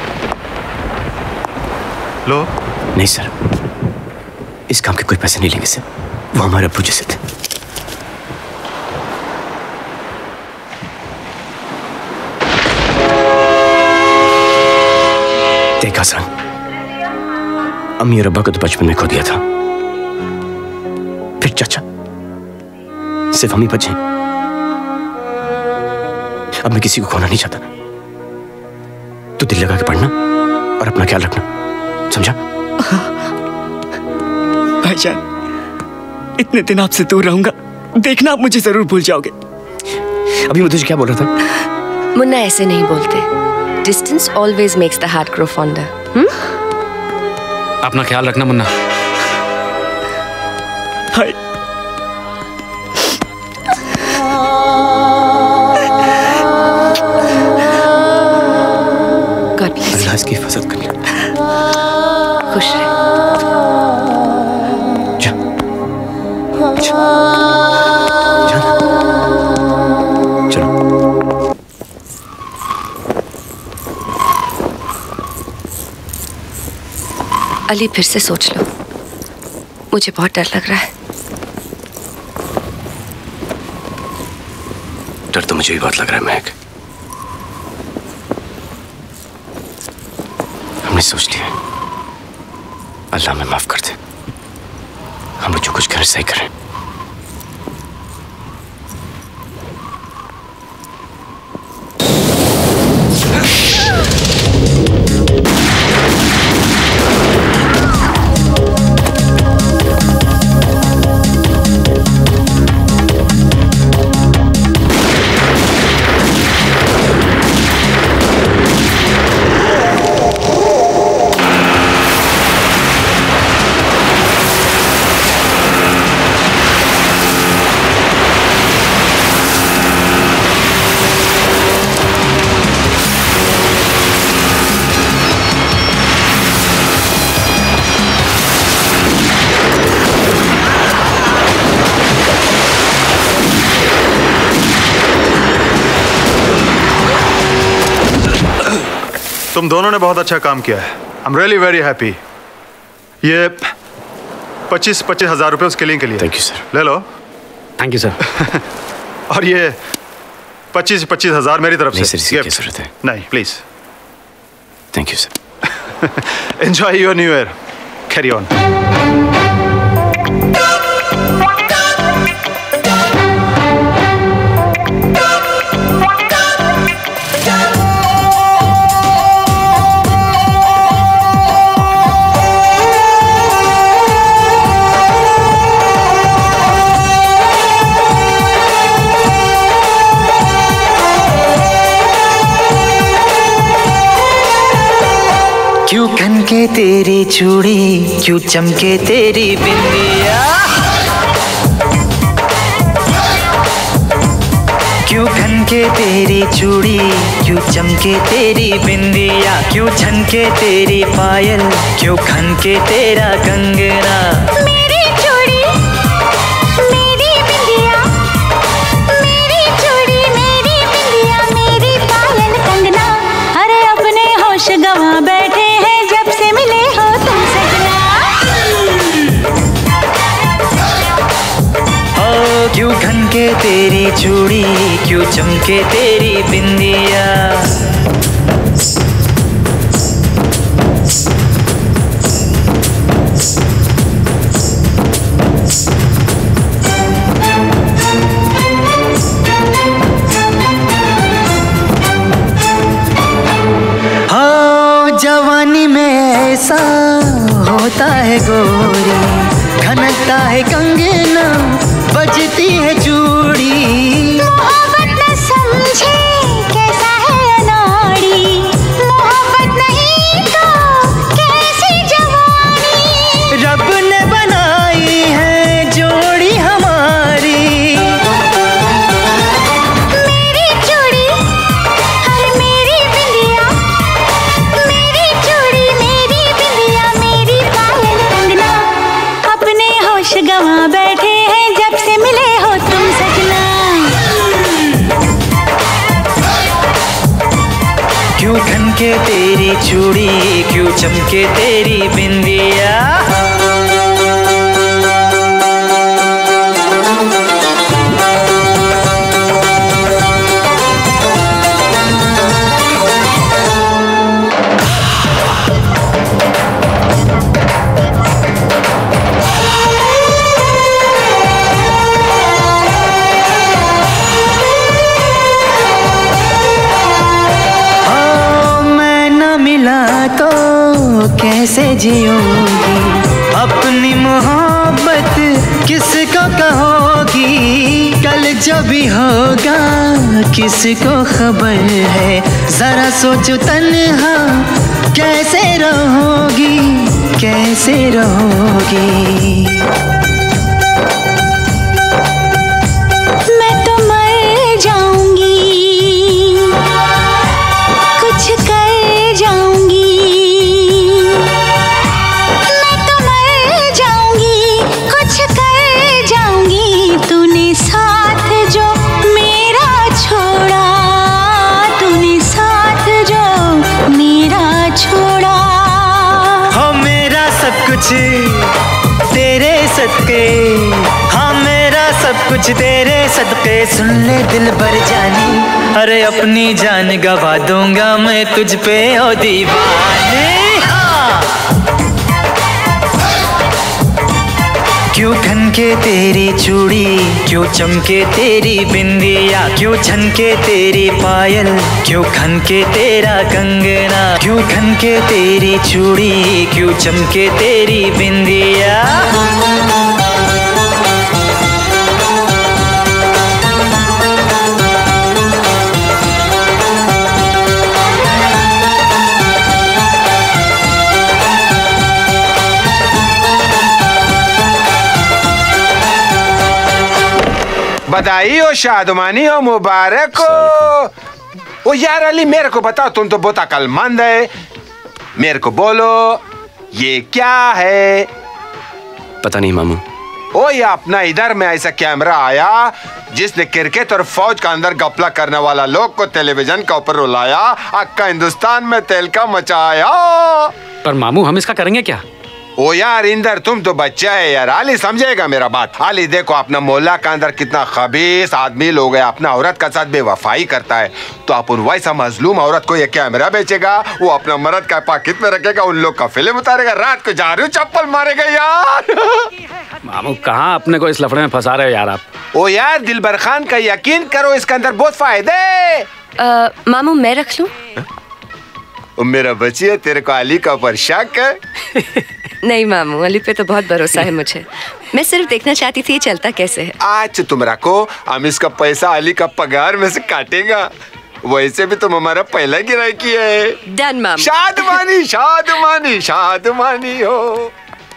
लो। नहीं सर, इस काम के कोई पैसे नहीं लेंगे सर, वो हमारे अब्बू जैसे थे। देखा सर, अम्मी और अब्बा को तो बचपन में खो दिया था, फिर चाचा, सिर्फ हम ही बचे। अब मैं किसी को खोना नहीं चाहता। तू दिल लगा के पढ़ना और अपना ख्याल रखना, समझा? भाईजान, इतने दिन आपसे दूर रहूंगा, देखना आप मुझे जरूर भूल जाओगे। अभी मैं तुझे क्या बोल रहा था? मुन्ना ऐसे नहीं बोलते। Distance always makes the heart grow fonder. अपना ख्याल रखना मुन्ना। हाय। अल्लाह इसकी हिफाजत करना। खुश रहे। जा। चलो। अली, फिर से सोच लो, मुझे बहुत डर लग रहा है। डर तो मुझे भी बहुत लग रहा है महक। हमने सोच लिया, अल्लाह हमें माफ कर दे, हम जो कुछ करें सही करें। तुम दोनों ने बहुत अच्छा काम किया है। I am really very happy. ये 25-25 हजार रुपये उस किलिंग के लिए। Thank you sir. ले लो। Thank you sir. और ये 25-25 हजार मेरी तरफ से। नहीं सर, क्या जरूरत है? नहीं please. Thank you sir. Enjoy your new year. Carry on. क्यों खनके तेरी चूड़ी, क्यों चमके तेरी बिंदिया, क्यों खनके तेरी चूड़ी, क्यों चमके तेरी बिंदिया, क्यों छनके तेरी पायल, क्यों खनके तेरा कंगना। मेरी चूड़ी मेरी बिंदिया, मेरी चूड़ी मेरी बिंदिया, मेरी पायल कंगना, अरे अपने होश गंवा बैठे हैं जब से मिले हो तुम सजना। ओ क्यों खनके तेरी चूड़ी, क्यों चमके तेरी बिंदिया। जवानी में ऐसा होता है गोरी, खनकता है कंगना, बजती है चूड़ी। मोहब्बत न समझे कैसा है अनाड़ी, मोहब्बत नहीं तो कैसी जवानी। रब ने बनाई है जोड़ी हमारी। मेरी चूड़ी हर मेरी बिंदिया, मेरी चूड़ी मेरी बिंदिया, मेरी पायल कंगना, अपने होश गंवा बैठे हैं जब से मिले हो तुम सजना। क्यों खनके तेरी चूड़ी, क्यों चमके तेरी बिंदिया। तो कैसे जियोगी, अपनी मोहब्बत किसको कहोगी, कल जो भी होगा किसको खबर है, जरा सोचो तन्हा कैसे रहोगी, कैसे रहोगी। मैं तो मर जाऊंगी, कुछ कर जाऊंगी, मैं तो मर जाऊंगी, कुछ कर जाऊंगी। तूने साथ जो मेरा छोड़ा, तूने साथ जो मेरा छोड़ा। हो मेरा सब कुछ तेरे सदके, हाँ मेरा सब कुछ तेरे सदके, सुन ले दिल भर जानी, अरे अपनी जान गवा दूंगा मैं तुझ पे ओ दीवाने। क्यों खनके तेरी चूड़ी, क्यों चमके तेरी बिंदिया, क्यों छनके तेरी पायल, क्यों खनके तेरा कंगना। क्यों खनके तेरी चूड़ी, क्यों चमके तेरी बिंदिया। बधाई हो, शादमानी हो, मुबारक हो। ओ यार अली मेरे को बताओ, तुम तो बहुत अक्लमंद है, मेरे को बोलो ये क्या है? पता नहीं मामू, ओ ये अपना इधर में ऐसा कैमरा आया जिसने क्रिकेट और फौज का अंदर गपला करने वाला लोग को टेलीविजन के ऊपर रुलाया, अक्का हिंदुस्तान में तेल का मचाया। पर मामू हम इसका करेंगे क्या? ओ यार इंदर तुम तो बच्चा है यार, आली समझेगा मेरा बात। आली देखो अपना मोहल्ला का अंदर कितना खबीस आदमी लोग है, अपना औरत का साथ बेवफाई करता है, तो अपन वैसा मजलूम औरत को ये कैमरा बेचेगा, वो अपना मर्द का पॉकेट में रखेगा, उन लोग का फिल्म उतारेगा, रात को झाड़ू चप्पल मारेगा यार। मामू कहाँ अपने को इस लफड़े में फंसा रहे हो यार आप? ओ यार दिलबर खान का यकीन करो, इसके अंदर बहुत फायदे। मामू मैं रख लूं? मेरा बच्ची तेरे को अली का ऊपर शक है? नहीं मामू, अली पे तो बहुत भरोसा है मुझे। मैं सिर्फ देखना चाहती थी ये चलता कैसे है। आज तुम रखो, हम इसका पैसा अली का पगार में से काटेगा। वैसे भी तुम हमारा पहला गिराकी है। डन मामू। शादमानी शादमानी शादमानी हो।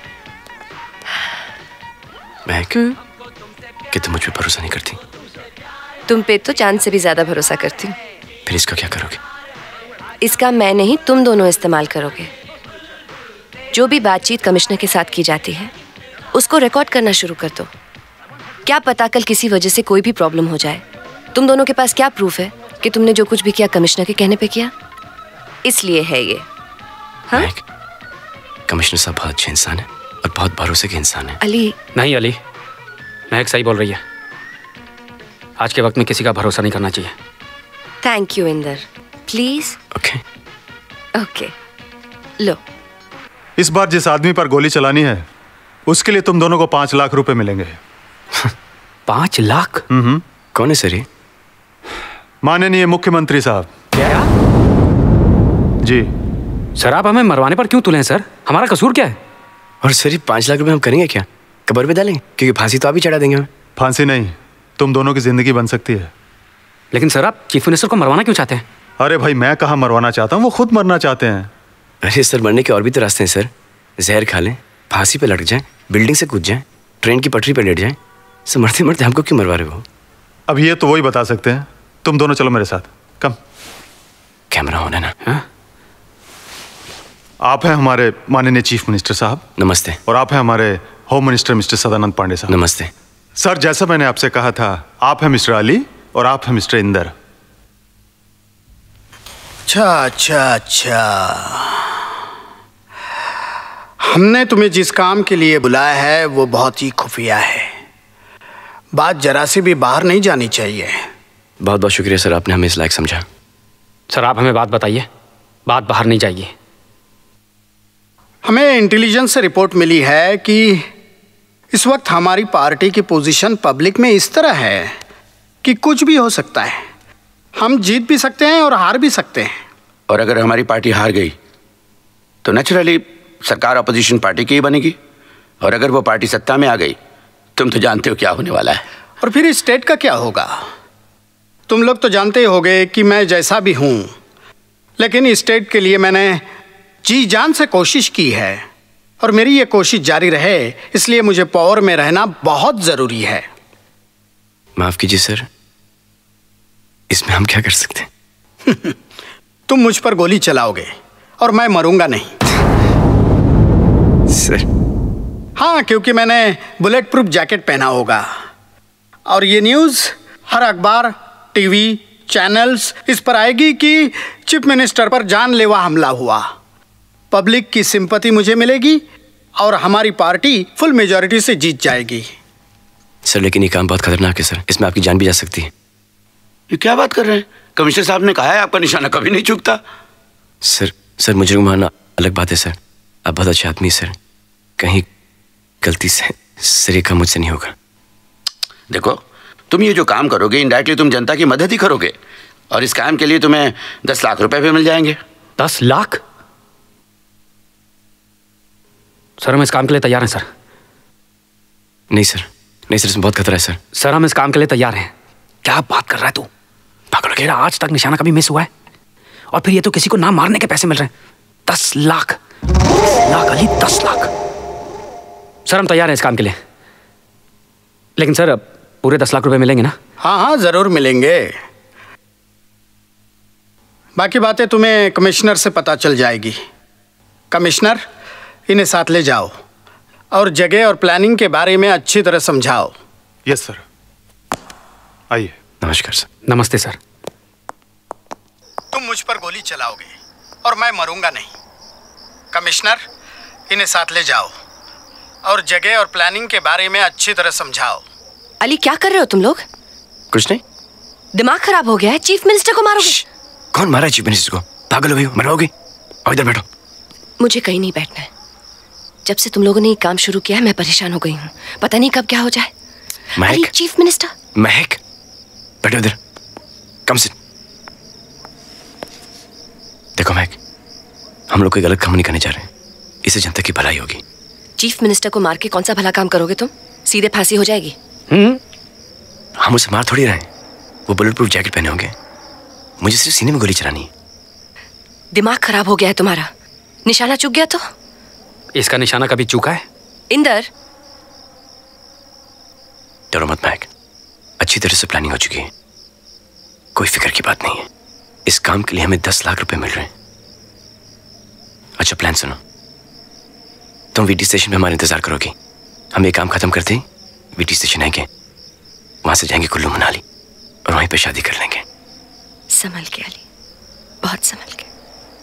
महक, कि तुम मुझ पे भरोसा नहीं करती? तुम पे तो चांद से भी ज्यादा भरोसा करती हूँ। फिर इसका क्या करोगे? इसका मैं नहीं तुम दोनों इस्तेमाल करोगे। जो भी बातचीत कमिश्नर के साथ की जाती है उसको रिकॉर्ड करना शुरू कर दो। क्या पता कल किसी वजह से कोई भी प्रॉब्लम हो जाए। तुम दोनों के पास क्या प्रूफ है कि तुमने जो कुछ भी किया कमिश्नर के कहने पे किया? इसलिए है ये। हाँ? कमिश्नर साहब बहुत अच्छे इंसान है और बहुत भरोसे के इंसान है। अली नहीं अली, महक सही बोल रही है। आज के वक्त में किसी का भरोसा नहीं करना चाहिए। Thank you Inder. Please. Okay okay लो। इस बार जिस आदमी पर गोली चलानी है उसके लिए तुम दोनों को 5 लाख रुपए मिलेंगे। 5 लाख? कौन है सर ये? माननीय मुख्यमंत्री साहब। क्या? जी सर आप हमें मरवाने पर क्यों तुले हैं सर? हमारा कसूर क्या है? और सर ये 5 लाख रुपए हम करेंगे क्या? कब्र पे डालेंगे? क्योंकि फांसी तो आप ही चढ़ा देंगे हमें। फांसी नहीं, तुम दोनों की जिंदगी बन सकती है। लेकिन सर आप चीफ मिनिस्टर को मरवाना क्यों चाहते हैं? अरे भाई मैं कहाँ मरवाना चाहता हूँ, वो खुद मरना चाहते हैं। अरे सर मरने के और भी तो रास्ते हैं सर। जहर खा लें, फांसी पे लटक जाएं, बिल्डिंग से कूद जाएं, ट्रेन की पटरी पे लेट जाएं। सर मरते मरते हमको क्यों मरवा रहे हो? अब ये तो वही बता सकते हैं। तुम दोनों चलो मेरे साथ। कम। कैमरा ऑन है ना? हाँ? आप हैं हमारे माननीय चीफ मिनिस्टर साहब। नमस्ते। और आप हैं हमारे home minister mister Sadanand Pande sahab. नमस्ते। सर जैसा मैंने आपसे कहा था, आप हैं मिस्टर अली और आप हैं मिस्टर इंदर। अच्छा हमने तुम्हें जिस काम के लिए बुलाया है वो बहुत ही खुफिया है। बात जरा सी भी बाहर नहीं जानी चाहिए। बहुत बहुत शुक्रिया सर, आपने हमें इस लायक समझा। सर आप हमें बात बताइए, बात बाहर नहीं जाएगी। हमें इंटेलिजेंस से रिपोर्ट मिली है कि इस वक्त हमारी पार्टी की पोजीशन पब्लिक में इस तरह है कि कुछ भी हो सकता है। हम जीत भी सकते हैं और हार भी सकते हैं। और अगर हमारी पार्टी हार गई तो नेचुरली सरकार अपोजिशन पार्टी की ही बनेगी, और अगर वो पार्टी सत्ता में आ गई तुम तो जानते हो क्या होने वाला है। और फिर इस स्टेट का क्या होगा? तुम लोग तो जानते ही होगे कि मैं जैसा भी हूं, लेकिन इस स्टेट के लिए मैंने जी जान से कोशिश की है और मेरी ये कोशिश जारी रहे, इसलिए मुझे पावर में रहना बहुत जरूरी है। माफ कीजिए सर, इसमें हम क्या कर सकते हैं? तुम मुझ पर गोली चलाओगे और मैं मरूंगा नहीं सर। हाँ, क्योंकि मैंने बुलेट प्रूफ जैकेट पहना होगा और ये न्यूज़ हर अखबार, टीवी चैनल्स इस पर आएगी कि चीफ मिनिस्टर पर जानलेवा हमला हुआ। पब्लिक की सिंपैथी मुझे मिलेगी और हमारी पार्टी फुल मेजॉरिटी से जीत जाएगी। सर लेकिन ये काम बहुत खतरनाक है सर, इसमें आपकी जान भी जा सकती है। ये क्या बात कर रहे हैं? कमिश्नर साहब ने कहा है आपका निशाना कभी नहीं चूकता। सर मुझे मानना अलग बात है सर, आप बहुत अच्छे आदमी सर, कहीं गलती से सर ये काम मुझसे नहीं होगा। देखो तुम ये जो काम करोगे इनडायरेक्टली तुम जनता की मदद ही करोगे, और इस काम के लिए तुम्हें 10 लाख रुपए भी मिल जाएंगे। 10 लाख? सर हम इस काम के लिए तैयार हैं सर। नहीं सर इसमें बहुत खतरा है सर। सर हम इस काम के लिए तैयार हैं। क्या बात कर रहा है तू? पागल कह रहा, आज तक निशाना कभी मिस हुआ है? और फिर ये तो किसी को ना मारने के पैसे मिल रहे हैं। 10 लाख अली, 10 लाख। सर हम तैयार हैं इस काम के लिए, लेकिन सर पूरे 10 लाख रुपए मिलेंगे ना? हाँ जरूर मिलेंगे। बाकी बातें तुम्हें कमिश्नर से पता चल जाएगी। कमिश्नर इन्हें साथ ले जाओ और जगह और प्लानिंग के बारे में अच्छी तरह समझाओ। Yes sir. आइए। नमस्कार सर। नमस्ते सर। तुम मुझ पर गोली चलाओगे और मैं मरूंगा नहीं। कमिश्नर, इन्हें साथ ले जाओ और जगह और प्लानिंग के बारे में अच्छी तरह समझाओ। अली, क्या कर रहे हो तुम लोग? कुछ नहीं। दिमाग खराब हो गया है? चीफ मिनिस्टर को मारोगे? कौन मारा है चीफ मिनिस्टर को? पागल हो गई हो? मरवाओगी? और इधर बैठो। मुझे कहीं नहीं बैठना है। जब से तुम लोगों ने ये काम शुरू किया है मैं परेशान हो गई हूँ। पता नहीं कब क्या हो जाए। महक, चीफ मिनिस्टर। महक, बैठो इधर। कम से। देखो महक, हम लोग कोई गलत काम नहीं करने जा रहे हैं। इससे जनता की भलाई होगी। चीफ मिनिस्टर को मार के कौन सा भला काम करोगे तुम? सीधे फांसी हो जाएगी। हम उसे मार थोड़ी रहे हैं। वो बुलेट प्रूफ जैकेट पहने होंगे। मुझे सिर्फ सीने में गोली चलानी है। दिमाग खराब हो गया है तुम्हारा। निशाना चूक गया तो? इसका निशाना कभी चूका है? इंदर, डरो मत महक, अच्छी तरह से प्लानिंग हो चुकी है। कोई फिक्र की बात नहीं है। इस काम के लिए हमें 10 लाख रुपए मिल रहे हैं। अच्छा प्लान सुनो, तुम वीटी स्टेशन में हमारा इंतजार करोगी। हम ये काम खत्म करते ही वीटी स्टेशन आएंगे, वहां से जाएंगे कुल्लू मनाली और वहीं पे शादी कर लेंगे। संभल के अली, बहुत संभल के।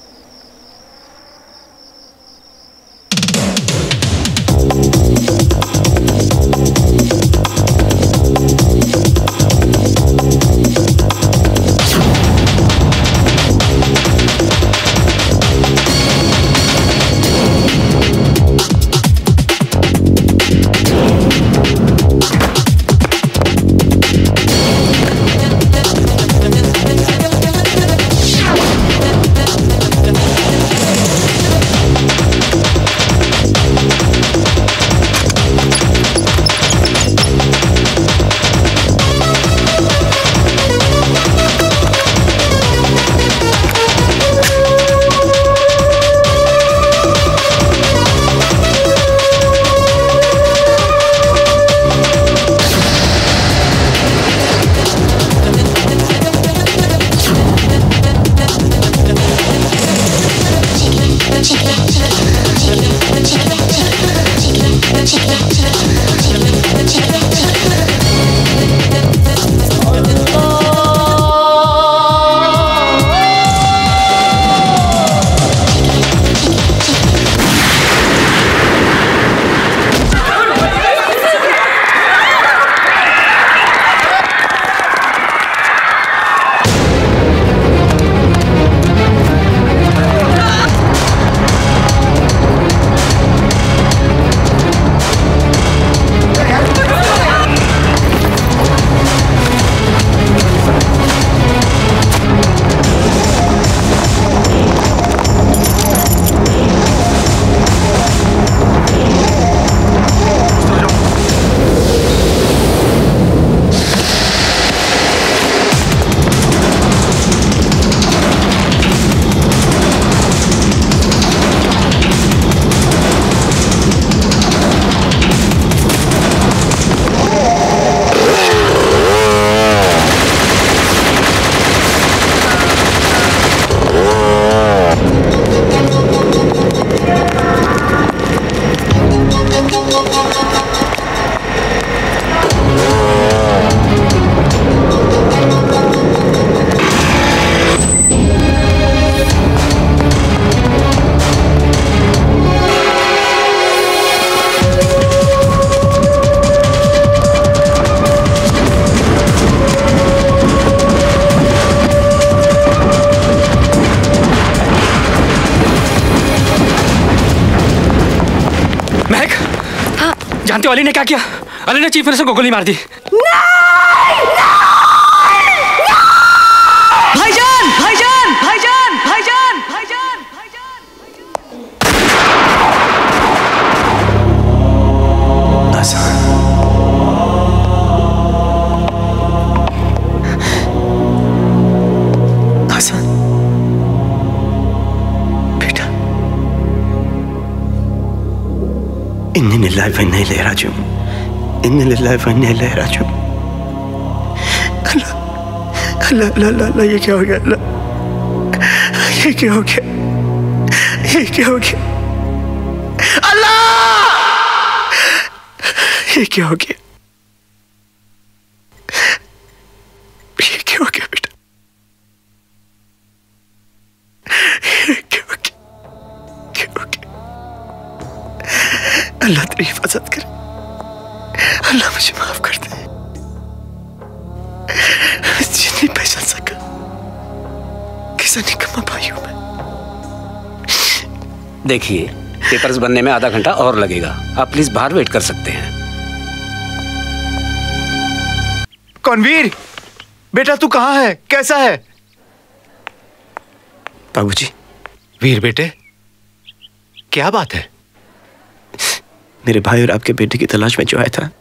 जानते हो अली ने क्या किया? अली ने चीफ मिनिस्टर को गोली मार दी। भाईजान भाईजान भाईजान भाईजान भाईजान हसन, बेटा, इन्नी लिल्लाहि व इन्ना इलैहि राजिऊन, इन्नी लिल्लाहि व इन्ना इलैहि राजिऊन। अल्लाह अल्लाह अल्लाह अल्लाह, ये क्या हो गया? अल्लाह, ये क्या हो गया? ये क्या हो गया? अल्लाह ये क्या हो गया? ये क्या हो गया बेटा? ये क्या हो गया? क्या हो गया? अल्लाह तेरी हिफाजत करे। अल्लाह मुझे माफ कर दे। नहीं पहचान सका किसी निकम्मा भाई हूं मैं। देखिए, पेपर्स बनने में आधा घंटा और लगेगा। आप प्लीज बाहर वेट कर सकते हैं। कौनवीर, बेटा तू कहाँ है? कैसा है? बाबूजी। वीर बेटे, क्या बात है? मेरे भाई और आपके बेटे की तलाश में जो आया था,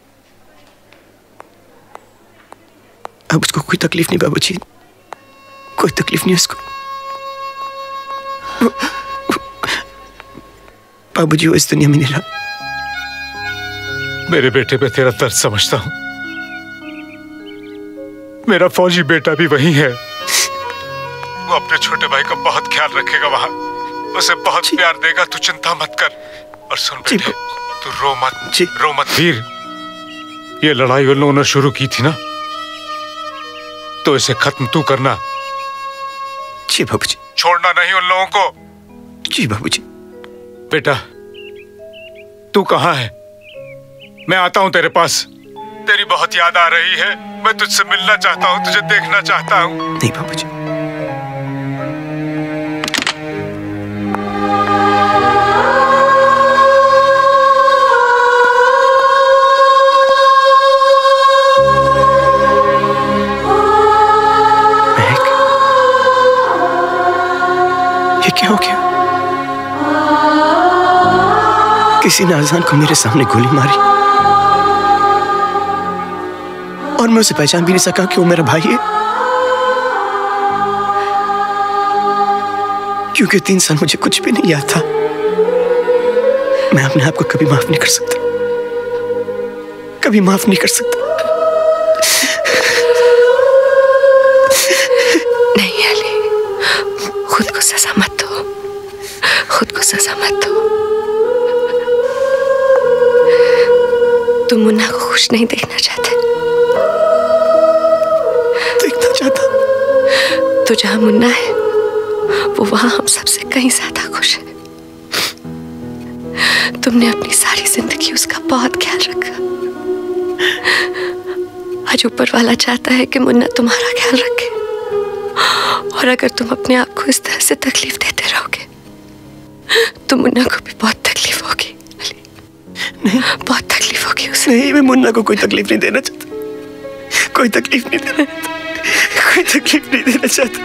अब उसको कोई तकलीफ नहीं बाबूजी, कोई तकलीफ नहीं उसको। बाबूजी वो इस दुनिया में नहीं रहा। मेरे बेटे पे तेरा दर्द समझता हूं। मेरा फौजी बेटा भी वही है। वो अपने छोटे भाई का बहुत ख्याल रखेगा वहां, उसे बहुत प्यार देगा। तू चिंता मत कर। और सुन बेटे, तू रो मत, रो मत। वीर, ये लड़ाई उन लोगों ने शुरू की थी ना, तो इसे खत्म तू करना। जी बाबूजी। छोड़ना नहीं उन लोगों को। जी बाबूजी। बेटा, तू कहाँ है? मैं आता हूं तेरे पास। तेरी बहुत याद आ रही है। मैं तुझसे मिलना चाहता हूं, तुझे देखना चाहता हूं। नहीं बाबूजी। क्या हो गया? किसी ने आजान को मेरे सामने गोली मारी और मैं उसे पहचान भी नहीं सका कि वो मेरा भाई है, क्योंकि 3 साल मुझे कुछ भी नहीं याद था। मैं अपने आप को कभी माफ नहीं कर सकता, कभी माफ नहीं कर सकता। नहीं अली, खुद को सजा मत दो, खुद को सजा मत दो। तुम मुन्ना को खुश नहीं देखना चाहते? देखना चाहता। तो जहां मुन्ना है वो वहां हम सबसे कहीं ज्यादा खुश है। तुमने अपनी सारी जिंदगी उसका बहुत ख्याल रखा। आज ऊपर वाला चाहता है कि मुन्ना तुम्हारा ख्याल रखे, और अगर तुम अपने आप को इस तरह से तकलीफ देते रहोगे तो मुन्ना को भी बहुत तकलीफ होगी। नहीं, बहुत तकलीफ होगी उसे। नहीं, मैं मुन्ना को कोई तकलीफ नहीं देना चाहता, कोई तकलीफ नहीं देना चाहता, कोई तकलीफ नहीं देना चाहता,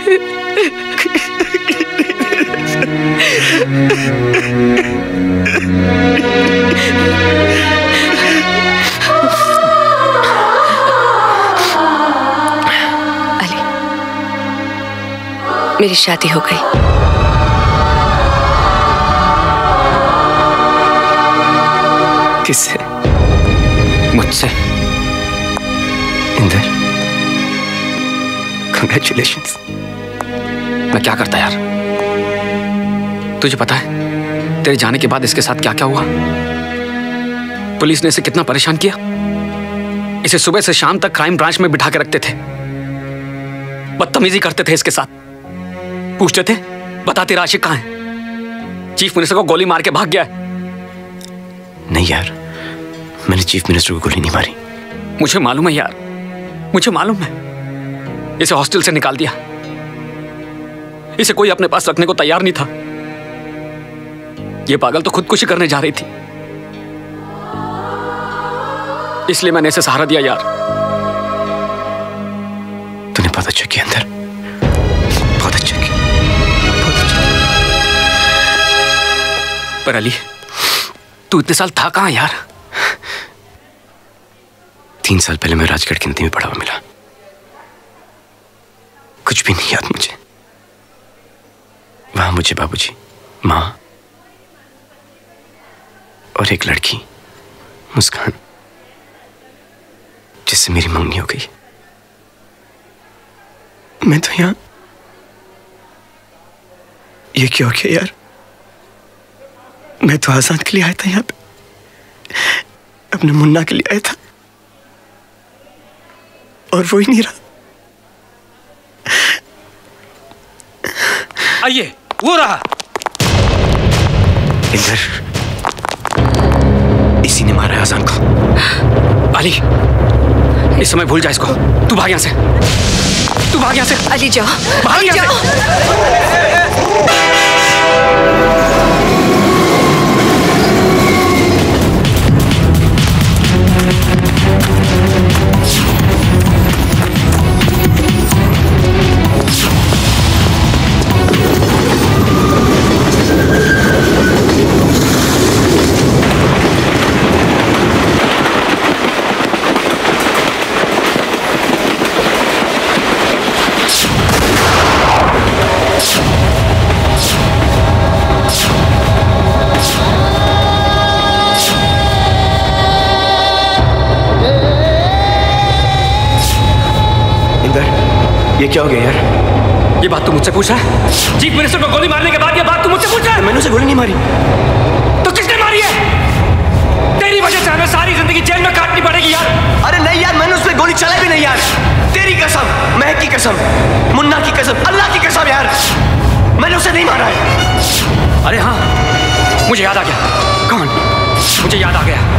अली, मेरी शादी हो गई। किससे? मुझसे। इंदर, कंग्रेचुलेशंस। मैं क्या करता यार? तुझे पता है तेरे जाने के बाद इसके साथ क्या क्या हुआ? पुलिस ने इसे कितना परेशान किया। इसे सुबह से शाम तक क्राइम ब्रांच में बिठा के रखते थे, बदतमीजी करते थे इसके साथ। पूछते थे बता तेरा आशिक कहां है? चीफ मिनिस्टर को गोली मार के भाग गया है। नहीं यार, मैंने चीफ मिनिस्टर को गोली नहीं मारी। मुझे मालूम है यार, मुझे मालूम है। इसे हॉस्टल से निकाल दिया। इसे कोई अपने पास रखने को तैयार नहीं था। ये पागल तो खुदकुशी करने जा रही थी, इसलिए मैंने इसे सहारा दिया यार। तूने बहुत अच्छा किया अंदर, बहुत अच्छा किया, बहुत अच्छा किया। पर अली, तू इतने साल था कहां यार? 3 साल पहले मैं राजगढ़ की नदी में पड़ा हुआ मिला। कुछ भी नहीं याद मुझे। वहां मुझे बाबूजी, माँ और एक लड़की मुस्कान, जिससे मेरी मंगनी हो गई। मैं तो यहां, ये क्या हो गया यार? मैं तो आजाद के लिए आया था यहाँ पे। अब अपने मुन्ना के लिए आया था और वो ही नहीं रहा। आइए, वो रहा। इंदर, इसी ने मारा है आजान को। अली, इस समय भूल जा इसको। तू भाग यहाँ से, तू भाग यहाँ से। अली जाओ, भाग यहाँ से। ये क्या हो गया यार? ये बात तू मुझसे पूछ रहा है? चीफ मिनिस्टर को गोली मारने के बाद ये बात तू मुझसे पूछ रहा है? मैंने उसे गोली नहीं मारी। तो किसने मारी है? तेरी वजह से हमें सारी जिंदगी जेल में काटनी पड़ेगी यार। अरे नहीं यार, मैंने उस पर गोली चलाई भी नहीं यार। तेरी कसम, महक की कसम, मुन्ना की कसम, अल्लाह की कसम यार, मैंने उसे नहीं मारा है। अरे हाँ, मुझे याद आ गया। कौन? मुझे याद आ गया।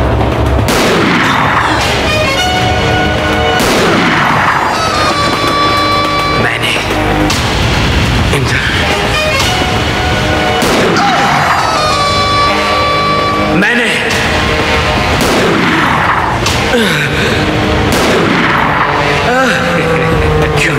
मैंने क्यों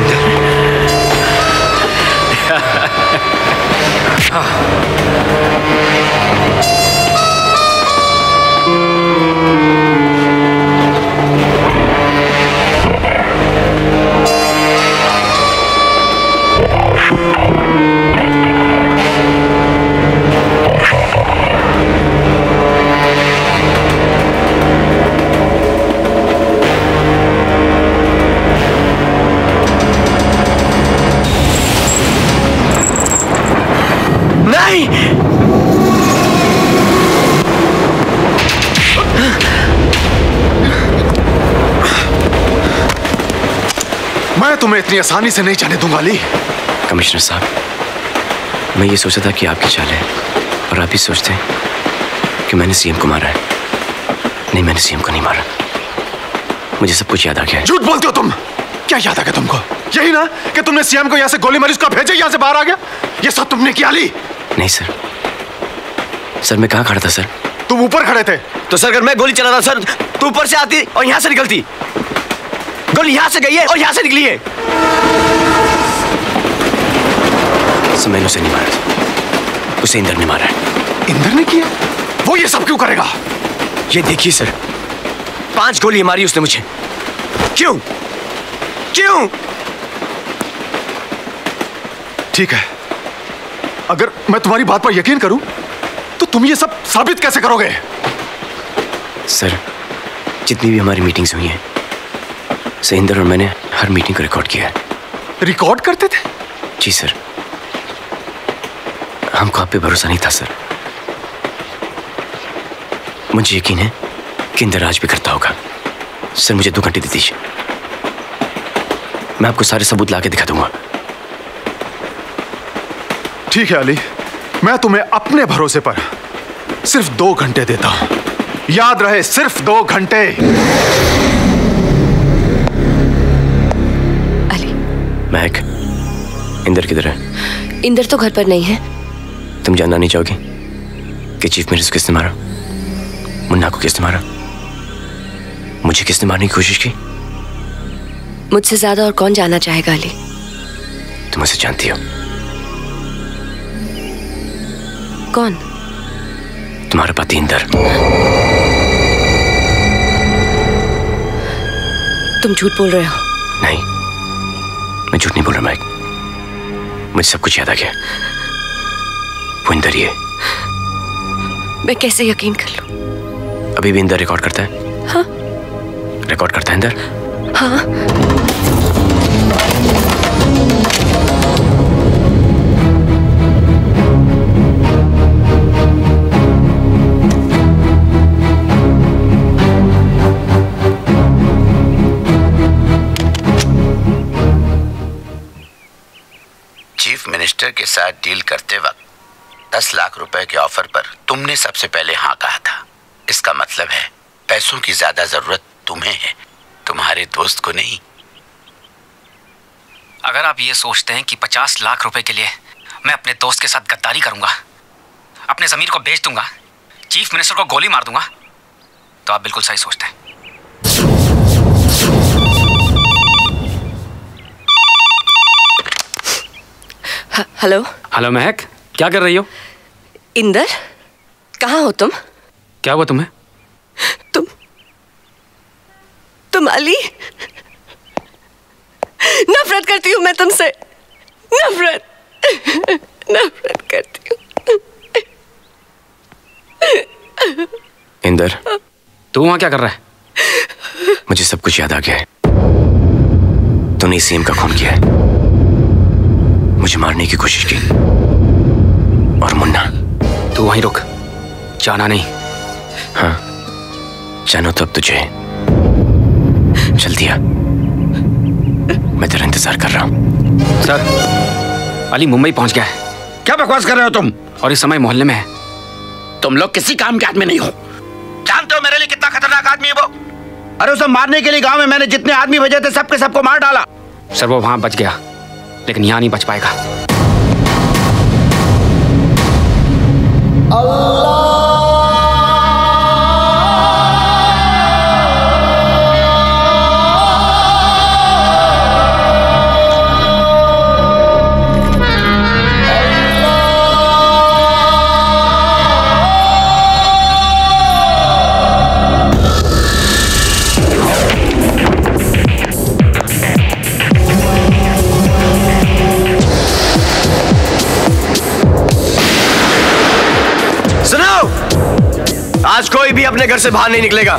मैं तुम्हें इतनी आसानी से नहीं जाने दूंगा अली। कमिश्नर साहब, मैं ये सोचा था कि आपकी चाल है और आप भी सोचते हैं कि मैंने सीएम को मारा है। नहीं, मैंने सीएम को नहीं मारा। मुझे सब कुछ याद आ गया है। झूठ बोलते हो तुम। क्या याद आ गया तुमको? यही ना कि तुमने सीएम को यहाँ से गोली मारी, उसका भेजे यहाँ से बाहर आ गया। ये सब तुमने किया अली? नहीं सर, सर मैं कहाँ खड़ा था सर? तुम ऊपर खड़े थे। तो सर अगर मैं गोली चला रहा सर, तो ऊपर से आती और यहाँ से निकलती। गोली यहाँ से गई है और यहाँ से निकली है। सर मैंने उसे नहीं मारा, उसे इंदर ने मारा है। इंदर ने किया? वो ये सब क्यों करेगा? ये देखिए सर, 5 गोली मारी उसने मुझे। क्यों? क्यों? ठीक है, अगर मैं तुम्हारी बात पर यकीन करूं तो तुम ये सब साबित कैसे करोगे? सर जितनी भी हमारी मीटिंग्स हुई हैं, इंदर और मैंने हर मीटिंग को रिकॉर्ड किया है। रिकॉर्ड करते थे? जी सर, हमको आप पे भरोसा नहीं था सर। मुझे यकीन है कि इंदर आज भी करता होगा। सर मुझे 2 घंटे दे दीजिए, मैं आपको सारे सबूत लाके दिखा दूंगा। ठीक है अली, मैं तुम्हें अपने भरोसे पर सिर्फ 2 घंटे देता हूं। याद रहे, सिर्फ 2 घंटे। महक, इंदर किधर है? इंदर तो घर पर नहीं है। तुम जानना नहीं चाहोगी कि चीफ मिनिस्टर किसने मारा? मुन्ना को किसने मारा? मुझे किसने मारने की कोशिश की? मुझसे ज्यादा और कौन जानना चाहेगा अली? तुम उसे जानती हो। कौन? तुम्हारा पति इंदर। तुम झूठ बोल रहे हो। नहीं, मैं झूठ नहीं बोल रहा महक, मुझे सब कुछ याद आ गया। वो इंदर ही है। मैं कैसे यकीन कर लूं? अभी भी इंदर रिकॉर्ड करता है? हाँ। रिकॉर्ड करता है इंदर? हाँ। चीफ मिनिस्टर के साथ डील करते वक्त 10 लाख रुपए के ऑफर पर तुमने सबसे पहले हाँ कहा था। इसका मतलब है पैसों की ज्यादा जरूरत तुम्हें है, तुम्हारे दोस्त को नहीं। अगर आप ये सोचते हैं कि 50 लाख रुपए के लिए मैं अपने दोस्त के साथ गद्दारी करूंगा, अपने जमीर को बेच दूंगा, चीफ मिनिस्टर को गोली मार दूंगा, तो आप बिल्कुल सही सोचते हैं। हेलो। हेलो महक, क्या कर रही हो? इंदर, कहाँ हो तुम? क्या हुआ तुम्हें? तुम अली? नफरत करती हूँ मैं तुमसे, नफरत करती हूँ। इंदर, तू वहां क्या कर रहा है? मुझे सब कुछ याद आ गया है। तूने सीएम का खून किया है, मुझे मारने की कोशिश की, और मुन्ना। तू वहीं रुक, जाना नहीं। हाँ, जानो तब तुझे। जल्दी आ, मैं तेरा इंतजार कर रहा हूँ। सर, अली मुंबई पहुंच गया है। क्या बकवास कर रहे हो तुम? और इस समय मोहल्ले में है। तुम लोग किसी काम के आदमी नहीं हो। जानते हो मेरे लिए कितना खतरनाक आदमी है वो? अरे उसे मारने के लिए गांव में मैंने जितने आदमी भेजे थे सबके सबको मार डाला। सर, वो वहां बच गया, लेकिन यहां नहीं बच पाएगा। आज कोई भी अपने घर से बाहर नहीं निकलेगा।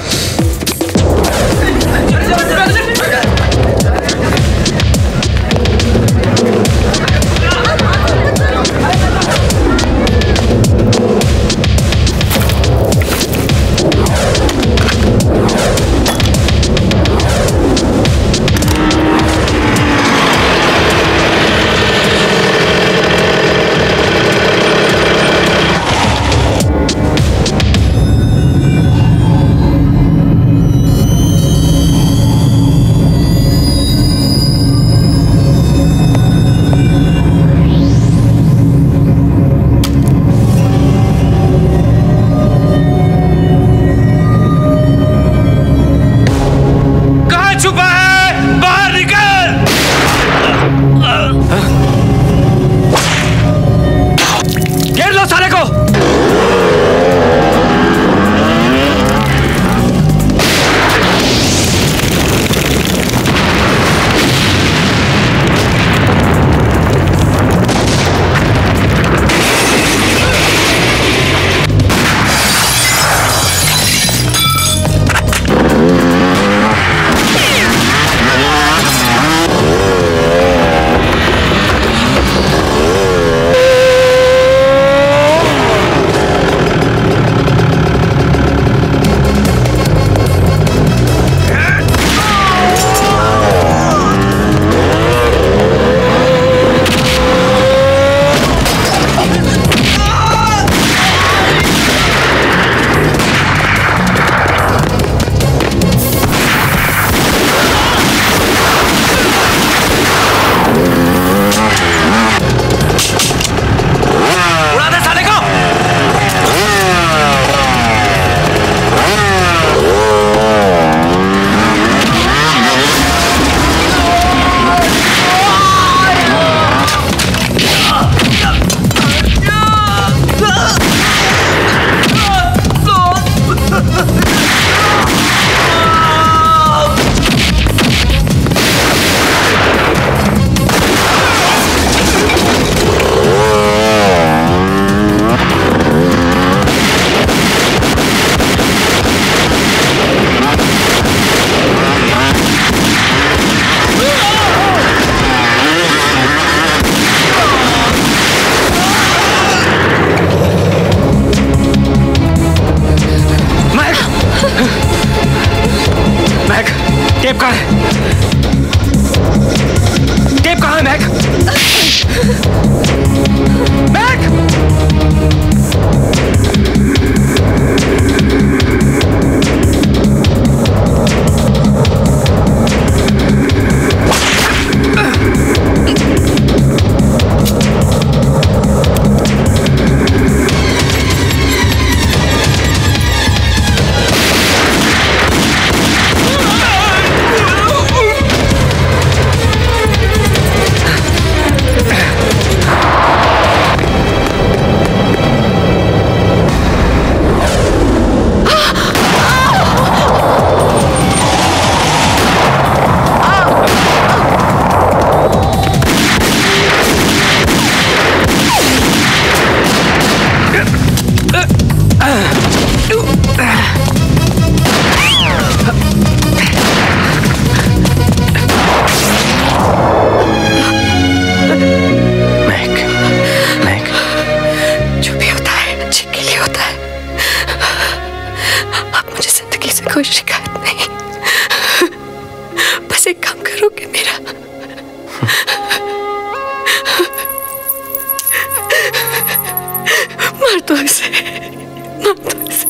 दो इसे, मार दो इसे।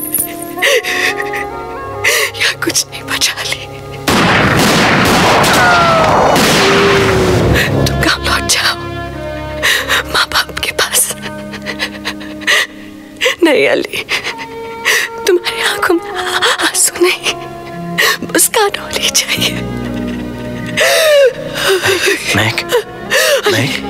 यहाँ कुछ नहीं बचा ली। तुम गाँव लौट जाओ, माँ बाप के पास। नहीं अली, तुम्हारी आंखों में आंसू नहीं, मुस्कान होनी चाहिए। महक, महक।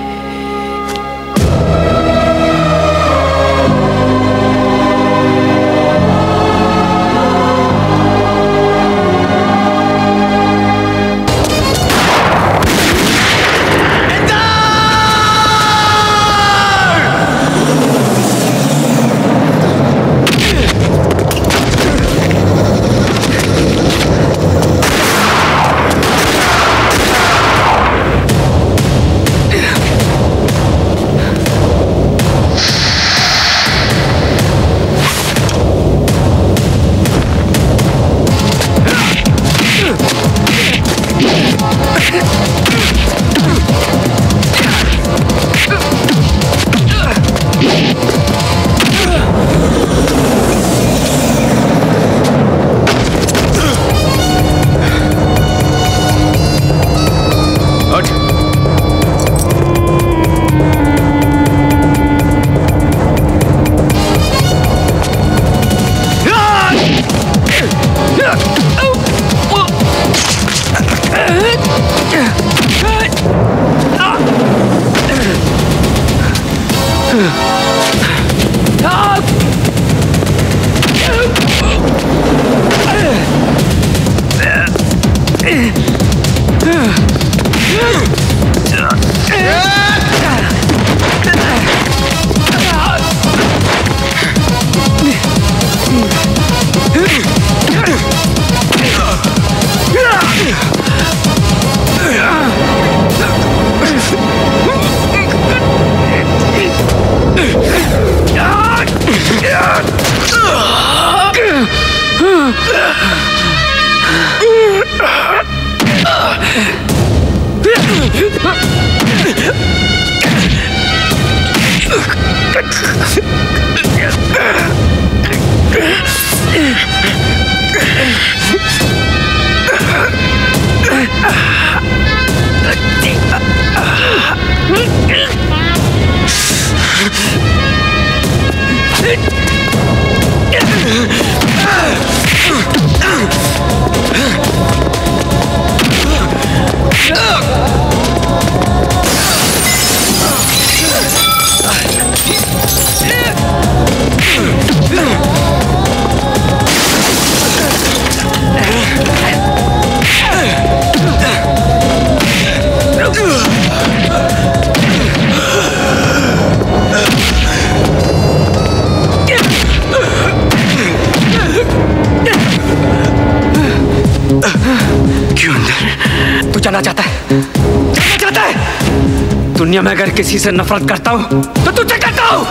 दुनिया में अगर किसी से नफरत करता हूं तो तुझसे करता हूं।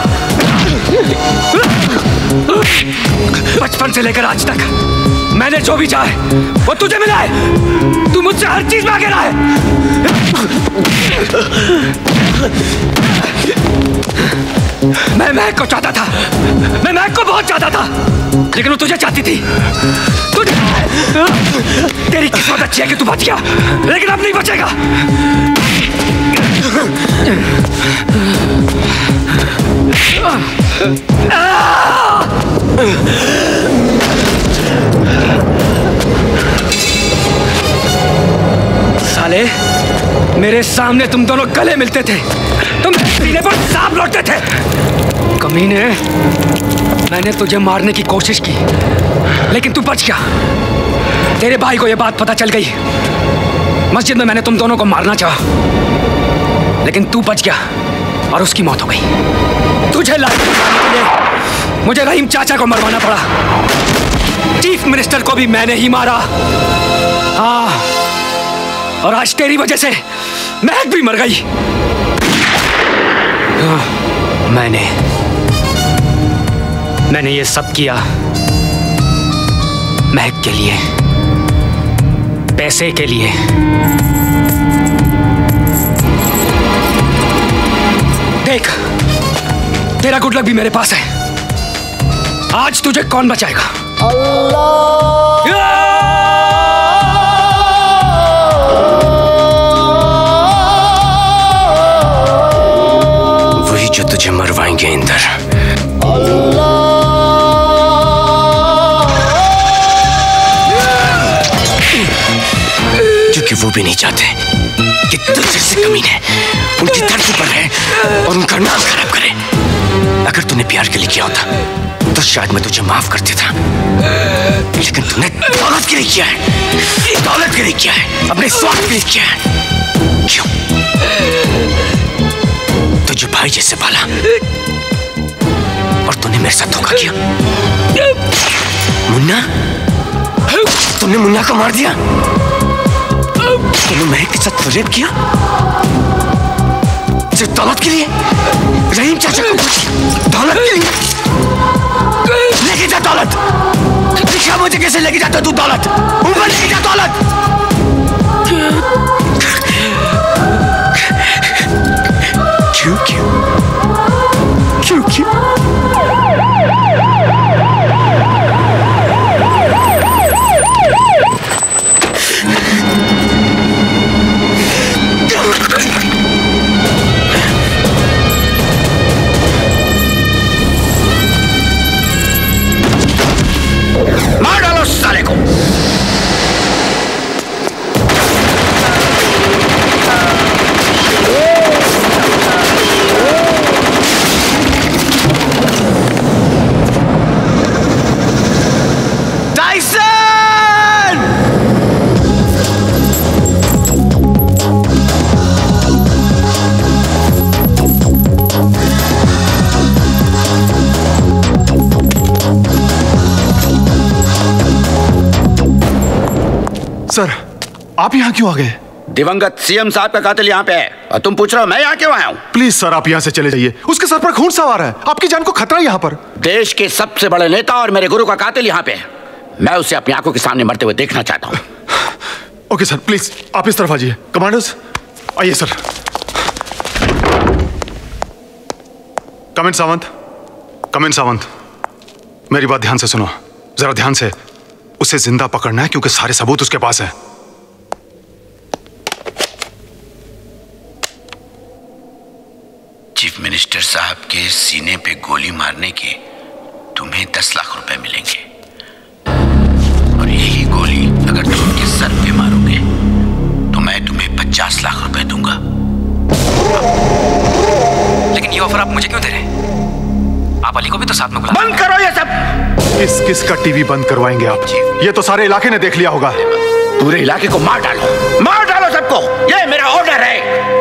बचपन से लेकर आज तक मैंने जो भी चाहे वो तुझे मिला है। तू मुझसे हर चीज मांगे रहा है। मैं महक को चाहता था, मैं महक को बहुत चाहता था, लेकिन वो तुझे चाहती थी। तुझे तेरी किस्मत अच्छी है कि तू बच गया, लेकिन अब नहीं बचेगा। साले, मेरे सामने तुम दोनों गले मिलते थे, तुम सीने पर सांप लौटते थे। कमीने, मैंने तुझे मारने की कोशिश की, लेकिन तू बच गया। तेरे भाई को यह बात पता चल गई। मस्जिद में मैंने तुम दोनों को मारना चाहा, लेकिन तू बच गया और उसकी मौत हो गई। तुझे लाने के लिए मुझे रहीम चाचा को मरवाना पड़ा। चीफ मिनिस्टर को भी मैंने ही मारा। हाँ, और आज तेरी वजह से महक भी मर गई। मैंने ये सब किया महक के लिए, पैसे के लिए। देख, तेरा गुड लक भी मेरे पास है। आज तुझे कौन बचाएगा? वही जो तुझे मरवाएंगे इंदर। क्योंकि वो भी नहीं चाहते कि तुझ जैसे कमीने उनकी धरती पर रहे और उनका नाम खराब करे। अगर तूने प्यार के लिए किया होता तो शायद मैं तुझे माफ कर देता, लेकिन तूने दौलत के लिए किया है, दौलत के लिए किया है, अपने स्वार्थ के लिए किया है। क्यों? तुझे भाई जैसे पाला और तूने मेरे साथ धोखा किया। मुन्ना, तूने मुन्ना को मार दिया। तूने महक के साथ रेप किया सिर्फ दौलत के लिए। रहीम चाचा को दौलत के लिए लेके जा दौलत। दिखा मुझे कैसे लेके जाता तू दौलत। ऊपर लेके जा दौलत। क्यों क्यों क्यों क्यों? मार डालो साले को। सर, आप यहाँ क्यों आ गए? दिवंगत सीएम साहब का कातिल यहाँ पे है और तुम पूछ रहे हो मैं यहाँ क्यों आया हूँ? प्लीज सर, आप यहाँ से चले जाइए। उसके सर पर खून सवार है, आपकी जान को खतरा है यहाँ पर। देश के सबसे बड़े नेता और मेरे गुरु का कातिल यहाँ पे है। मैं उसे अपनी आंखों के सामने मरते हुए देखना चाहता हूँ। ओके सर, प्लीज आप इस तरफ आ जाइए। कमांडर्स आइए sir. Commandant Sawant, commandant Sawant, मेरी बात ध्यान से सुनो, जरा ध्यान से। उसे जिंदा पकड़ना है क्योंकि सारे सबूत उसके पास है। चीफ मिनिस्टर साहब के सीने पे गोली मारने के तुम्हें 10 लाख रुपए मिलेंगे और यही गोली अगर तुम उनके सर पे मारोगे तो मैं तुम्हें 50 लाख रुपए दूंगा। लेकिन ये ऑफर आप मुझे क्यों दे रहे हैं? आप अली को भी तो साथ में बुला। बंद करो ये सब। किस किस का टीवी बंद करवाएंगे आप? ये तो सारे इलाके ने देख लिया होगा। पूरे इलाके को मार डालो सबको। ये मेरा ऑर्डर है।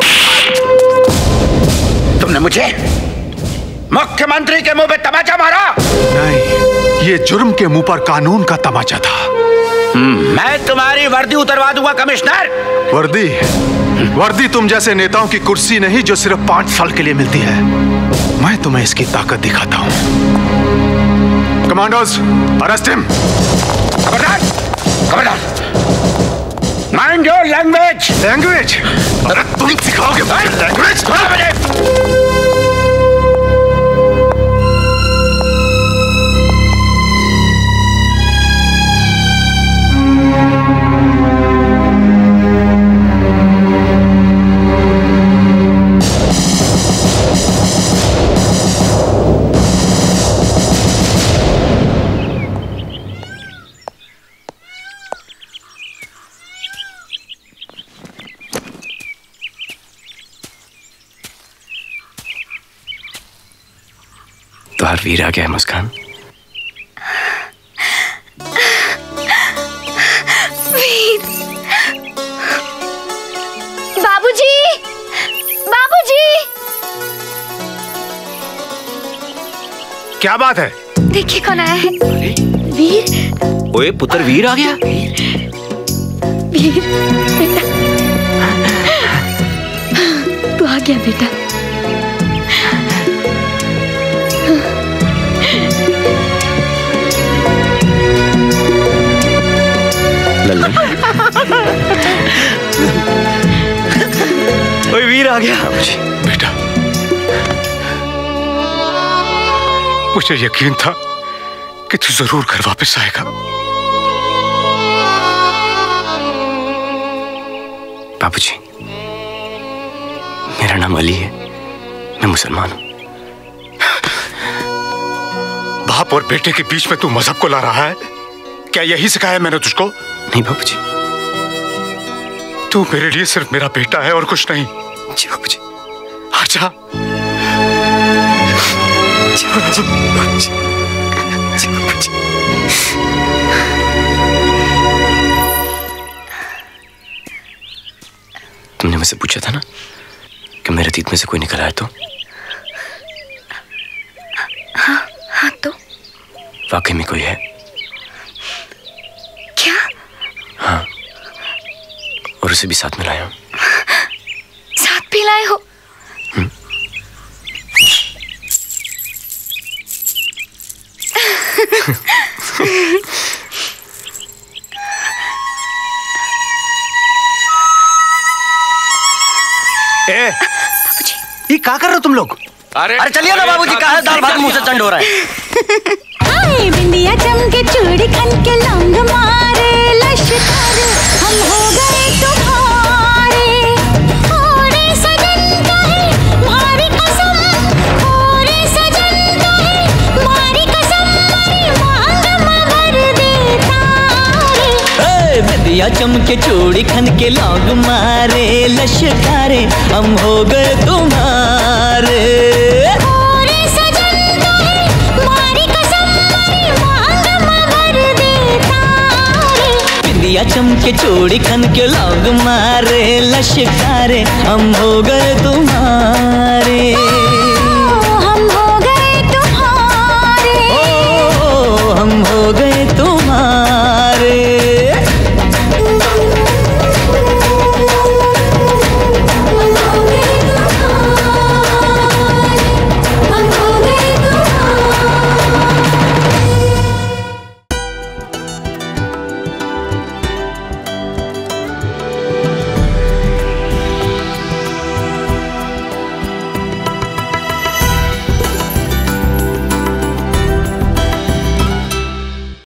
तुमने मुझे मुख्यमंत्री के मुंह पे तमाचा मारा। नहीं, ये जुर्म के मुंह पर कानून का तमाचा था। मैं तुम्हारी वर्दी उतरवा दूंगा कमिश्नर। वर्दी? वर्दी तुम जैसे नेताओं की कुर्सी नहीं जो सिर्फ 5 साल के लिए मिलती है। मैं तुम्हें इसकी ताकत दिखाता हूं। Commandos, arrest him. खबरदार, खबरदार। Mind your language. लैंग्वेज? अरे तुम सिखाओगे लैंग्वेज? तुम्हार वीर आ गया है मुस्कान। वीर, बाबूजी, बाबूजी। क्या बात है? देखिए कौन आया है। वीर। ओए पुत्र, वीर आ गया। वीर बेटा, तू आ गया बेटा। ओए वीर आ गया। बेटा, मुझे यकीन था कि तू जरूर घर वापस आएगा। बाबूजी, मेरा नाम अली है, मैं मुसलमान हूं। बाप और बेटे के बीच में तू मजहब को ला रहा है? क्या यही सिखाया मैंने तुझको? नहीं बाबूजी। तू मेरे लिए सिर्फ मेरा बेटा है और कुछ नहीं। जी बाबूजी। आजा। जी बाबूजी। जी बाबूजी। तुमने मुझसे पूछा था ना कि मेरे अतीत में से कोई निकल आया तो? हाँ तो वाकई में कोई है? क्या? हाँ, और उसे भी साथ में लाया हूं। साथ भी लाए हो? ये क्या कर रहे हो तुम लोग? अरे चलिए ना बाबूजी, कहा है दाल भात मुंह से चंड हो रहा है। हाय बिंदिया चमके चूड़ी खन के लौंग मारे लश्कर हम हो गए तुम्हारे। ओरे सजन कहे मारी कसम, ओरे सजन कहे मारी कसम, मारी मांग मगर दे तारे। बिंदिया चमके चूड़ी खन के लौंग मारे लश्कारे हम हो गए तुम्हारे। बिंदिया चमके चूड़ी खन के लौंग मारे लश्कारे हम हो गए तुम्हारे।